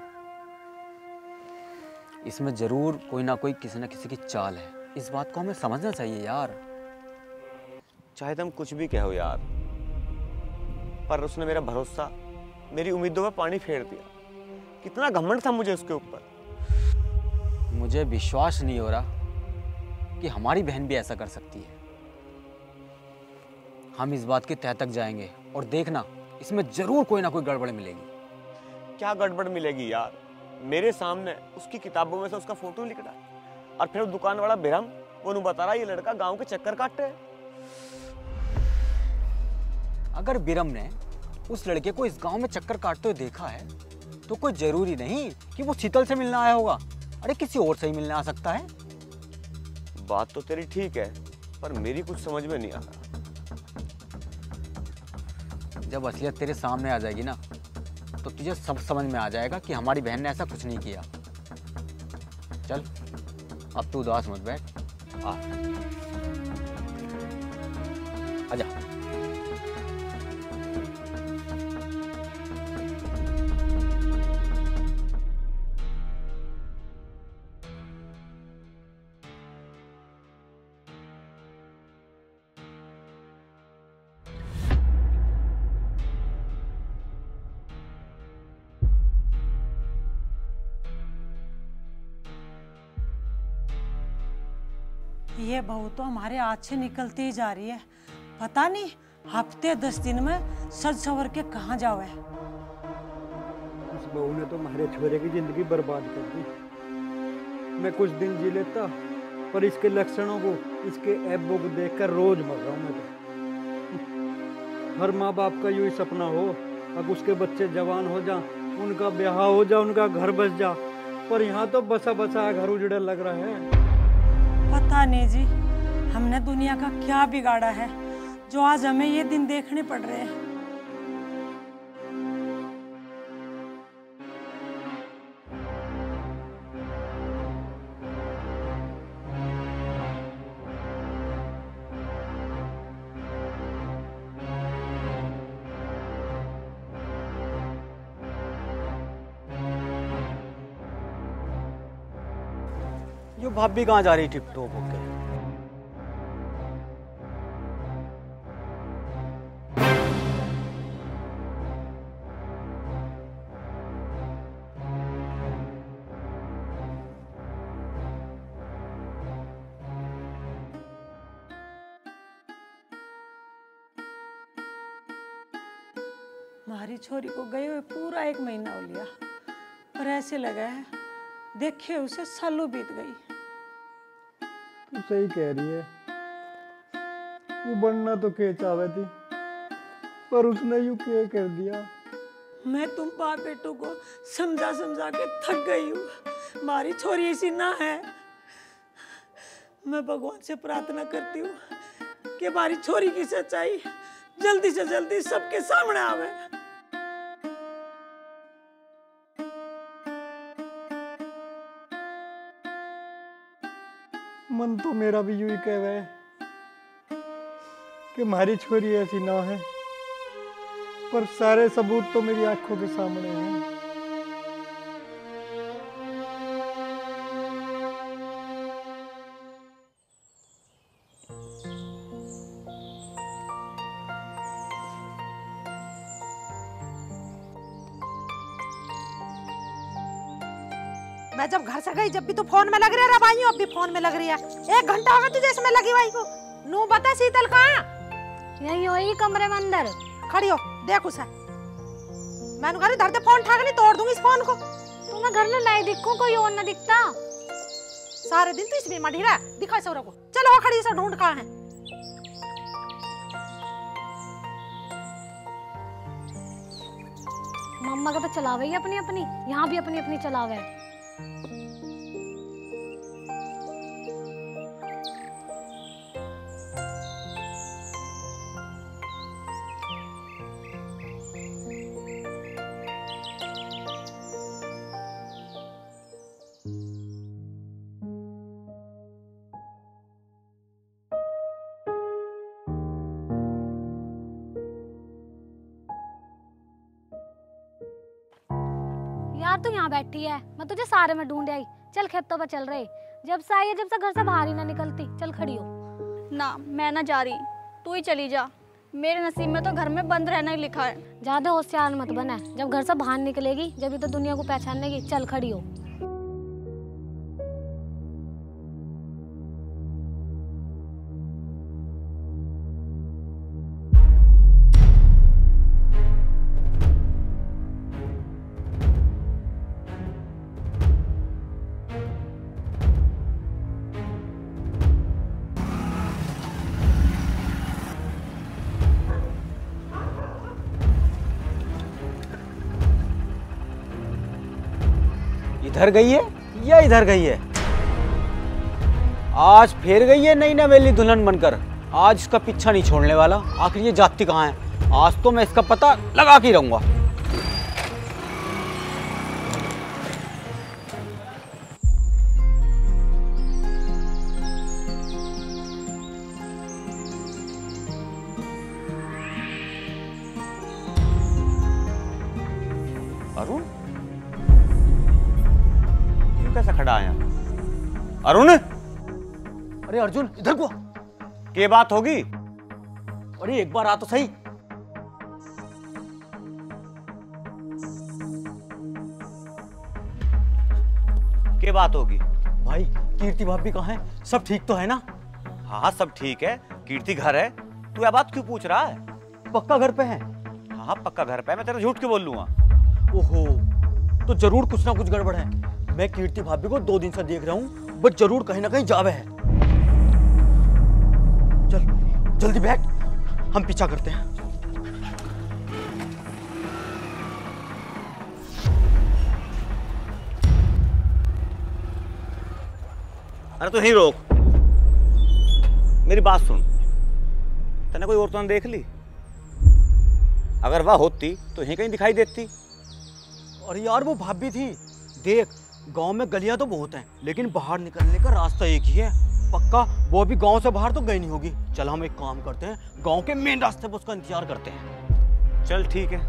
इसमें जरूर कोई ना कोई किसी न किसी की चाल है। इस बात को हमें समझना चाहिए यार। चाहे तुम कुछ भी कहो यार, पर उसने मेरा भरोसा, मेरी उम्मीदों में पानी फेर दिया। कितना घमंड था मुझे उसके ऊपर। मुझे विश्वास नहीं हो रहा कि हमारी बहन भी ऐसा कर सकती है। हम इस बात की तह तक जाएंगे और देखना, इसमें जरूर कोई ना कोई गड़बड़ मिलेगी। क्या गड़बड़ मिलेगी यार? मेरे सामने उसकी किताबों में से उसका फोटो लिख रहा है, और फिर वो दुकान वाला बिरम वो बता रहा है ये लड़का गांव के चक्कर काटते है। अगर बिरम ने उस लड़के को इस गांव में चक्कर काटते हुए देखा है तो कोई जरूरी नहीं कि वो शीतल से मिलने आया होगा। अरे किसी और से ही मिलने आ सकता है। बात तो तेरी ठीक है, पर मेरी कुछ समझ में नहीं आ रहा। जब असलियत तेरे सामने आ जाएगी ना, तो तुझे सब समझ में आ जाएगा कि हमारी बहन ने ऐसा कुछ नहीं किया। चल अब तू उदास मत बैठ, आजा। ये बहू तो हमारे हाथ से निकलती ही जा रही है। पता नहीं हफ्ते 10 दिन में सज सवर के कहाँ जावे। इस बहू ने तो हमारे छोरे की जिंदगी बर्बाद कर दी। मैं कुछ दिन जी लेता, पर इसके लक्षणों को, इसके ऐबों को देखकर रोज मर रहा हूँ मैं तो। हर माँ बाप का यूं ही सपना हो, अब उसके बच्चे जवान हो जा, उनका ब्याह हो जा, उनका घर बस जा, पर यहाँ तो बसा बसा घर उजड़ा लग रहा है। पता नहीं जी, हमने दुनिया का क्या बिगाड़ा है जो आज हमें ये दिन देखने पड़ रहे हैं। यो भाभी कहाँ जा रही टिप टॉप होके? हमारी छोरी को गए हुए पूरा 1 महीना हो लिया, पर ऐसे लगा है देखे उसे सालों बीत गई। तू सही कह रही है। वो बनना तो के चाहे थी, पर उसने यूं क्या कर दिया। मैं तुम बाप बेटों को समझा समझा के थक गई हूँ। हमारी छोरी ऐसी ना है। मैं भगवान से प्रार्थना करती हूँ कि हमारी छोरी की सच्चाई जल्दी से जल्दी सबके सामने आवे। मन तो मेरा भी यूं ही कह रहा है कि हमारी छोरी ऐसी ना है, पर सारे सबूत तो मेरी आंखों के सामने हैं। मैं जब घर से गई जब भी तू फोन में लग रही है, भाई अब भी फोन में लग रही है। 1 घंटा हो गया तुझे इसमें लगी भाई को। नू बता शीतल कहाँ? यही वही कमरे में अंदर खड़ी हो, देख उसे। मैंने कहा धर दे फोन, ठाक नहीं तोड़ दूंगी इस फोन को। तुम्हें घर में लाई दिखूं, कोई और ना दिखता। सारे दिन तो इसमें मढ़ी रहा, दिखा सौरा को। चलो खड़ी से ढूंढ कहाँ है। मम्मा का तो चलावे ही अपनी अपनी, यहाँ भी अपनी अपनी चलावे। यार तू यहाँ बैठी है, मैं तुझे सारे में ढूंढ आई। चल खेतों पे चल रहे, जब से आई है जब से घर से बाहर ही ना निकलती। चल खड़ी हो। ना मैं ना जा रही, तू ही चली जा। मेरे नसीब में तो घर में बंद रहना ही लिखा है। ज्यादा होशियार मत बना, जब घर से बाहर निकलेगी जब तो दुनिया को पहचानेगी। चल खड़ी हो। इधर गई है या इधर गई है? आज फिर गई है नई नवेली दुल्हन बनकर। आज इसका पीछा नहीं छोड़ने वाला। आखिर ये जाती कहाँ है? आज तो मैं इसका पता लगा के रहूंगा। अरुण कैसा खड़ा है? अरुण! अरे अर्जुन इधर को। के बात होगी? अरे एक बार आ तो सही। के बात होगी? भाई कीर्ति भाभी कहाँ है? सब ठीक तो है ना? हाँ सब ठीक है। कीर्ति घर है। तू यह बात क्यों पूछ रहा है? पक्का घर पे है? हाँ पक्का घर पे है। मैं तेरा झूठ क्यों बोल लूंगा? ओहो, तो जरूर कुछ ना कुछ गड़बड़ है। मैं कीर्ति भाभी को 2 दिन से देख रहा हूँ, बट जरूर कहीं ना कहीं जावे है। चल जल्दी बैठ, हम पीछा करते हैं। अरे तू यहीं रोक, मेरी बात सुन। तूने कोई और तो देख ली? अगर वह होती तो यहीं कहीं दिखाई देती। अरे यार वो भाभी थी। देख गांव में गलियां तो बहुत हैं, लेकिन बाहर निकलने का रास्ता एक ही है। पक्का वो अभी गांव से बाहर तो गई नहीं होगी। चल हम एक काम करते हैं, गांव के मेन रास्ते पर उसका इंतजार करते हैं। चल ठीक है।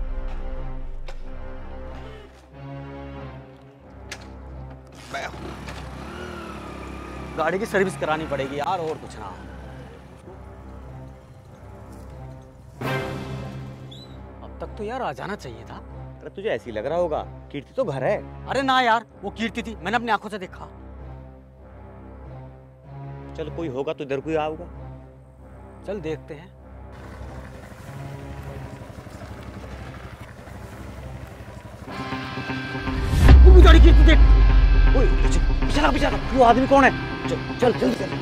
गाड़ी की सर्विस करानी पड़ेगी यार, और कुछ ना। अब तक तो यार आ जाना चाहिए था। अरे तुझे ऐसी लग रहा होगा, कीर्ति तो घर है। अरे ना यार, वो कीर्ति थी, मैंने अपनी आंखों से देखा। चल कोई होगा तो इधर कोई आऊगा। चल देखते हैं। वो बेचारी कीर्ति देख। ओए पीछे पीछे, वो आदमी कौन है? चल चल जल्दी चल।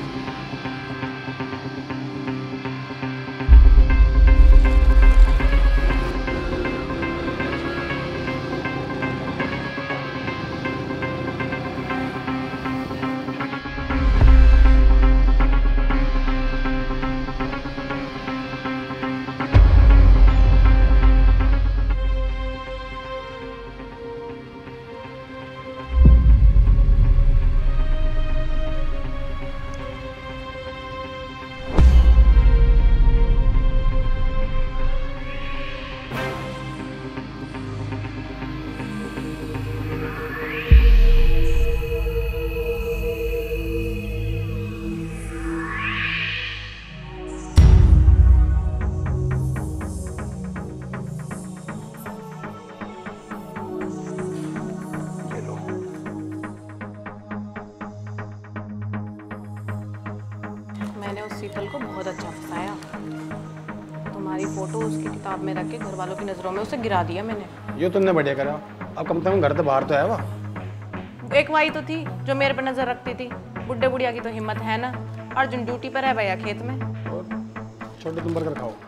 मैंने उस शीतल को बहुत अच्छा फंसाया। तुम्हारी फोटो उसकी किताब में रख के घर वालों की नजरों में उसे गिरा दिया मैंने। ये तुमने बढ़िया करा। अब कम से कम घर से बाहर तो है वह। एक वाई तो थी जो मेरे पर नजर रखती थी। बुड्ढे बुढ़िया की तो हिम्मत है ना। अर्जुन ड्यूटी पर है भैया खेत में। और छोटे तुम बर्गर खाओ।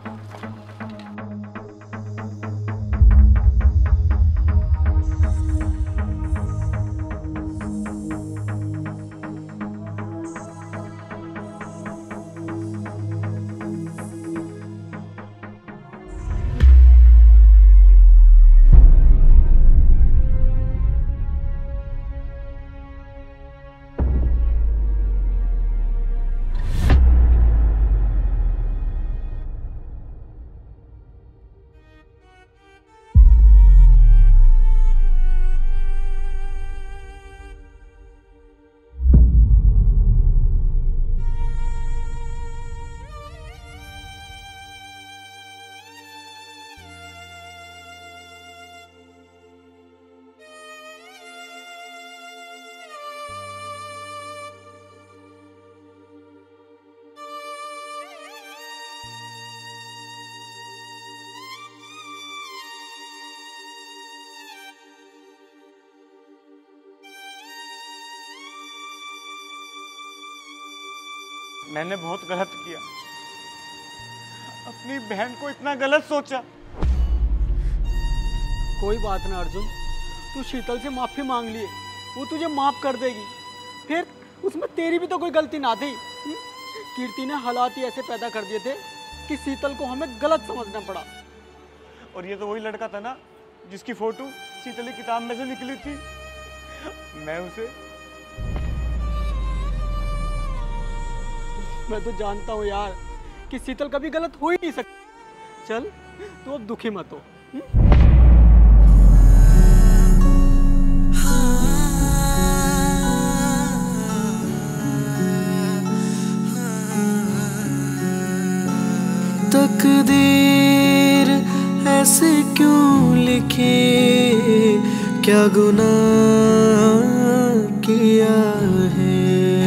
मैंने बहुत गलत किया, अपनी बहन को इतना गलत सोचा। कोई बात ना अर्जुन, तू शीतल से माफी मांग लिए, वो तुझे माफ कर देगी। फिर उसमें तेरी भी तो कोई गलती ना थी। कीर्ति ने हालात ही ऐसे पैदा कर दिए थे कि शीतल को हमें गलत समझना पड़ा। और ये तो वही लड़का था ना जिसकी फोटो शीतल की किताब में से निकली थी। मैं तो जानता हूँ यार कि शीतल कभी गलत हो ही नहीं सकती। चल तू अब दुखी मत हो। तकदीर ऐसे क्यों लिखी, क्या गुनाह किया है।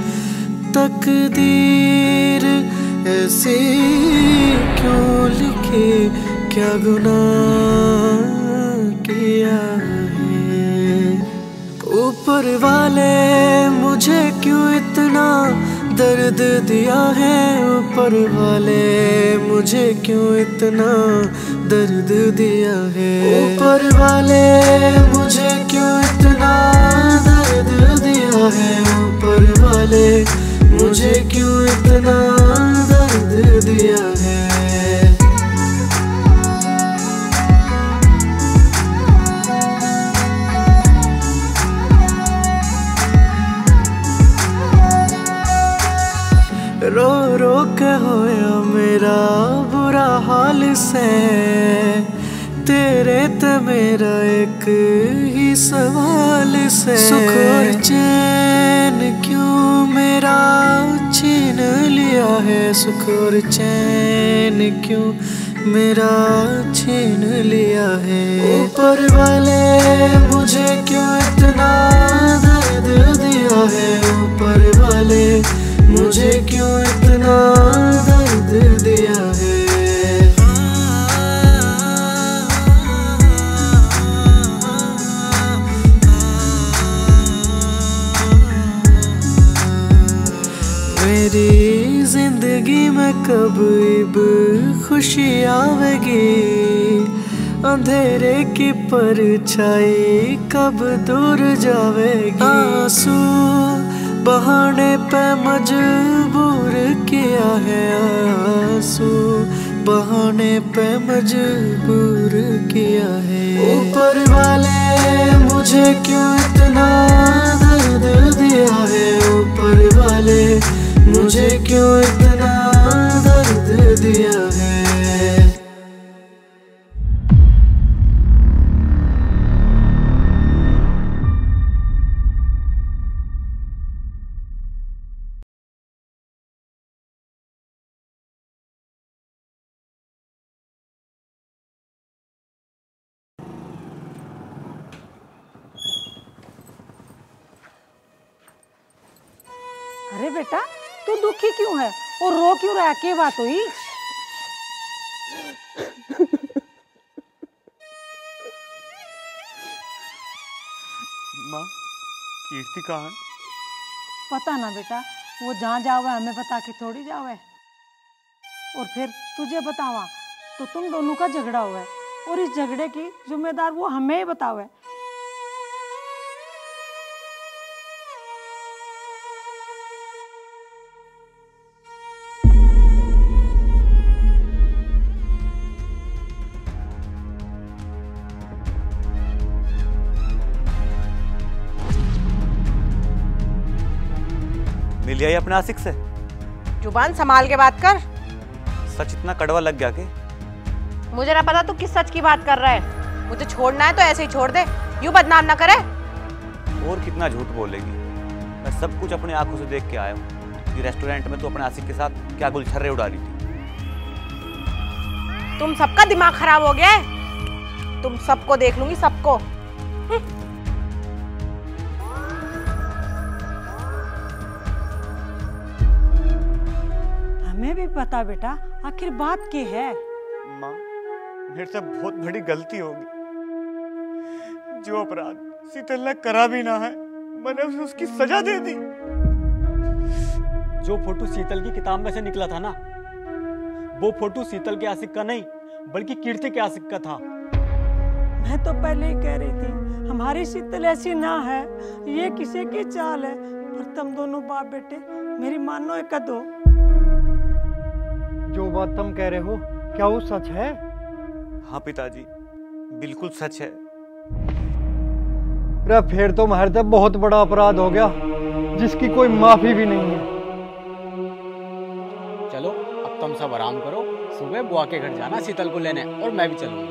तकदीर ऐसे क्यों लिखी, क्या गुनाह किया है। ऊपर वाले मुझे क्यों इतना दर्द दिया है, ऊपर वाले मुझे क्यों इतना दर्द दिया है। ऊपर वाले मुझे क्यों इतना दर्द दिया है, ऊपर वाले मुझे क्यों इतना दर्द दिया है। रो रो के होया मेरा बुरा हाल से, तेरे ते मेरा एक ही सवाल से। सुख और चैन क्यों मेरा छीन लिया है, सुख और चैन क्यों मेरा छीन लिया है। ऊपर वाले मुझे क्यों इतना दर्द दिया है, ऊपर वाले मुझे क्यों इतना दर्द दिया है। मेरी जिंदगी में कब इब खुशी आवेगी, अंधेरे की परछाई कब दूर जावेगी। आंसू बहाने पे मजबूर किया है, आंसू बहाने पे मजबूर किया है। ऊपर वाले मुझे क्यों इतना दर्द दिया है, ऊपर वाले मुझे क्यों इतना दर्द दिया है। अरे बेटा तू दुखी क्यों है और रो क्यों रहा है, क्या बात हुई? माँ कीर्ति कहाँ है? पता ना बेटा, वो जहाँ जावे हमें बता के थोड़ी जावे। और फिर तुझे बतावा तो तुम दोनों का झगड़ा हुआ है और इस झगड़े की जिम्मेदार वो हमें ही बतावे। मिल गया अपने आशिक से? जुबान संभाल के बात कर। सच इतना कड़वा लग गया कि? मुझे ना पता तू किस सच की बात कर रहा है। मुझे छोड़ना है तो ऐसे ही छोड़ दे, यूं बदनाम ना करे। और कितना झूठ बोलेगी, मैं सब कुछ अपनी आंखों से देख के आया हूँ कि रेस्टोरेंट में तू अपने आशिक के साथ क्या गुलछर्रे उड़ा रही थी। तुम सबका दिमाग खराब हो गया है, तुम सबको देख लूंगी, सबको। हमें भी पता बेटा, आखिर बात क्या है? माँ मेरे से बहुत बड़ी गलती होगी। जो अपराध शीतल ने करा भी ना है, मैंने उसे उसकी सजा दे दी। जो फोटो शीतल की किताब में से निकला था ना, वो फोटो शीतल के आशिक का नहीं बल्कि कीर्ति के आशिक का था। मैं तो पहले ही कह रही थी हमारी शीतल ऐसी ना है, ये किसी की चाल है। पर तुम दोनों बाप बेटे मेरी मानो एक दो। जो बात तुम कह रहे हो क्या वो सच है? हाँ पिताजी, बिल्कुल सच है। अरे फिर तो महर्द बहुत बड़ा अपराध हो गया जिसकी कोई माफी भी नहीं है। चलो अब तुम सब आराम करो, सुबह बुआ के घर जाना शीतल को लेने, और मैं भी चलूंगा।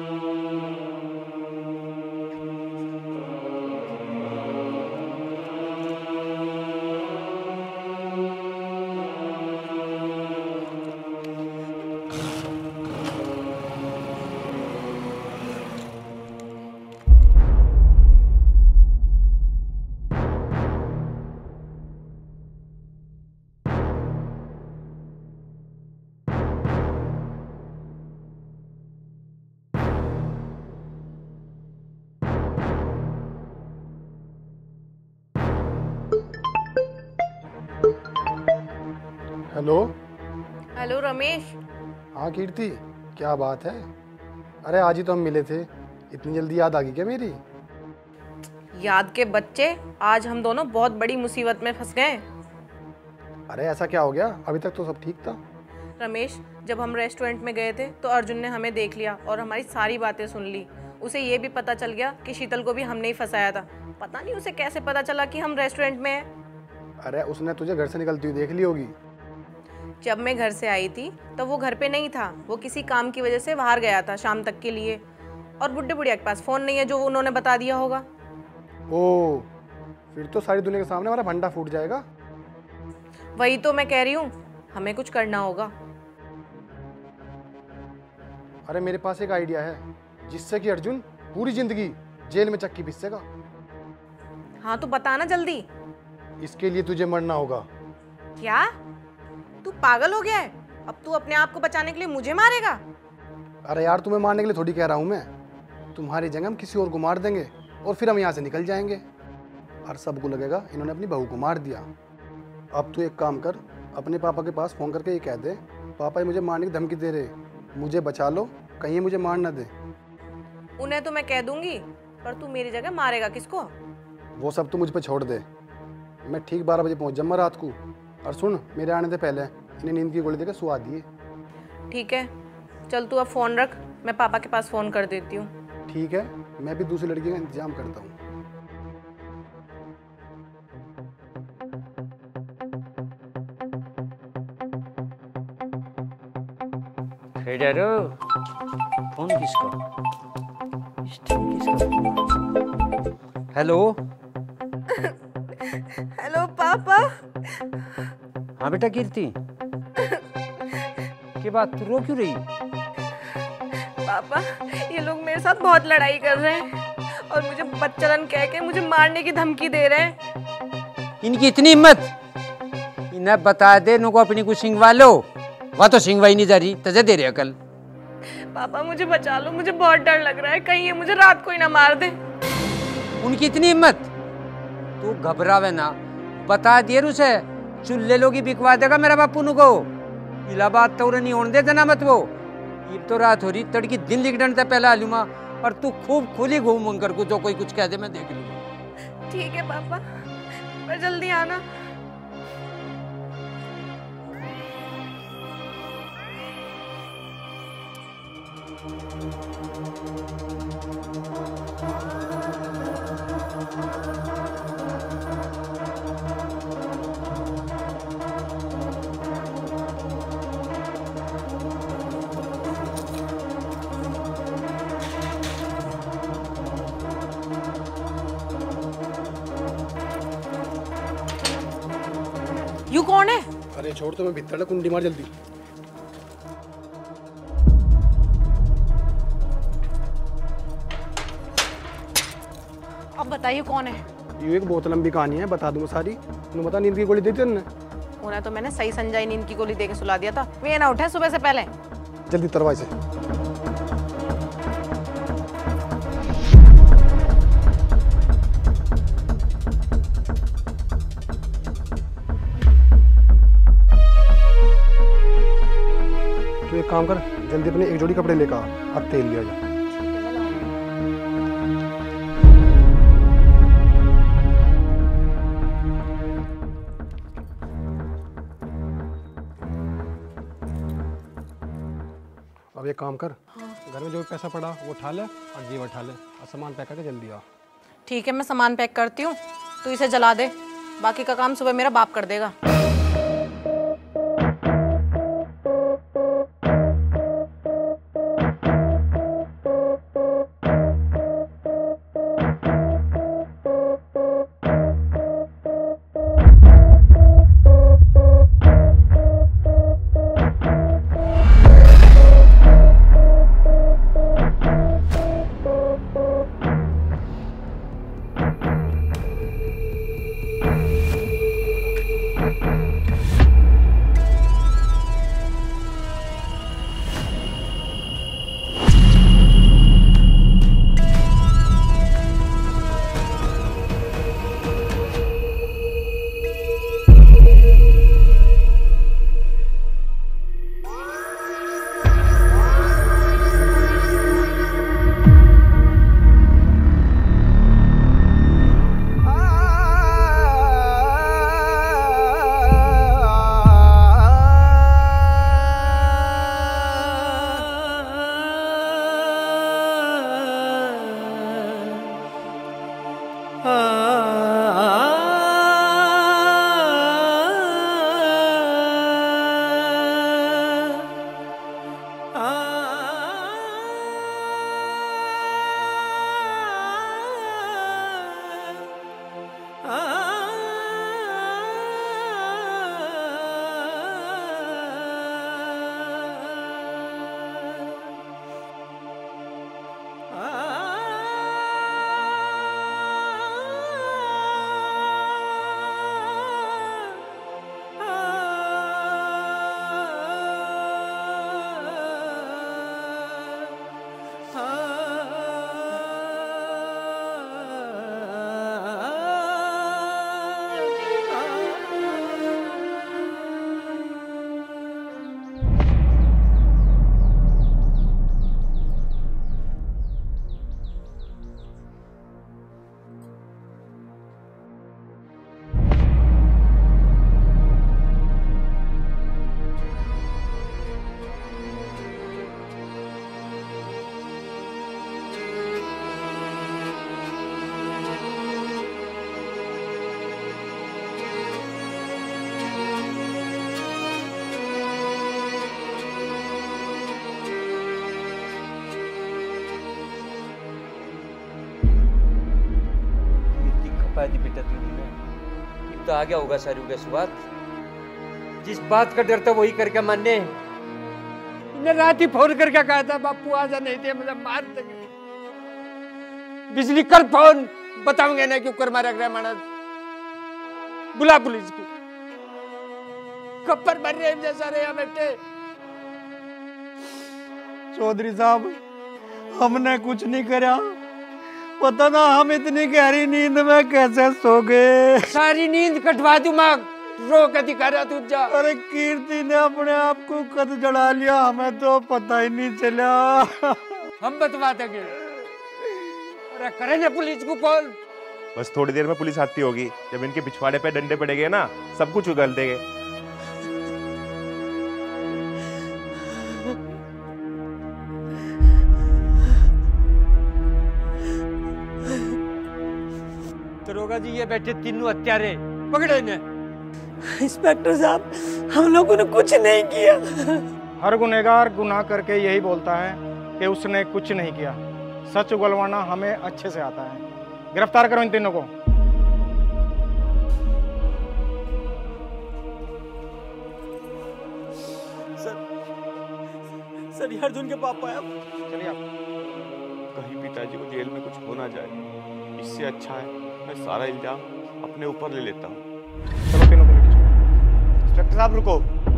हेलो। हेलो रमेश। हाँ कीर्ति, क्या बात है? अरे आज ही तो हम मिले थे, इतनी जल्दी याद आ गई क्या मेरी? याद के बच्चे, आज हम दोनों बहुत बड़ी मुसीबत में फंस गए। अरे ऐसा क्या हो गया? अभी तक तो सब ठीक था। रमेश, जब हम रेस्टोरेंट में गए थे तो अर्जुन ने हमें देख लिया और हमारी सारी बातें सुन ली। उसे ये भी पता चल गया कि शीतल को भी हमने ही फंसाया था। पता नहीं उसे कैसे पता चला कि हम रेस्टोरेंट में हैं। अरे उसने तुझे घर से निकलती हुई देख ली होगी। जब मैं घर से आई थी तो वो घर पे नहीं था, वो किसी काम की वजह से बाहर गया था शाम तक के लिए। और बुड्ढे बुढ़िया के पास फ़ोन नहीं है जो उन्होंने बता दिया होगा। ओह, फिर तो सारी दुनिया के सामने हमारा भंडा फूट जाएगा। वही तो मैं कह रही हूँ, हमें कुछ करना होगा। अरे मेरे पास एक आइडिया है जिससे कि अर्जुन पूरी जिंदगी जेल में चक्की पीसेगा। हाँ तो बताना जल्दी। इसके लिए तुझे मरना होगा। क्या? तू पागल हो गया है? अब तू अपने आप को बचाने के लिए मुझे मारेगा? अरे यार, तुम्हें मारने के लिए थोड़ी कह रहा हूँ मैं। तुम्हारी जगह हम किसी और को मार देंगे और फिर हम यहाँ से निकल जाएंगे और सबको लगेगा इन्होंने अपनी बहू को मार दिया। अब तू एक काम कर, अपने पापा के पास फ़ोन करके ये कह दे, पापा ये मुझे मारने की धमकी दे रहे, मुझे बचा लो, कहीं मुझे मार ना दे। उन्हें तो मैं कह दूंगी, पर तू मेरी जगह मारेगा किसको? वो सब तू मुझ पे छोड़ दे। मैं ठीक 12 बजे पहुँच जाऊँगा रात को। और सुन, मेरे आने से पहले इन्हें नींद की गोली देकर सुला दिए। ठीक है, चल तू अब फ़ोन रख, मैं पापा के पास फ़ोन कर देती हूँ। ठीक है, मैं भी दूसरी लड़की का इंतजाम करता हूँ। फोन किसका? हेलो। हेलो पापा। हाँ बेटा कीर्ति, के बात तू रो क्यों रही? पापा, ये लोग मेरे साथ बहुत लड़ाई कर रहे हैं और मुझे बच्चलन कह के मुझे मारने की धमकी दे रहे हैं। इनकी इतनी हिम्मत? इन्हें बता दे इनको अपनी को सिंगवा लो। वह तो सिंगवाई नहीं जा रही, तजे दे रहे अकल। पापा मुझे बचा लो, मुझे बहुत डर लग रहा है, कहीं ये मुझे रात को ही ना मार दे। उनकी इतनी हिम्मत? तू घबरावे ना, बता दिए उसे, चुल्ले लोगी बिकवा देगा मेरा बापू नु को। इलाहाबाद तो नहीं होने दे देना मत वो। अब तो रात हो रही, तड़की दिन लिख डंडता पहले आलूमा, और तू खूब खुली घूम कर को, जो कोई कुछ कह दे मैं देख लूंगा। ठीक है पापा, पर जल्दी आना। यू कौन है? अरे छोड़, तो मैं भीतर कुंडी मार जल्दी। अब बताइए कौन है? ये एक बहुत लंबी कहानी है, बता दूंगा सारी। तूने बता, नींद की गोली दी थी उन्होंने? उन्हें तो मैंने सही संजाई नींद की गोली देके सुला दिया था, वे ना उठे सुबह से पहले। जल्दी दरवाजे से। तू एक काम कर, जल्दी अपने एक जोड़ी कपड़े लेकर आ, अब तेल लिया जा। अब एक काम कर, घर में जो भी पैसा पड़ा वो उठा ले और जेब उठा ले और सामान पैक करके जल्दी आ। ठीक है, मैं सामान पैक करती हूँ, तू इसे जला दे, बाकी का काम सुबह मेरा बाप कर देगा। बेटा तूने अब तो आ गया होगा सारू का स्वाद। जिस बात का डर था वही करके मानने। इन्हें रात ही फोन करके कहा था बापू आजा, नहीं थे मुझे मार देंगे। बिजली कर फोन, बताऊंगे ना क्यों कर मारा गया माना। बुला पुलिस को, कब्बर भर रहे जैसा रहे बेटे। चौधरी साहब हमने कुछ नहीं करा, पता ना हम इतनी गहरी नींद में कैसे सो गए। सारी नींद कटवा दूं माँ, रो के दिखा रहा तू जा। अरे कीर्ति ने अपने आप को कद जला लिया, हमें तो पता ही नहीं चला। हम बतवा देंगे। अरे करेंगे पुलिस को कॉल। बस थोड़ी देर में पुलिस आती होगी, जब इनके पिछवाड़े पे डंडे पड़ेंगे ना सब कुछ उगल देंगे। दरोगा जी ये बैठे तीनों हत्यारे, पकड़ो इन्हें। इंस्पेक्टर साहब हम लोगों ने कुछ नहीं किया। हर गुनहगार गुनाह करके यही बोलता है कि उसने कुछ नहीं किया। सच उगलवाना हमें अच्छे से आता है। गिरफ्तार करो इन तीनों को। सर ये अर्जुन के पापा है। चलिए आप। कहीं पिताजी को जेल में कुछ हो ना जाए, इससे अच्छा है मैं सारा इल्जाम अपने ऊपर ले लेता हूँ। चलो तीनों को लेकर चलो। इंस्पेक्टर साहब रुको।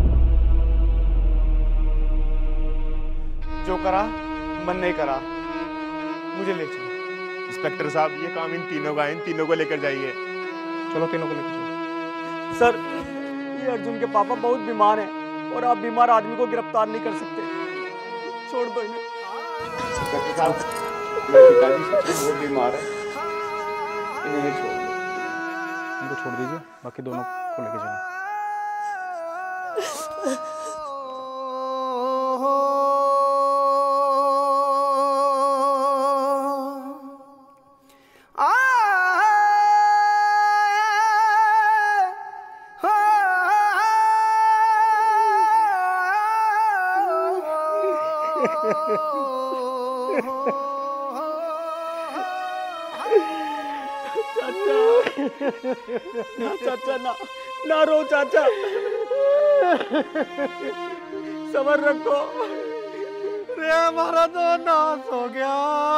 जो करा मन नहीं करा, मुझे ले चलो। इंस्पेक्टर साहब ये काम इन तीनों का है, इन तीनों को लेकर जाइए। चलो तीनों को लेकर चलो। सर ये अर्जुन के पापा बहुत बीमार हैं और आप बीमार आदमी को गिरफ्तार नहीं कर सकते। छोड़ दो इन्हें। डॉक्टर साहब, मेरे पिताजी सच में बहुत बीमार है, इन्हें छोड़ दो। इनको छोड़ दीजिए, बाकी दोनों को लेके चलो। ना चाचा, ना रो चाचा, सबर रखो। रे हमारा तो नाश हो गया।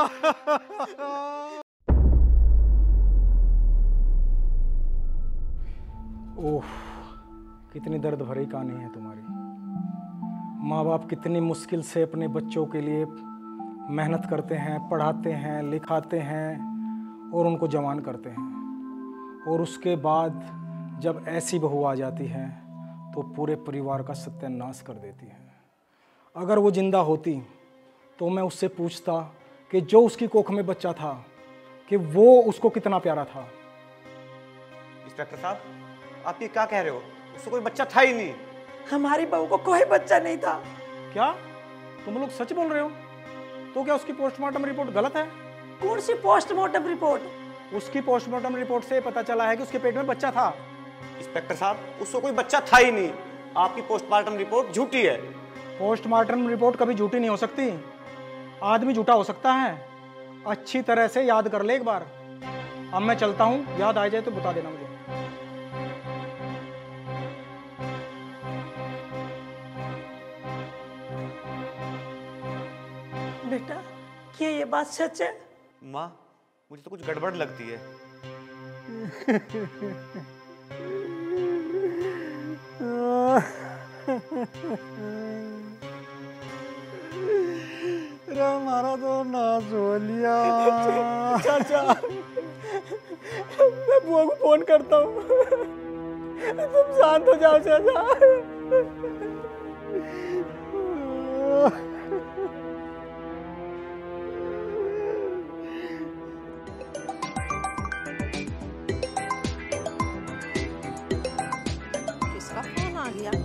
ओह, कितनी दर्द भरी कहानी है तुम्हारी। माँ बाप कितनी मुश्किल से अपने बच्चों के लिए मेहनत करते हैं, पढ़ाते हैं, लिखाते हैं और उनको जवान करते हैं, और उसके बाद जब ऐसी बहू आ जाती है तो पूरे परिवार का सत्यानाश कर देती है। अगर वो जिंदा होती तो मैं उससे पूछता कि जो उसकी कोख में बच्चा था कि वो उसको कितना प्यारा था। इंस्पेक्टर साहब, आप ये क्या कह रहे हो? उसको कोई बच्चा था ही नहीं। हमारी बहू को कोई बच्चा नहीं था। क्या तुम लोग सच बोल रहे हो? तो क्या उसकी पोस्टमार्टम रिपोर्ट गलत है? कौन सी पोस्टमार्टम रिपोर्ट? उसकी पोस्टमार्टम रिपोर्ट से पता चला है कि उसके पेट में बच्चा था। इंस्पेक्टर साहब, उसको कोई बच्चा था ही नहीं। आपकी पोस्टमार्टम रिपोर्ट झूठी है। पोस्टमार्टम रिपोर्ट कभी झूठी नहीं हो सकती। आदमी झूठा हो सकता है। अच्छी तरह से याद कर ले एक बार। अब मैं चलता हूँ, याद आ जाए तो बता देना मुझे। बेटा, क्या ये बात सच है? माँ, मुझे तो कुछ गड़बड़ लगती है। हमारा तो नाश हो लिया। चाचा, मैं बुआ को फोन करता हूँ। तुम शांत हो जाओ चाचा। किसका फोन आ गया?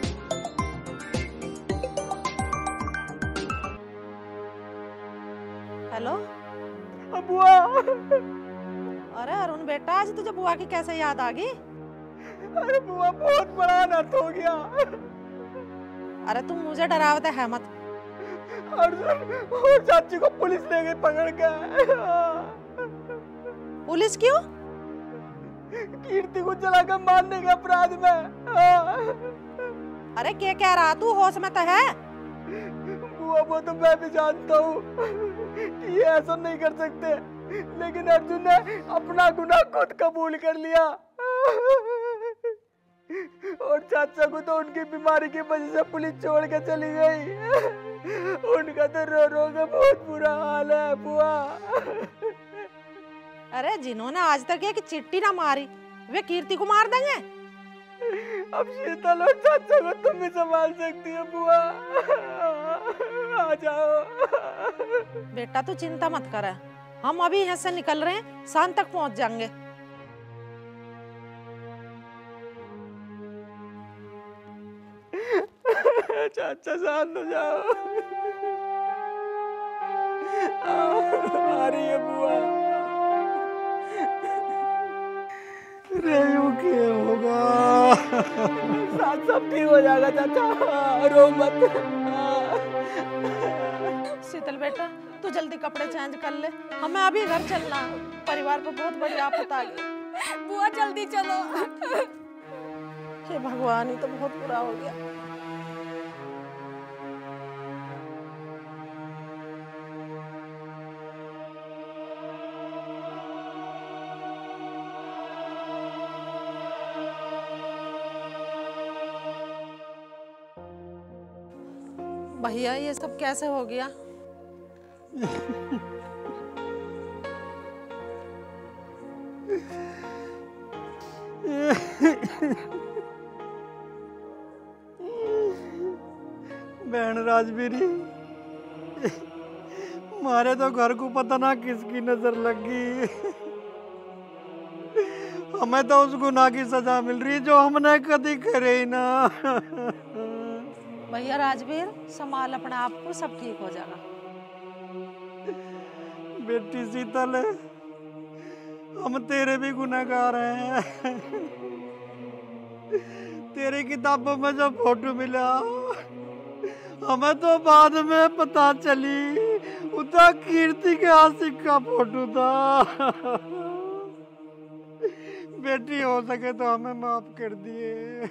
हेलो बुआ। अरे अरुण बेटा, आज तुझे बुआ की कैसे याद आ गई? अरे बुआ, बहुत बड़ा अनर्थ हो गया। अरे तुम मुझे डरावते है मत। अर्जुन और चाची को पुलिस ले गई पकड़ के। पुलिस क्यों? कीर्ति को जलाकर मारने के अपराध में। अरे क्या कह रहा तू? होश में तो है? बुआ, वो तो मैं भी जानता हूँ कि ये ऐसा नहीं कर सकते, लेकिन अर्जुन ने अपना गुनाह खुद कबूल कर लिया। और चाचा को तो उनकी बीमारी की वजह से पुलिस छोड़ के चली गई। उनका तो रो रो के बहुत बुरा हाल है बुआ। अरे जिन्होंने आज तक ये कि चिट्ठी ना मारी, वे कीर्ति को मार देंगे? अब शीतल और चाचा को तुम भी संभाल सकती है बुआ। आ जाओ। बेटा तू चिंता मत कर, हम अभी यहाँ से निकल रहे हैं, शाम तक पहुंच जाएंगे। चाचा शांत हो जाओ। आ रही है बुआ। रेयू क्या होगा? सब ठीक हो जाएगा चाचा, रो मत। शीतल बेटा, तू जल्दी कपड़े चेंज कर ले, हमें अभी घर चलना है। परिवार को बहुत बड़ी आफत आ गई। बुआ जल्दी चलो। हे भगवान, ये तो बहुत बुरा हो गया। भैया, ये सब कैसे हो गया? बहन राजवीरी, मारे तो घर को पता ना किसकी नजर लगी। हमें तो उस गुनाह की सजा मिल रही जो हमने कभी करे ही ना। भैया राजवीर, संभाल अपने आप को, सब ठीक हो जाएगा। बेटी शीतल, हम तेरे भी गुनहगार हैं। तेरी किताबों में जो फोटो मिला, हमें तो बाद में पता चली उतना कीर्ति के आशिक का फोटो था। बेटी हो सके तो हमें माफ कर दिए।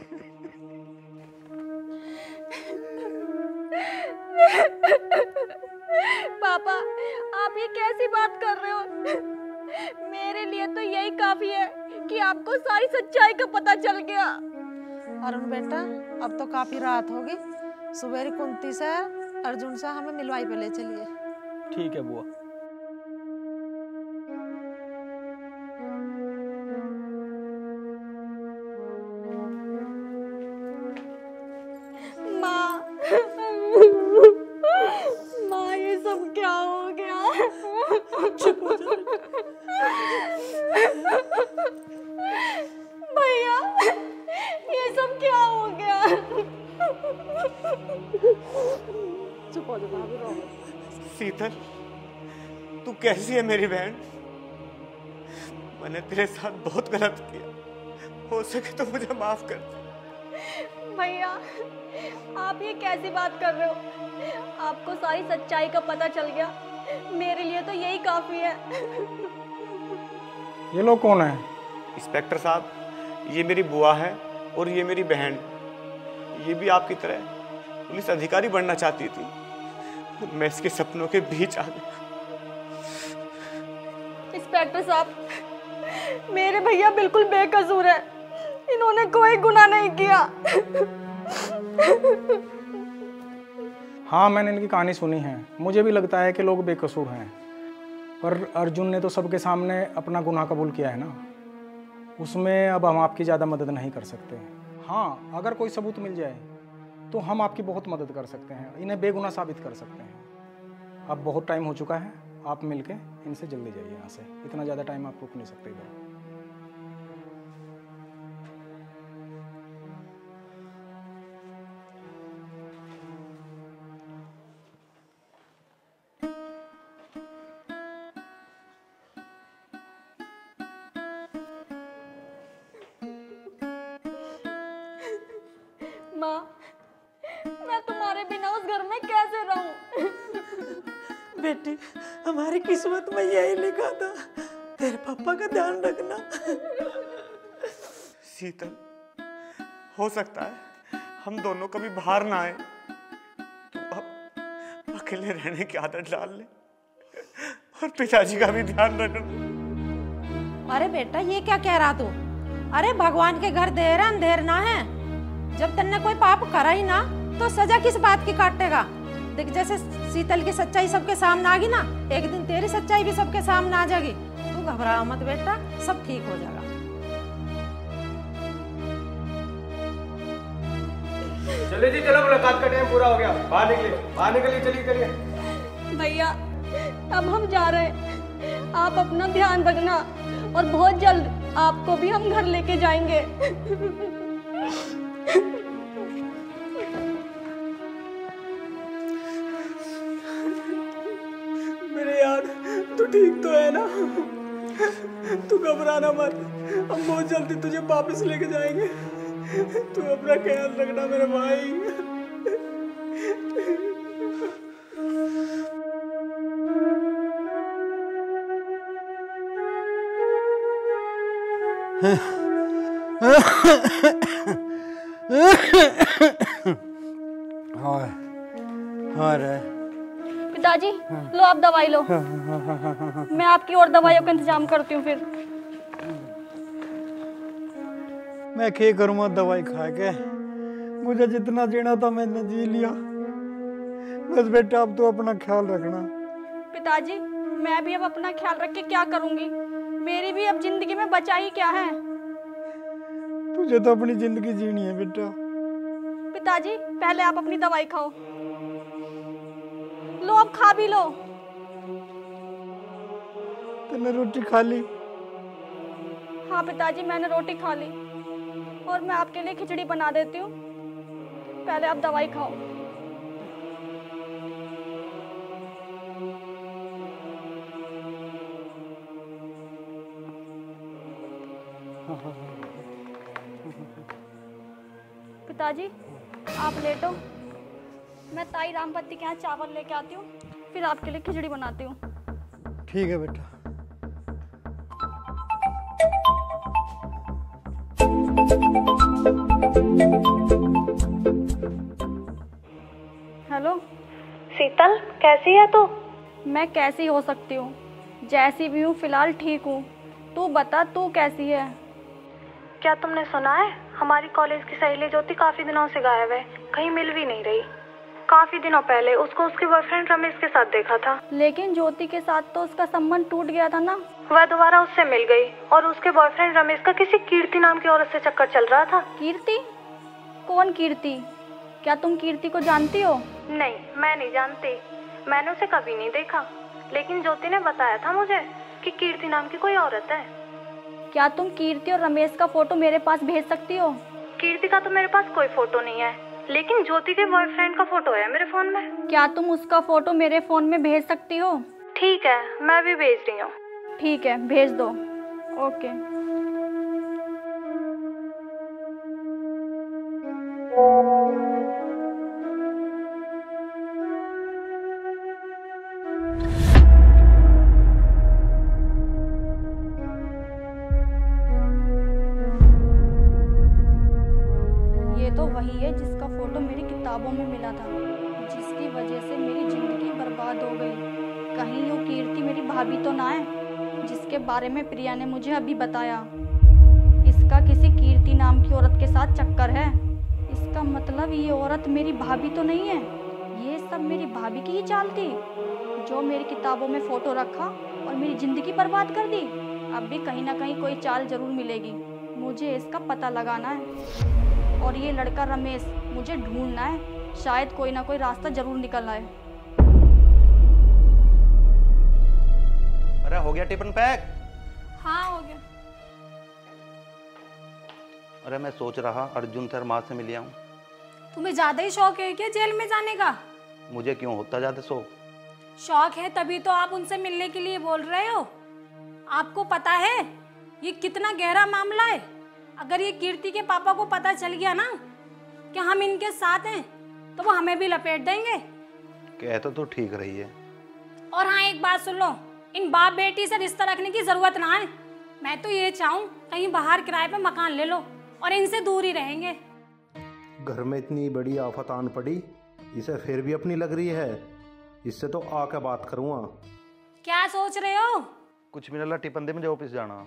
पापा, आप ये कैसी बात कर रहे हो? मेरे लिए तो यही काफी है कि आपको सारी सच्चाई का पता चल गया। अरुण बेटा, अब तो काफी रात होगी, सुबह कुंती से अर्जुन से हमें मिलवाई पे ले चलिए। ठीक है बुआ। माँ, ये सब क्या हो गया? चुप हो जा। भैया, ये सब क्या हो गया? चुप हो जा भाभी, रो मत। शीतल, तू कैसी है मेरी बहन? मैंने तेरे साथ बहुत गलत किया, हो सके तो मुझे माफ कर दे। भैया, आप ये कैसी बात कर रहे हो? आपको सारी सच्चाई का पता चल गया, मेरे लिए तो यही काफी है। ये लोग कौन है? इंस्पेक्टर साहब, ये मेरी बुआ है और ये मेरी बहन। ये भी आपकी तरह पुलिस अधिकारी बनना चाहती थी, मैं इसके सपनों के बीच आ गया। इंस्पेक्टर साहब, मेरे भैया बिल्कुल बेकसूर है, इन्होंने कोई गुनाह नहीं किया। हाँ, मैंने इनकी कहानी सुनी है। मुझे भी लगता है कि लोग बेकसूर हैं, पर अर्जुन ने तो सबके सामने अपना गुनाह कबूल किया है ना, उसमें अब हम आपकी ज़्यादा मदद नहीं कर सकते। हाँ, अगर कोई सबूत मिल जाए तो हम आपकी बहुत मदद कर सकते हैं, इन्हें बेगुनाह साबित कर सकते हैं। अब बहुत टाइम हो चुका है, आप मिलके इनसे जल्दी जाइए यहाँ से, इतना ज़्यादा टाइम आप रुक नहीं सकते इधर। माँ, मैं तुम्हारे बिना उस घर में कैसे रहूं? बेटी, हमारी किस्मत में यही लिखा था, तेरे पापा का ध्यान रखना। शीतल, हो सकता है हम दोनों कभी बाहर ना आए, तू अब अकेले रहने की आदत डाल ले और पिताजी का भी ध्यान रखना। अरे बेटा, ये क्या कह रहा तू? अरे भगवान के घर देर अंधेर ना है, जब तन्ने कोई पाप करा ही ना तो सजा किस बात की काटेगा? देख, जैसे शीतल की सच्चाई सबके सामने आ गई ना, एक दिन तेरी सच्चाई भी सबके सामने आ जाएगी। तू घबरा मत बेटा, सब ठीक हो जाएगा। चलिए जी, चलो, मुलाकात का टाइम पूरा हो गया, बाहर निकलिए, चलिए चलिए। भैया, अब हम जा रहे हैं, आप अपना ध्यान रखना और बहुत जल्द आपको भी हम घर लेके जाएंगे। मेरे यार, तू ठीक तो है ना? तू घबराना मत, हम बहुत जल्दी तुझे वापस लेके जाएंगे। तू अपना ख्याल रखना मेरे भाई। पिताजी, लो आप दवाई लो, मैं आपकी और दवाइयों का इंतजाम करती हूँ। फिर मैं क्या करूँगा दवाई खा के? मुझे जितना जीना था मैंने जी लिया। बस बेटा, अब तो अपना ख्याल रखना। पिताजी, मैं भी अब अपना ख्याल रख के क्या करूँगी? मेरी भी अब जिंदगी में बचा ही क्या है? तुझे तो अपनी जिंदगी जीनी है बेटा। पिताजी, पहले आप अपनी दवाई खाओ। अब खा भी लो। तूने रोटी खा ली? हाँ पिताजी, मैंने रोटी खा ली और मैं आपके लिए खिचड़ी बना देती हूँ। पहले आप दवाई खाओ। पिताजी आप लेटो, मैं ताई रामपति के यहाँ चावल लेके आती हूँ, फिर आपके लिए खिचड़ी बनाती हूँ। ठीक है बेटा। हेलो शीतल, कैसी है तू? मैं कैसी हो सकती हूँ, जैसी भी हूँ फिलहाल ठीक हूँ। तू बता, तू कैसी है? क्या तुमने सुना है, हमारी कॉलेज की सहेली ज्योति काफी दिनों से गायब है, कहीं मिल भी नहीं रही। काफी दिनों पहले उसको उसके बॉयफ्रेंड रमेश के साथ देखा था। लेकिन ज्योति के साथ तो उसका संबंध टूट गया था ना। वह दोबारा उससे मिल गई और उसके बॉयफ्रेंड रमेश का किसी कीर्ति नाम की औरत से चक्कर चल रहा था। कीर्ति? कौन कीर्ति? क्या तुम कीर्ति को जानती हो? नहीं, मैं नहीं जानती, मैंने उसे कभी नहीं देखा, लेकिन ज्योति ने बताया था मुझे कि कीर्ति नाम की कोई औरत है। क्या तुम कीर्ति और रमेश का फोटो मेरे पास भेज सकती हो? कीर्ति का तो मेरे पास कोई फोटो नहीं है, लेकिन ज्योति के बॉयफ्रेंड का फोटो है मेरे फोन में। क्या तुम उसका फोटो मेरे फोन में भेज सकती हो? ठीक है, मैं भी भेज रही हूँ। ठीक है, भेज दो। ओके। ये तो वही है जिसका फोटो मेरी किताबों में मिला था, जिसकी वजह से मेरी जिंदगी बर्बाद हो गई। कहीं वो कीर्ति मेरी भाभी तो ना है, जिसके बारे में प्रिया ने मुझे अभी बताया। इसका किसी कीर्ति नाम की औरत के साथ चक्कर है। इसका मतलब ये औरत मेरी भाभी तो नहीं है। ये सब मेरी भाभी की ही चाल थी, जो मेरी किताबों में फोटो रखा और मेरी जिंदगी बर्बाद कर दी। अब भी कहीं ना कहीं कोई चाल जरूर मिलेगी, मुझे इसका पता लगाना है। और ये लड़का रमेश मुझे ढूंढना है, शायद कोई ना कोई रास्ता जरूर निकल आए। अरे हो गया टिफिन पैक? हाँ हो गया। अरे मैं सोच रहा अर्जुन सर माँ से मिल आऊं। तुम्हें ज्यादा ही शौक है क्या जेल में जाने का? मुझे क्यों होता ज्यादा शौक? शौक है तभी तो आप उनसे मिलने के लिए बोल रहे हो। आपको पता है ये कितना गहरा मामला है। अगर ये कीर्ति के पापा को पता चल गया ना कि हम इनके साथ हैं, तो वो हमें भी लपेट देंगे। कहते तो ठीक रही है। और हाँ, एक बात सुन लो, इन बाप बेटी से रिश्ता रखने की जरूरत ना है। मैं तो ये चाहूँ कहीं बाहर किराए पे मकान ले लो और इनसे दूर ही रहेंगे। घर में इतनी बड़ी आफत आन पड़ी, इसे फिर भी अपनी लग रही है। इससे तो आके बात करूँगा। क्या सोच रहे हो? कुछ भी नहीं, टिफिन दे, मुझे ऑफिस जाना।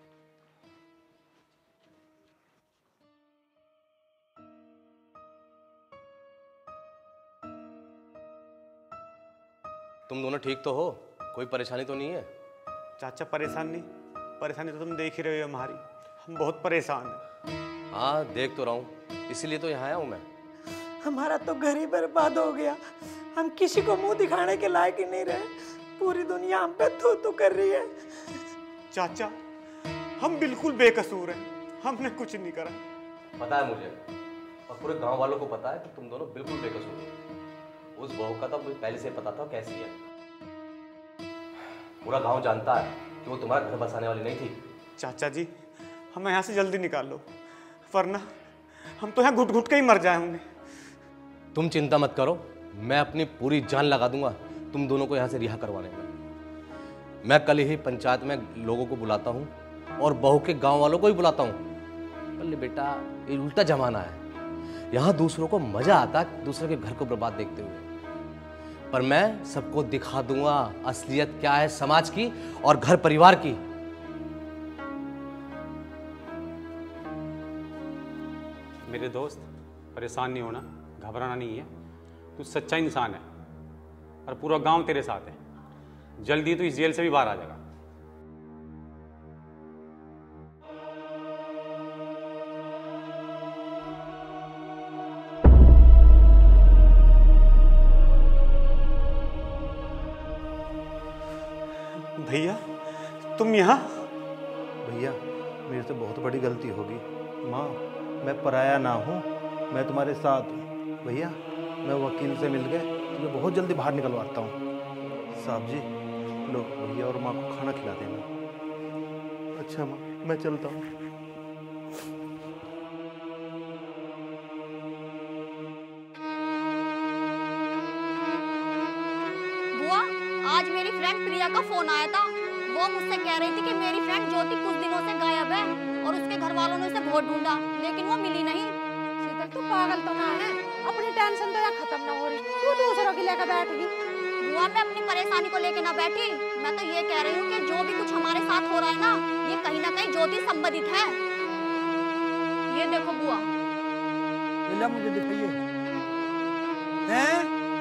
तुम दोनों ठीक तो हो? कोई परेशानी तो नहीं है? चाचा परेशान नहीं, परेशानी तो तुम देख ही रहे हो हमारी। हम बहुत परेशान हैं। हाँ देख तो रहा हूँ, इसीलिए तो यहाँ आया हूँ मैं। हमारा तो घर ही बर्बाद हो गया। हम किसी को मुंह दिखाने के लायक ही नहीं रहे। पूरी दुनिया हम पे थू कर रही है। चाचा हम बिल्कुल बेकसूर हैं, हमने कुछ नहीं करा। पता है मुझे, और पूरे गांव वालों को पता है कि तुम दोनों बिल्कुल बेकसूर हो। उस बहू का तो मुझे पहले से पता था कैसी है। पूरा गांव जानता है कि वो तुम्हारा घर बसाने वाली नहीं थी। चाचा जी हमें यहाँ से जल्दी निकाल लो, वरना हम तो यहाँ घुट घुट के ही मर जाएंगे। तुम चिंता मत करो, मैं अपनी पूरी जान लगा दूंगा तुम दोनों को यहाँ से रिहा करवाने में। मैं कल ही पंचायत में लोगों को बुलाता हूँ और बहू के गांव वालों को ही बुलाता हूँ। बोले बेटा ये उल्टा जमाना है, यहाँ दूसरों को मजा आता है दूसरे के घर को बर्बाद देखते हुए। पर मैं सबको दिखा दूंगा असलियत क्या है समाज की और घर परिवार की। मेरे दोस्त परेशान नहीं होना, घबराना नहीं है। तू सच्चा इंसान है और पूरा गांव तेरे साथ है। जल्दी तू इस जेल से भी बाहर आ जाएगा। भैया तुम यहाँ? भैया मेरे से बहुत बड़ी गलती होगी। माँ मैं पराया ना हूँ, मैं तुम्हारे साथ हूँ। भैया मैं वकील से मिल गए, तुम्हें बहुत जल्दी बाहर निकलवाता हूँ। साहब जी लो भैया और माँ को खाना खिला देना। अच्छा माँ मैं चलता हूँ। बुआ, आज मेरी फ्रेंड प्रिया का फोन आया था। वो मुझसे कह रही थी कि मेरी फ्रेंड ज्योति कुछ दिनों से गायब है और उसके घर वालों ने उसे बहुत ढूंढा लेकिन वो मिली नहीं। शीतल तू पागल तो ना है? अपनी टेंशन तो यहाँ खत्म ना हो रही, तू दूसरों की लेकर बैठ गई। बुआ मैं अपनी परेशानी को लेकर ना बैठी, मैं तो ये कह रही हूँ कि जो भी कुछ हमारे साथ हो रहा है ना, ये कहीं ना कहीं ज्योति संबंधित है। ये देखो बुआ। मुझे दिखाइए। हैं?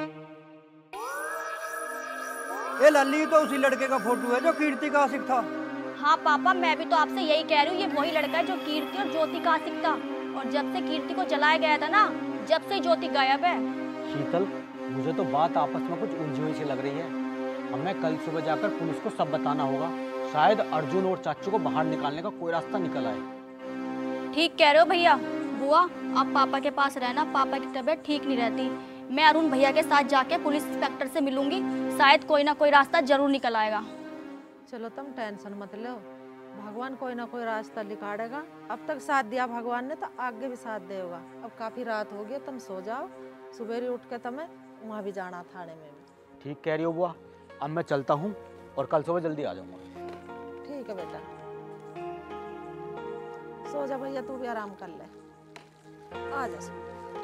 ये लल्ली तो उसी लड़के का फोटो है जो कीर्ति का आशिक था। हाँ पापा, मैं भी तो आपसे यही कह रही हूँ, ये वही लड़का है जो कीर्ति और ज्योति का आशिक था। और जब से कीर्ति को जलाया गया था ना, जब से ज्योति गायब है। शीतल, मुझे तो बात आपस में कुछ उलझी हुई सी लग रही है। हमें कल सुबह जाकर पुलिस को सब बताना होगा। शायद अर्जुन और चाचू को बाहर निकालने का कोई रास्ता निकल आए। ठीक कह रहे हो भैया। बुआ आप पापा के पास रहना, पापा की तबीयत ठीक नहीं रहती। मैं अरुण भैया के साथ जाके पुलिस इंस्पेक्टर से मिलूंगी, शायद कोई ना कोई रास्ता जरूर निकल आएगा। चलो तुम टेंशन मत लो, भगवान कोई ना कोई रास्ता निकालेगा। अब तक साथ दिया भगवान ने तो आगे भी साथ देगा। अब काफी रात हो गई, तुम सो जाओ, सुबह उठ के तुम्हें वहाँ भी जाना थाने में भी। ठीक कह रही हो बुआ, अब मैं चलता हूँ और कल सुबह जल्दी आ जाऊँगा। ठीक है बेटा, सो जा भैया, तू भी आराम कर ले। आ जा।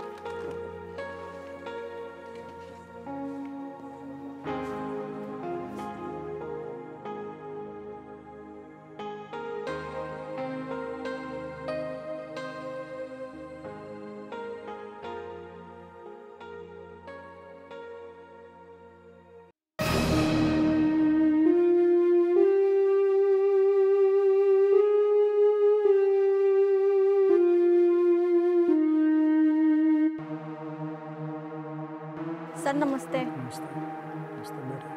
सर नमस्ते। नमस्ते बेटा।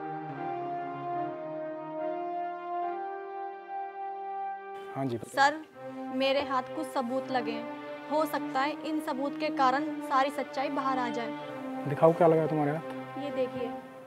हाँ जी सर मेरे हाथ कुछ सबूत लगे हैं, हो सकता है इन सबूत के कारण सारी सच्चाई बाहर आ जाए। दिखाओ क्या लगा तुम्हारे हाथ। ये देखिए।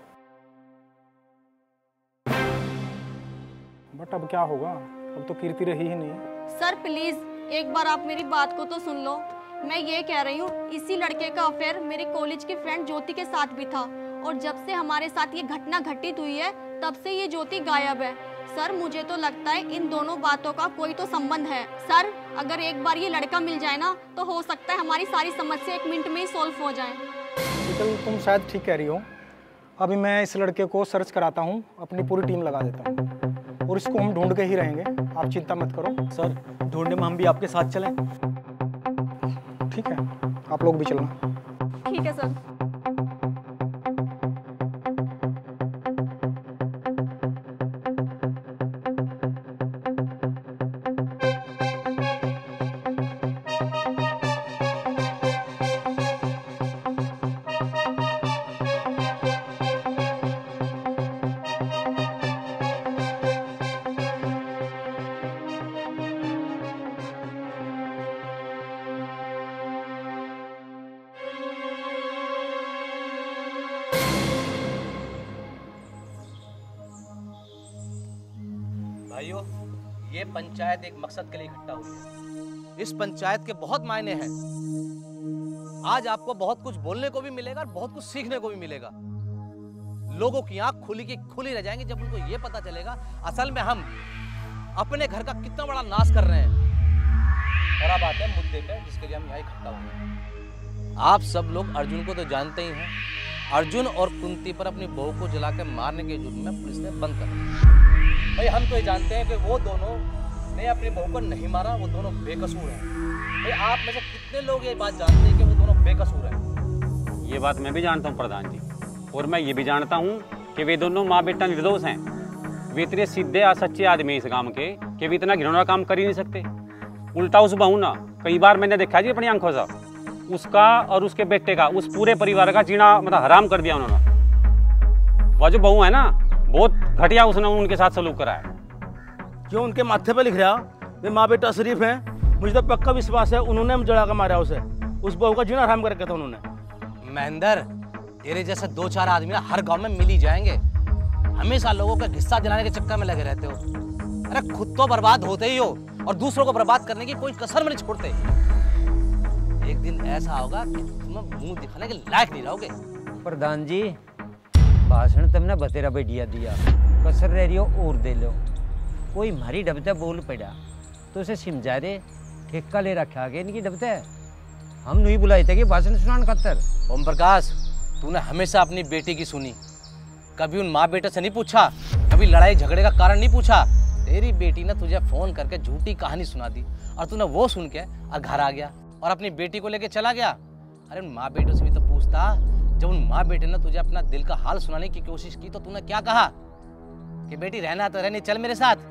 बट अब क्या होगा, अब तो कीर्ति रही ही नहीं। सर प्लीज एक बार आप मेरी बात को तो सुन लो। मैं ये कह रही हूँ, इसी लड़के का अफेयर मेरी कॉलेज की फ्रेंड ज्योति के साथ भी था और जब से हमारे साथ ये घटना घटित हुई है तब से ये ज्योति गायब है। सर मुझे तो लगता है इन दोनों बातों का कोई तो संबंध है। सर अगर एक बार ये लड़का मिल जाए ना तो हो सकता है हमारी सारी समस्या 1 मिनट में ही सॉल्व हो जाए। शीतल तुम शायद ठीक कह रही हो। अभी मैं इस लड़के को सर्च कराता हूँ, अपनी पूरी टीम लगा देता हूँ और इसको हम ढूंढ के ही रहेंगे, आप चिंता मत करो। सर ढूंढने में हम भी आपके साथ चलें? ठीक है, आप लोग भी चलना। ठीक है सर। भाइयों, ये पंचायत एक मकसद के लिए इकट्ठा हुई है। इस पंचायत के बहुत मायने हैं। आज आपको बहुत कुछ बोलने को भी मिलेगा और बहुत कुछ सीखने को भी मिलेगा। लोगों की आंख खुली की खुली रह जाएंगी जब उनको ये पता चलेगा असल में हम अपने घर का कितना बड़ा नाश कर रहे हैं। और अब आते हैं मुद्दे पे जिसके लिए हम यहाँ इकट्ठा हुए हैं। आप सब लोग अर्जुन को तो जानते ही हैं। अर्जुन और कुंती पर अपनी बहू को जला के मारने के जुर्म में पुलिस ने बंद कर दिया। भाई हम तो ये जानते हैं कि वो दोनों ने अपनी बहू को नहीं मारा, वो दोनों बेकसूर हैं। भाई आप में से कितने लोग ये बात जानते हैं कि वो दोनों बेकसूर हैं? ये बात मैं भी जानता हूँ प्रधान जी, और मैं ये भी जानता हूँ कि वे दोनों माँ बेटा निर्दोष हैं। वे इतने सीधे और सच्चे आदमी इस काम के कि वे इतना घिनौना काम कर ही नहीं सकते। उल्टा उस बहू ना, कई बार मैंने देखा जी अपनी आंखों से, उसका और उसके बेटे का, उस पूरे परिवार का जीना मतलब हराम कर दिया उन्होंने। वह जो बहू है ना, बहुत घटिया उसने उनके साथ सलूक करा है। क्यों उनके माथे पे लिख रहा वे माँ बेटा शरीफ हैं? मुझे तो पक्का विश्वास है उन्होंने जड़ा का मारा उसे, उस बहू का जीना हराम कर रखा था उन्होंने। महेंद्र, तेरे जैसे 2-4 आदमी ना हर गांव में मिल ही जाएंगे। हमेशा लोगों का हिस्सा दिलाने के चक्कर में लगे रहते हो। अरे खुद तो बर्बाद होते ही हो और दूसरों को बर्बाद करने की कोई कसर में नहीं छोड़ते। एक दिन ऐसा होगा कि तुम मुंह दिखाने के लायक नहीं रहोगे। प्रधान जी, भाषण तुमने बतेरा बढ़िया दिया, कसर रह रही हो और दे लो। कोई मारी डबते बोल पड़ा तो उसे समझा दे, ठेका ले रखा आगे इनकी डबते। हम नहीं बुलाए थे कि भाषण सुनाने खातर। ओम प्रकाश, तूने हमेशा अपनी बेटी की सुनी, कभी उन माँ बेटे से नहीं पूछा, कभी लड़ाई झगड़े का कारण नहीं पूछा। तेरी बेटी ने तुझे फोन करके झूठी कहानी सुना दी और तूने वो सुन के और घर आ गया और अपनी बेटी को लेके चला गया। अरे उन माँ बेटों से भी तो पूछता। जब उन माँ बेटे ने तुझे अपना दिल का हाल सुनाने की कोशिश की तो तूने क्या कहा कि बेटी रहना तो रहनी, चल मेरे साथ,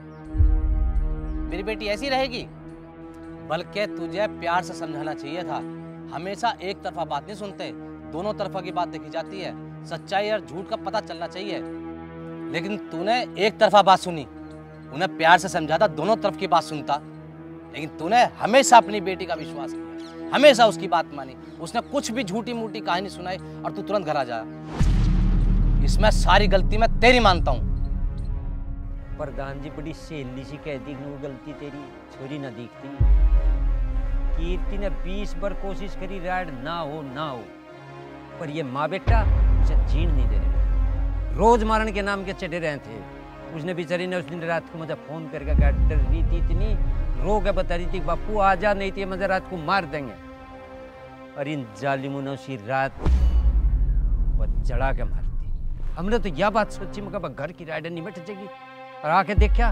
मेरी बेटी ऐसी रहेगी। बल्कि तुझे प्यार से समझाना चाहिए था। हमेशा एक तरफा बात नहीं सुनते, दोनों तरफा की बात देखी जाती है। सच्चाई और झूठ का पता चलना चाहिए। लेकिन तूने एक तरफा बात सुनी, उन्हें प्यार से समझाता, दोनों तरफ की बात सुनता। लेकिन तूने हमेशा अपनी बेटी का विश्वास किया, हमेशा उसकी बात मानी। उसने कुछ भी झूठी मूठी कहानी सुनाई और तू तुरंत घर आ जाया। इसमें सारी गलती मैं तेरी मानता हूँ। प्रधान जी, बड़ी सहेली सी कहती वो गलती तेरी छोरी न दिखती। कीर्ति ने 20 बार कोशिश करी राइड ना हो, पर ये माँ बेटा उसे जीण नहीं दे रहे। रोज मारन के नाम के चढ़े रहे थे। उसने बेचारी ने उस दिन रात को मुझे फोन करके कहा, डर रही थी इतनी, रो के बता रही थी बापू आ जा, नहीं थी मुझे रात को मार देंगे। और इन जालिमों ने उसी रात वो जड़ा के मार दी। हमने तो यह बात सोची, मगर घर की राइड नहीं बैठ जाएगी, और आके देखा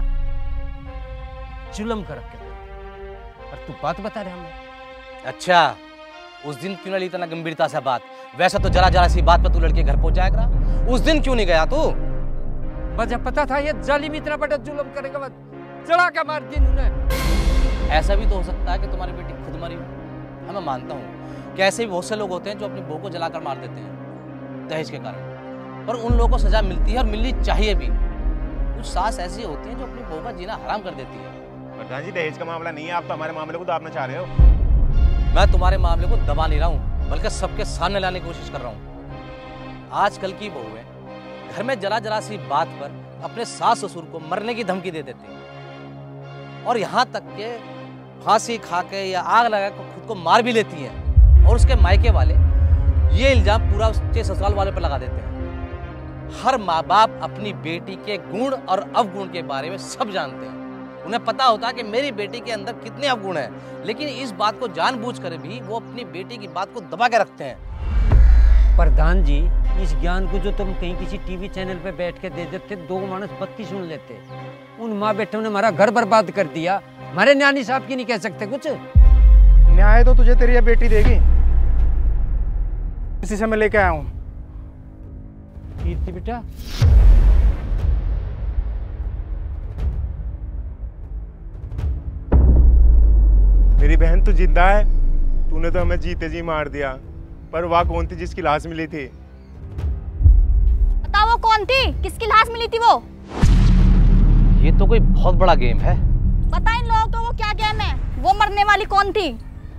जुल्म कर रखे। और तू बात बता रहे हमें। अच्छा, उस दिन क्यों नहीं इतना गंभीरता से बात? वैसे तो जरा जरा सी बात पर तू लड़के घर पहुंच जाएगा। उस दिन क्यों नहीं गया तू? मुझे पता था ये जालिम इतना बड़ा जुल्म करेगा, बस चढ़ा के मार दी उन्होंने। ऐसा भी तो हो सकता है कि तुम्हारी बेटी खुद मरी हो। हाँ, मैं मानता हूँ कि ऐसे भी बहुत से लोग होते हैं जो अपनी बहू को जलाकर मार देते हैं दहेज के कारण, पर उन लोगों को सजा मिलती है और मिलनी चाहिए भी। कुछ सास ऐसी होती हैं जो अपनी बहू का जीना हराम कर देती है। प्रधान जी, दहेज का मामला नहीं है, आप तो हमारे मामले को दाबना चाह रहे हो। मैं तुम्हारे मामले को दबा नहीं रहा हूँ, बल्कि सबके सामने लाने की कोशिश कर रहा हूँ। आजकल की बहुएं घर में जरा जरा सी बात पर अपने सास ससुर को मरने की धमकी दे देती हैं, और यहाँ तक के फांसी खा के या आग लगा के खुद को मार भी लेती हैं। और उसके मायके वाले ये इल्जाम पूरा उसके ससुराल वाले पर लगा देते हैं। हर माँ बाप अपनी बेटी के गुण और अवगुण के बारे में सब जानते हैं। उन्हें पता होता है कि मेरी बेटी के अंदर कितने अवगुण हैं, लेकिन इस बात को जानबूझकर भी वो अपनी बेटी की बात को दबा के रखते हैं। प्रधान जी, इस ज्ञान को जो तुम कहीं किसी टीवी चैनल पे बैठ के दे देते, 2 मानस 32 सुन लेते। उन माँ बेटों ने हमारा घर बर्बाद कर दिया। हमारे न्यानी साहब की नहीं कह सकते कुछ? न्याय तो तुझे तेरी बेटी देगी, इसी से मैं लेके आया हूँ। कीर्ति बेटा, मेरी बहन तो जिंदा है। तूने तो हमें जीते जी मार दिया, पर वह कौन थी जिसकी लाश मिली थी? बताओ वो कौन थी, किसकी लाश मिली थी वो? ये तो कोई बहुत बड़ा गेम है। बता इन लोगों को वो क्या गेम है? वो मरने वाली कौन थी?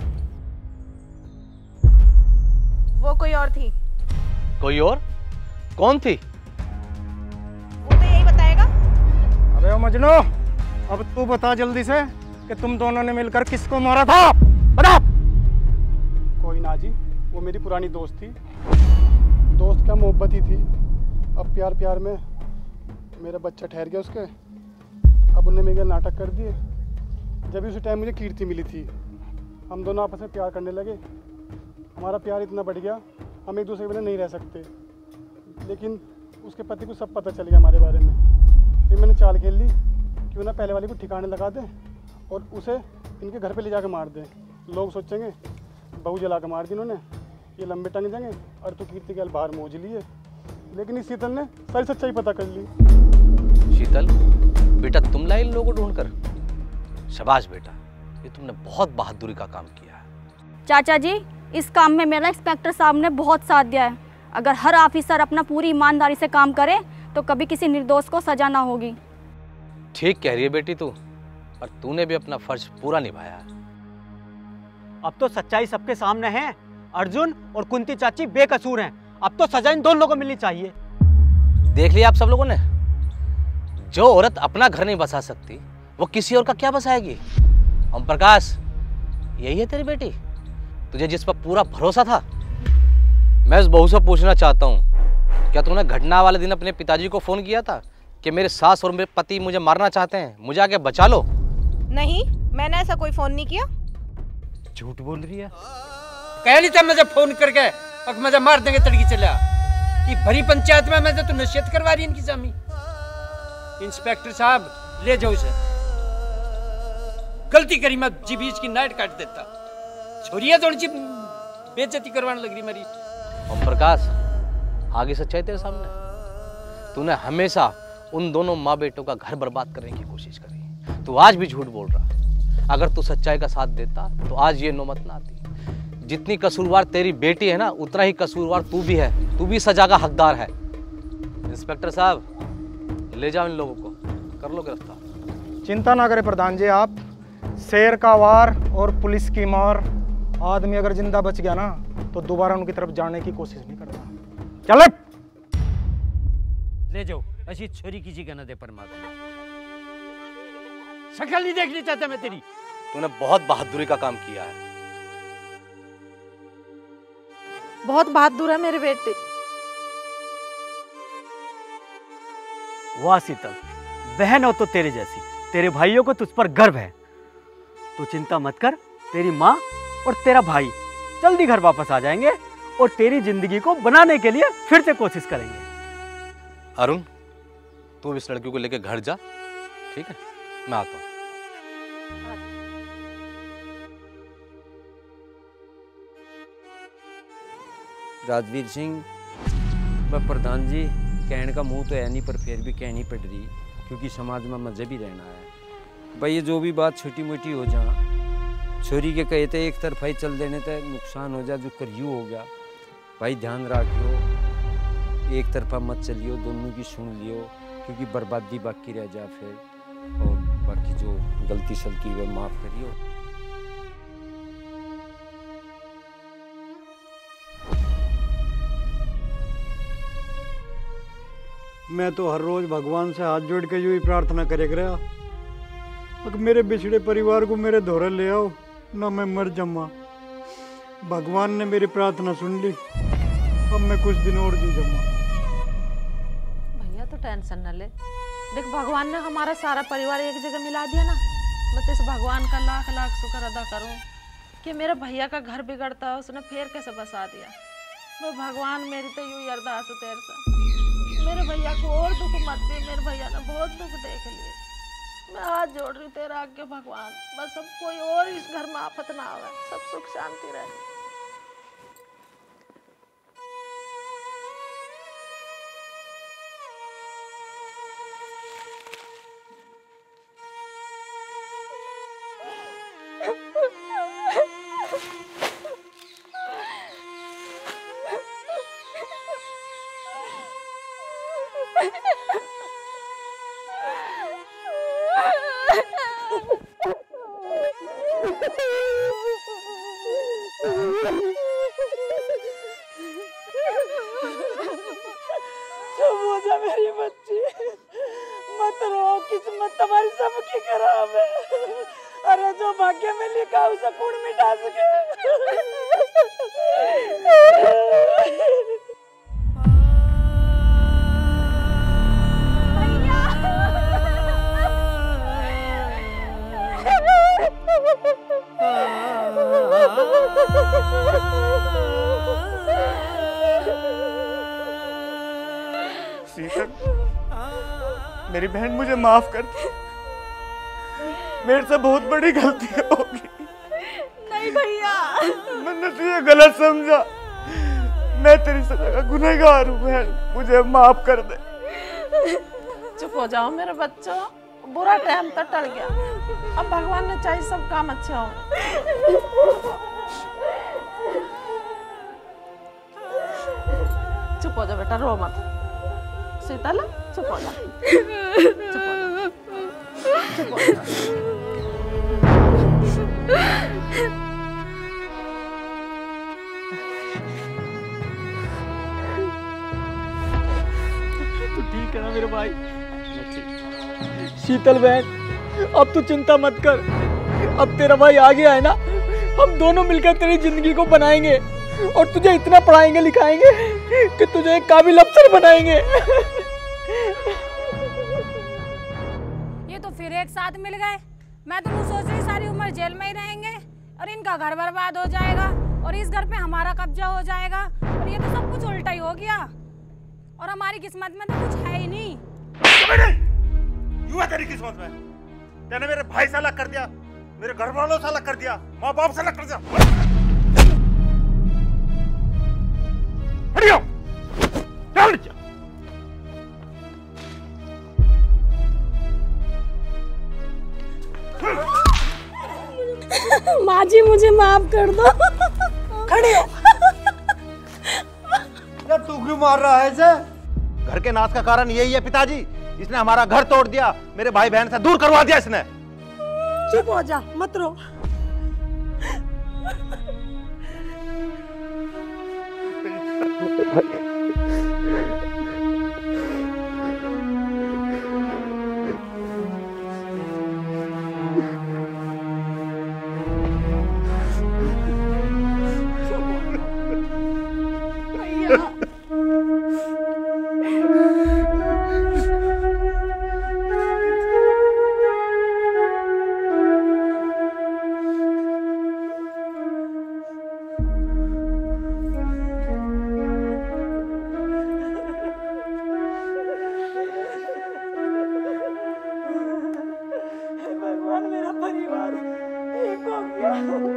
वो कोई और थी। कोई और? कौन थी? वो तो यही बताएगा। अबे ओ मजनू, अब तू बता जल्दी से कि तुम दोनों ने मिलकर किसको मारा था? बता। कोई ना जी, वो मेरी पुरानी दोस्त थी। दोस्त क्या, मोहब्बत ही थी। अब प्यार प्यार में मेरा बच्चा ठहर गया उसके। अब उन्होंने मेरे नाटक कर दिए। जब उसी टाइम मुझे कीर्ति मिली थी, हम दोनों आपस में प्यार करने लगे। हमारा प्यार इतना बढ़ गया, हम एक दूसरे के बिना नहीं रह सकते। लेकिन उसके पति को सब पता चल गया हमारे बारे में। फिर मैंने चाल खेल ली, क्यों ना पहले वाली को ठिकाने लगा दें और उसे इनके घर पे ले जाकर मार दें। लोग सोचेंगे बहू जला कर मार दी इन्होंने, ये लंबे टंग देंगे और तू कीर्ति के बाहर मोज लिए। लेकिन इस शीतल ने सारी सच्चाई पता कर ली। शीतल बेटा, तुम लाई इन लोगों को ढूंढकर? शाबाश बेटा, ये तुमने बहुत बहादुरी का काम किया है। चाचा जी, इस काम में मेरा इंस्पेक्टर साहब ने बहुत साथ दिया है। अगर हर ऑफिसर अपना पूरी ईमानदारी से काम करे तो कभी किसी निर्दोष को सजा ना होगी। ठीक कह रही है बेटी तू, पर तूने भी अपना फर्ज पूरा निभाया है। अब तो सच्चाई सबके सामने है। अर्जुन और कुंती चाची बेकसूर हैं। अब तो सजा इन दोनों को मिलनी चाहिए। देख लिया आप सब लोगों ने, जो औरत अपना घर नहीं बसा सकती वो किसी और का क्या बसाएगी। ओम प्रकाश, यही है तेरी बेटी, तुझे जिस पर पूरा भरोसा था। मैं उस बहू से पूछना चाहता हूँ, क्या तूने घटना वाले दिन अपने पिताजी को फोन किया था कि मेरे सास और मेरे पति मुझे मारना चाहते हैं, मुझे आके बचा लो? नहीं, मैंने ऐसा कोई फोन नहीं किया। झूठ बोल रही है। कह नहीं था मुझे फोन करके अब मुझे मार देंगे तड़की चला कि भरी पंचायत में मैं तो नसीहत करवा रही इनकी सामी। इंस्पेक्टर साहब ले जाओ इसे, गलती करी मैं जी बीच की नाइट काट देता। छोरिया थोड़ी सी बेइज्जती करवाने लग रही मेरी। ओम प्रकाश, आगे सच्चाई तेरे सामने। तूने हमेशा उन दोनों माँ बेटों का घर बर्बाद करने की कोशिश करी। तू आज भी झूठ बोल रहा। अगर तू सच्चाई का साथ देता तो आज ये नौबत ना आती। जितनी कसूरवार तेरी बेटी है ना, उतना ही कसूरवार तू भी है। तू भी सजा का हकदार है। इंस्पेक्टर साहब, ले जाओ इन लोगों को, कर लो गिरफ्तार। चिंता ना करें प्रधान जी आप। शेर का वार और पुलिस की मार। आदमी अगर जिंदा बच गया ना तो दोबारा उनकी तरफ जाने की कोशिश नहीं करता। चले ले जाओ, ऐसी छोरी किसी का न दे परमात्मा। शक्ल नहीं देखनी चाहता मैं तेरी। तूने बहुत बहादुरी का काम किया है। बहुत बहादुर है मेरे बेटे। वाह शीतल, बहन हो तो तेरे जैसी। तेरे भाइयों को तुझ पर गर्व है। तू चिंता मत कर, तेरी माँ और तेरा भाई जल्दी घर वापस आ जाएंगे और तेरी जिंदगी को बनाने के लिए फिर से कोशिश करेंगे। अरुण, तू इस लड़की को लेकर घर जा, ठीक है? मैं आता हूँ। राजवीर सिंह, मैं प्रधान जी कहने का मुंह तो है नहीं, पर फिर भी कहनी पड़ रही क्योंकि समाज में मजहबी रहना है। भाई ये जो भी बात छोटी मोटी हो जा, छोरी के कहे थे एक तरफा ही चल देने तक नुकसान हो जा, जो करियो हो गया। भाई ध्यान रखियो, एक तरफा मत चलियो, दोनों की सुन लियो, क्योंकि बर्बादी बाकी रह जा फिर। और बाकी जो गलती सलती हुई माफ़ करियो। मैं तो हर रोज भगवान से हाथ जोड़ के यूं ही प्रार्थना करे गया, अगर मेरे बिछड़े परिवार को मेरे धोरे ले आओ ना, मैं मर जाऊंगा। भगवान ने मेरी प्रार्थना सुन ली, अब मैं कुछ दिन और जी जाऊंगा। भैया तो टेंशन न ले, देख भगवान ने हमारा सारा परिवार एक जगह मिला दिया ना। मैं तो इस भगवान का लाख लाख शुक्र अदा करूं कि मेरे भैया का घर बिगड़ता है उसने फिर कैसे बसा दिया। वो भगवान मेरी तो यूं अरदास है तेरे से, मेरे भैया को और दुख मत दे। मेरे भैया ने बहुत दुख देख लिए। मैं हाथ जोड़ रही तेरा आगे भगवान, बस अब कोई और इस घर में आफत ना आवे, सब सुख शांति रहे। चुप हो जा मेरी बच्ची, मत रो, किस्मत तुम्हारी सबकी खराब है। अरे जो भाग्य में लिखा उसे कौन मिटा सके। शीतल, मेरी बहन मुझे माफ कर दे, मेरे से बहुत बड़ी गलती होगी। नहीं भैया, मैंने तुझे गलत समझा, मैं तेरी सजा का गुनहगार हूँ बहन, मुझे माफ कर दे। चुप हो जाओ मेरे बच्चों, बुरा टाइम तो टल गया, अब भगवान ने चाहे सब काम अच्छे होंगे। चुप हो जाओ बेटा, रो मत। शीतल चुप हो जा, चुप हो जा, चुप हो जा। तू ठीक है ना मेरे भाई? शीतल बहन, अब तू चिंता मत कर, अब तेरा भाई आ गया है ना, हम दोनों मिलकर तेरी जिंदगी को बनाएंगे और तुझे इतना पढ़ाएंगे लिखाएंगे कि तुझे एक काबिल अफसर बनाएंगे। ये तो फिर एक साथ मिल गए। मैं तो सोच रही सारी उम्र जेल में ही रहेंगे और इनका घर बर्बाद हो जाएगा और इस घर पे हमारा कब्जा हो जाएगा और ये तो सब कुछ उल्टा ही हो गया और हमारी किस्मत में तो कुछ है ही नहीं। यूं है तेरी किस्मत में? तेने मेरे भाई से अलग कर दिया, मेरे घर वालों से अलग कर दिया, माँ बाप से अलग कर दिया। हटियो, चल जा। माँ जी मुझे माफ कर दो। खड़े हो। तू क्यों मार रहा है इसे? घर के नाश का कारण यही है पिताजी, इसने हमारा घर तोड़ दिया, मेरे भाई बहन से दूर करवा दिया इसने। चुप हो जा, मत रो। भगवान, मेरा परिवार एक हो गया।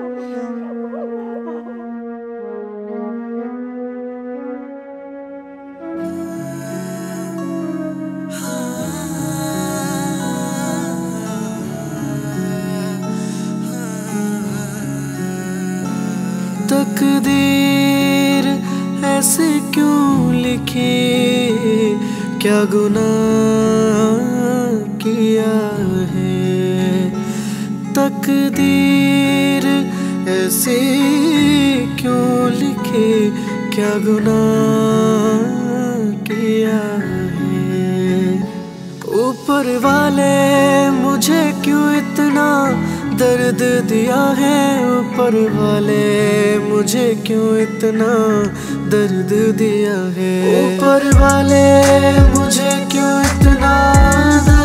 तकदीर ऐसे क्यों लिखी, क्या गुनाह किया है। तकदीर ऐसे क्यों लिखी, क्या गुनाह किया है। ऊपर वाले मुझे क्यों इतना दर्द दिया है, ऊपर वाले मुझे क्यों इतना दर्द दिया है। ऊपर वाले मुझे क्यों इतना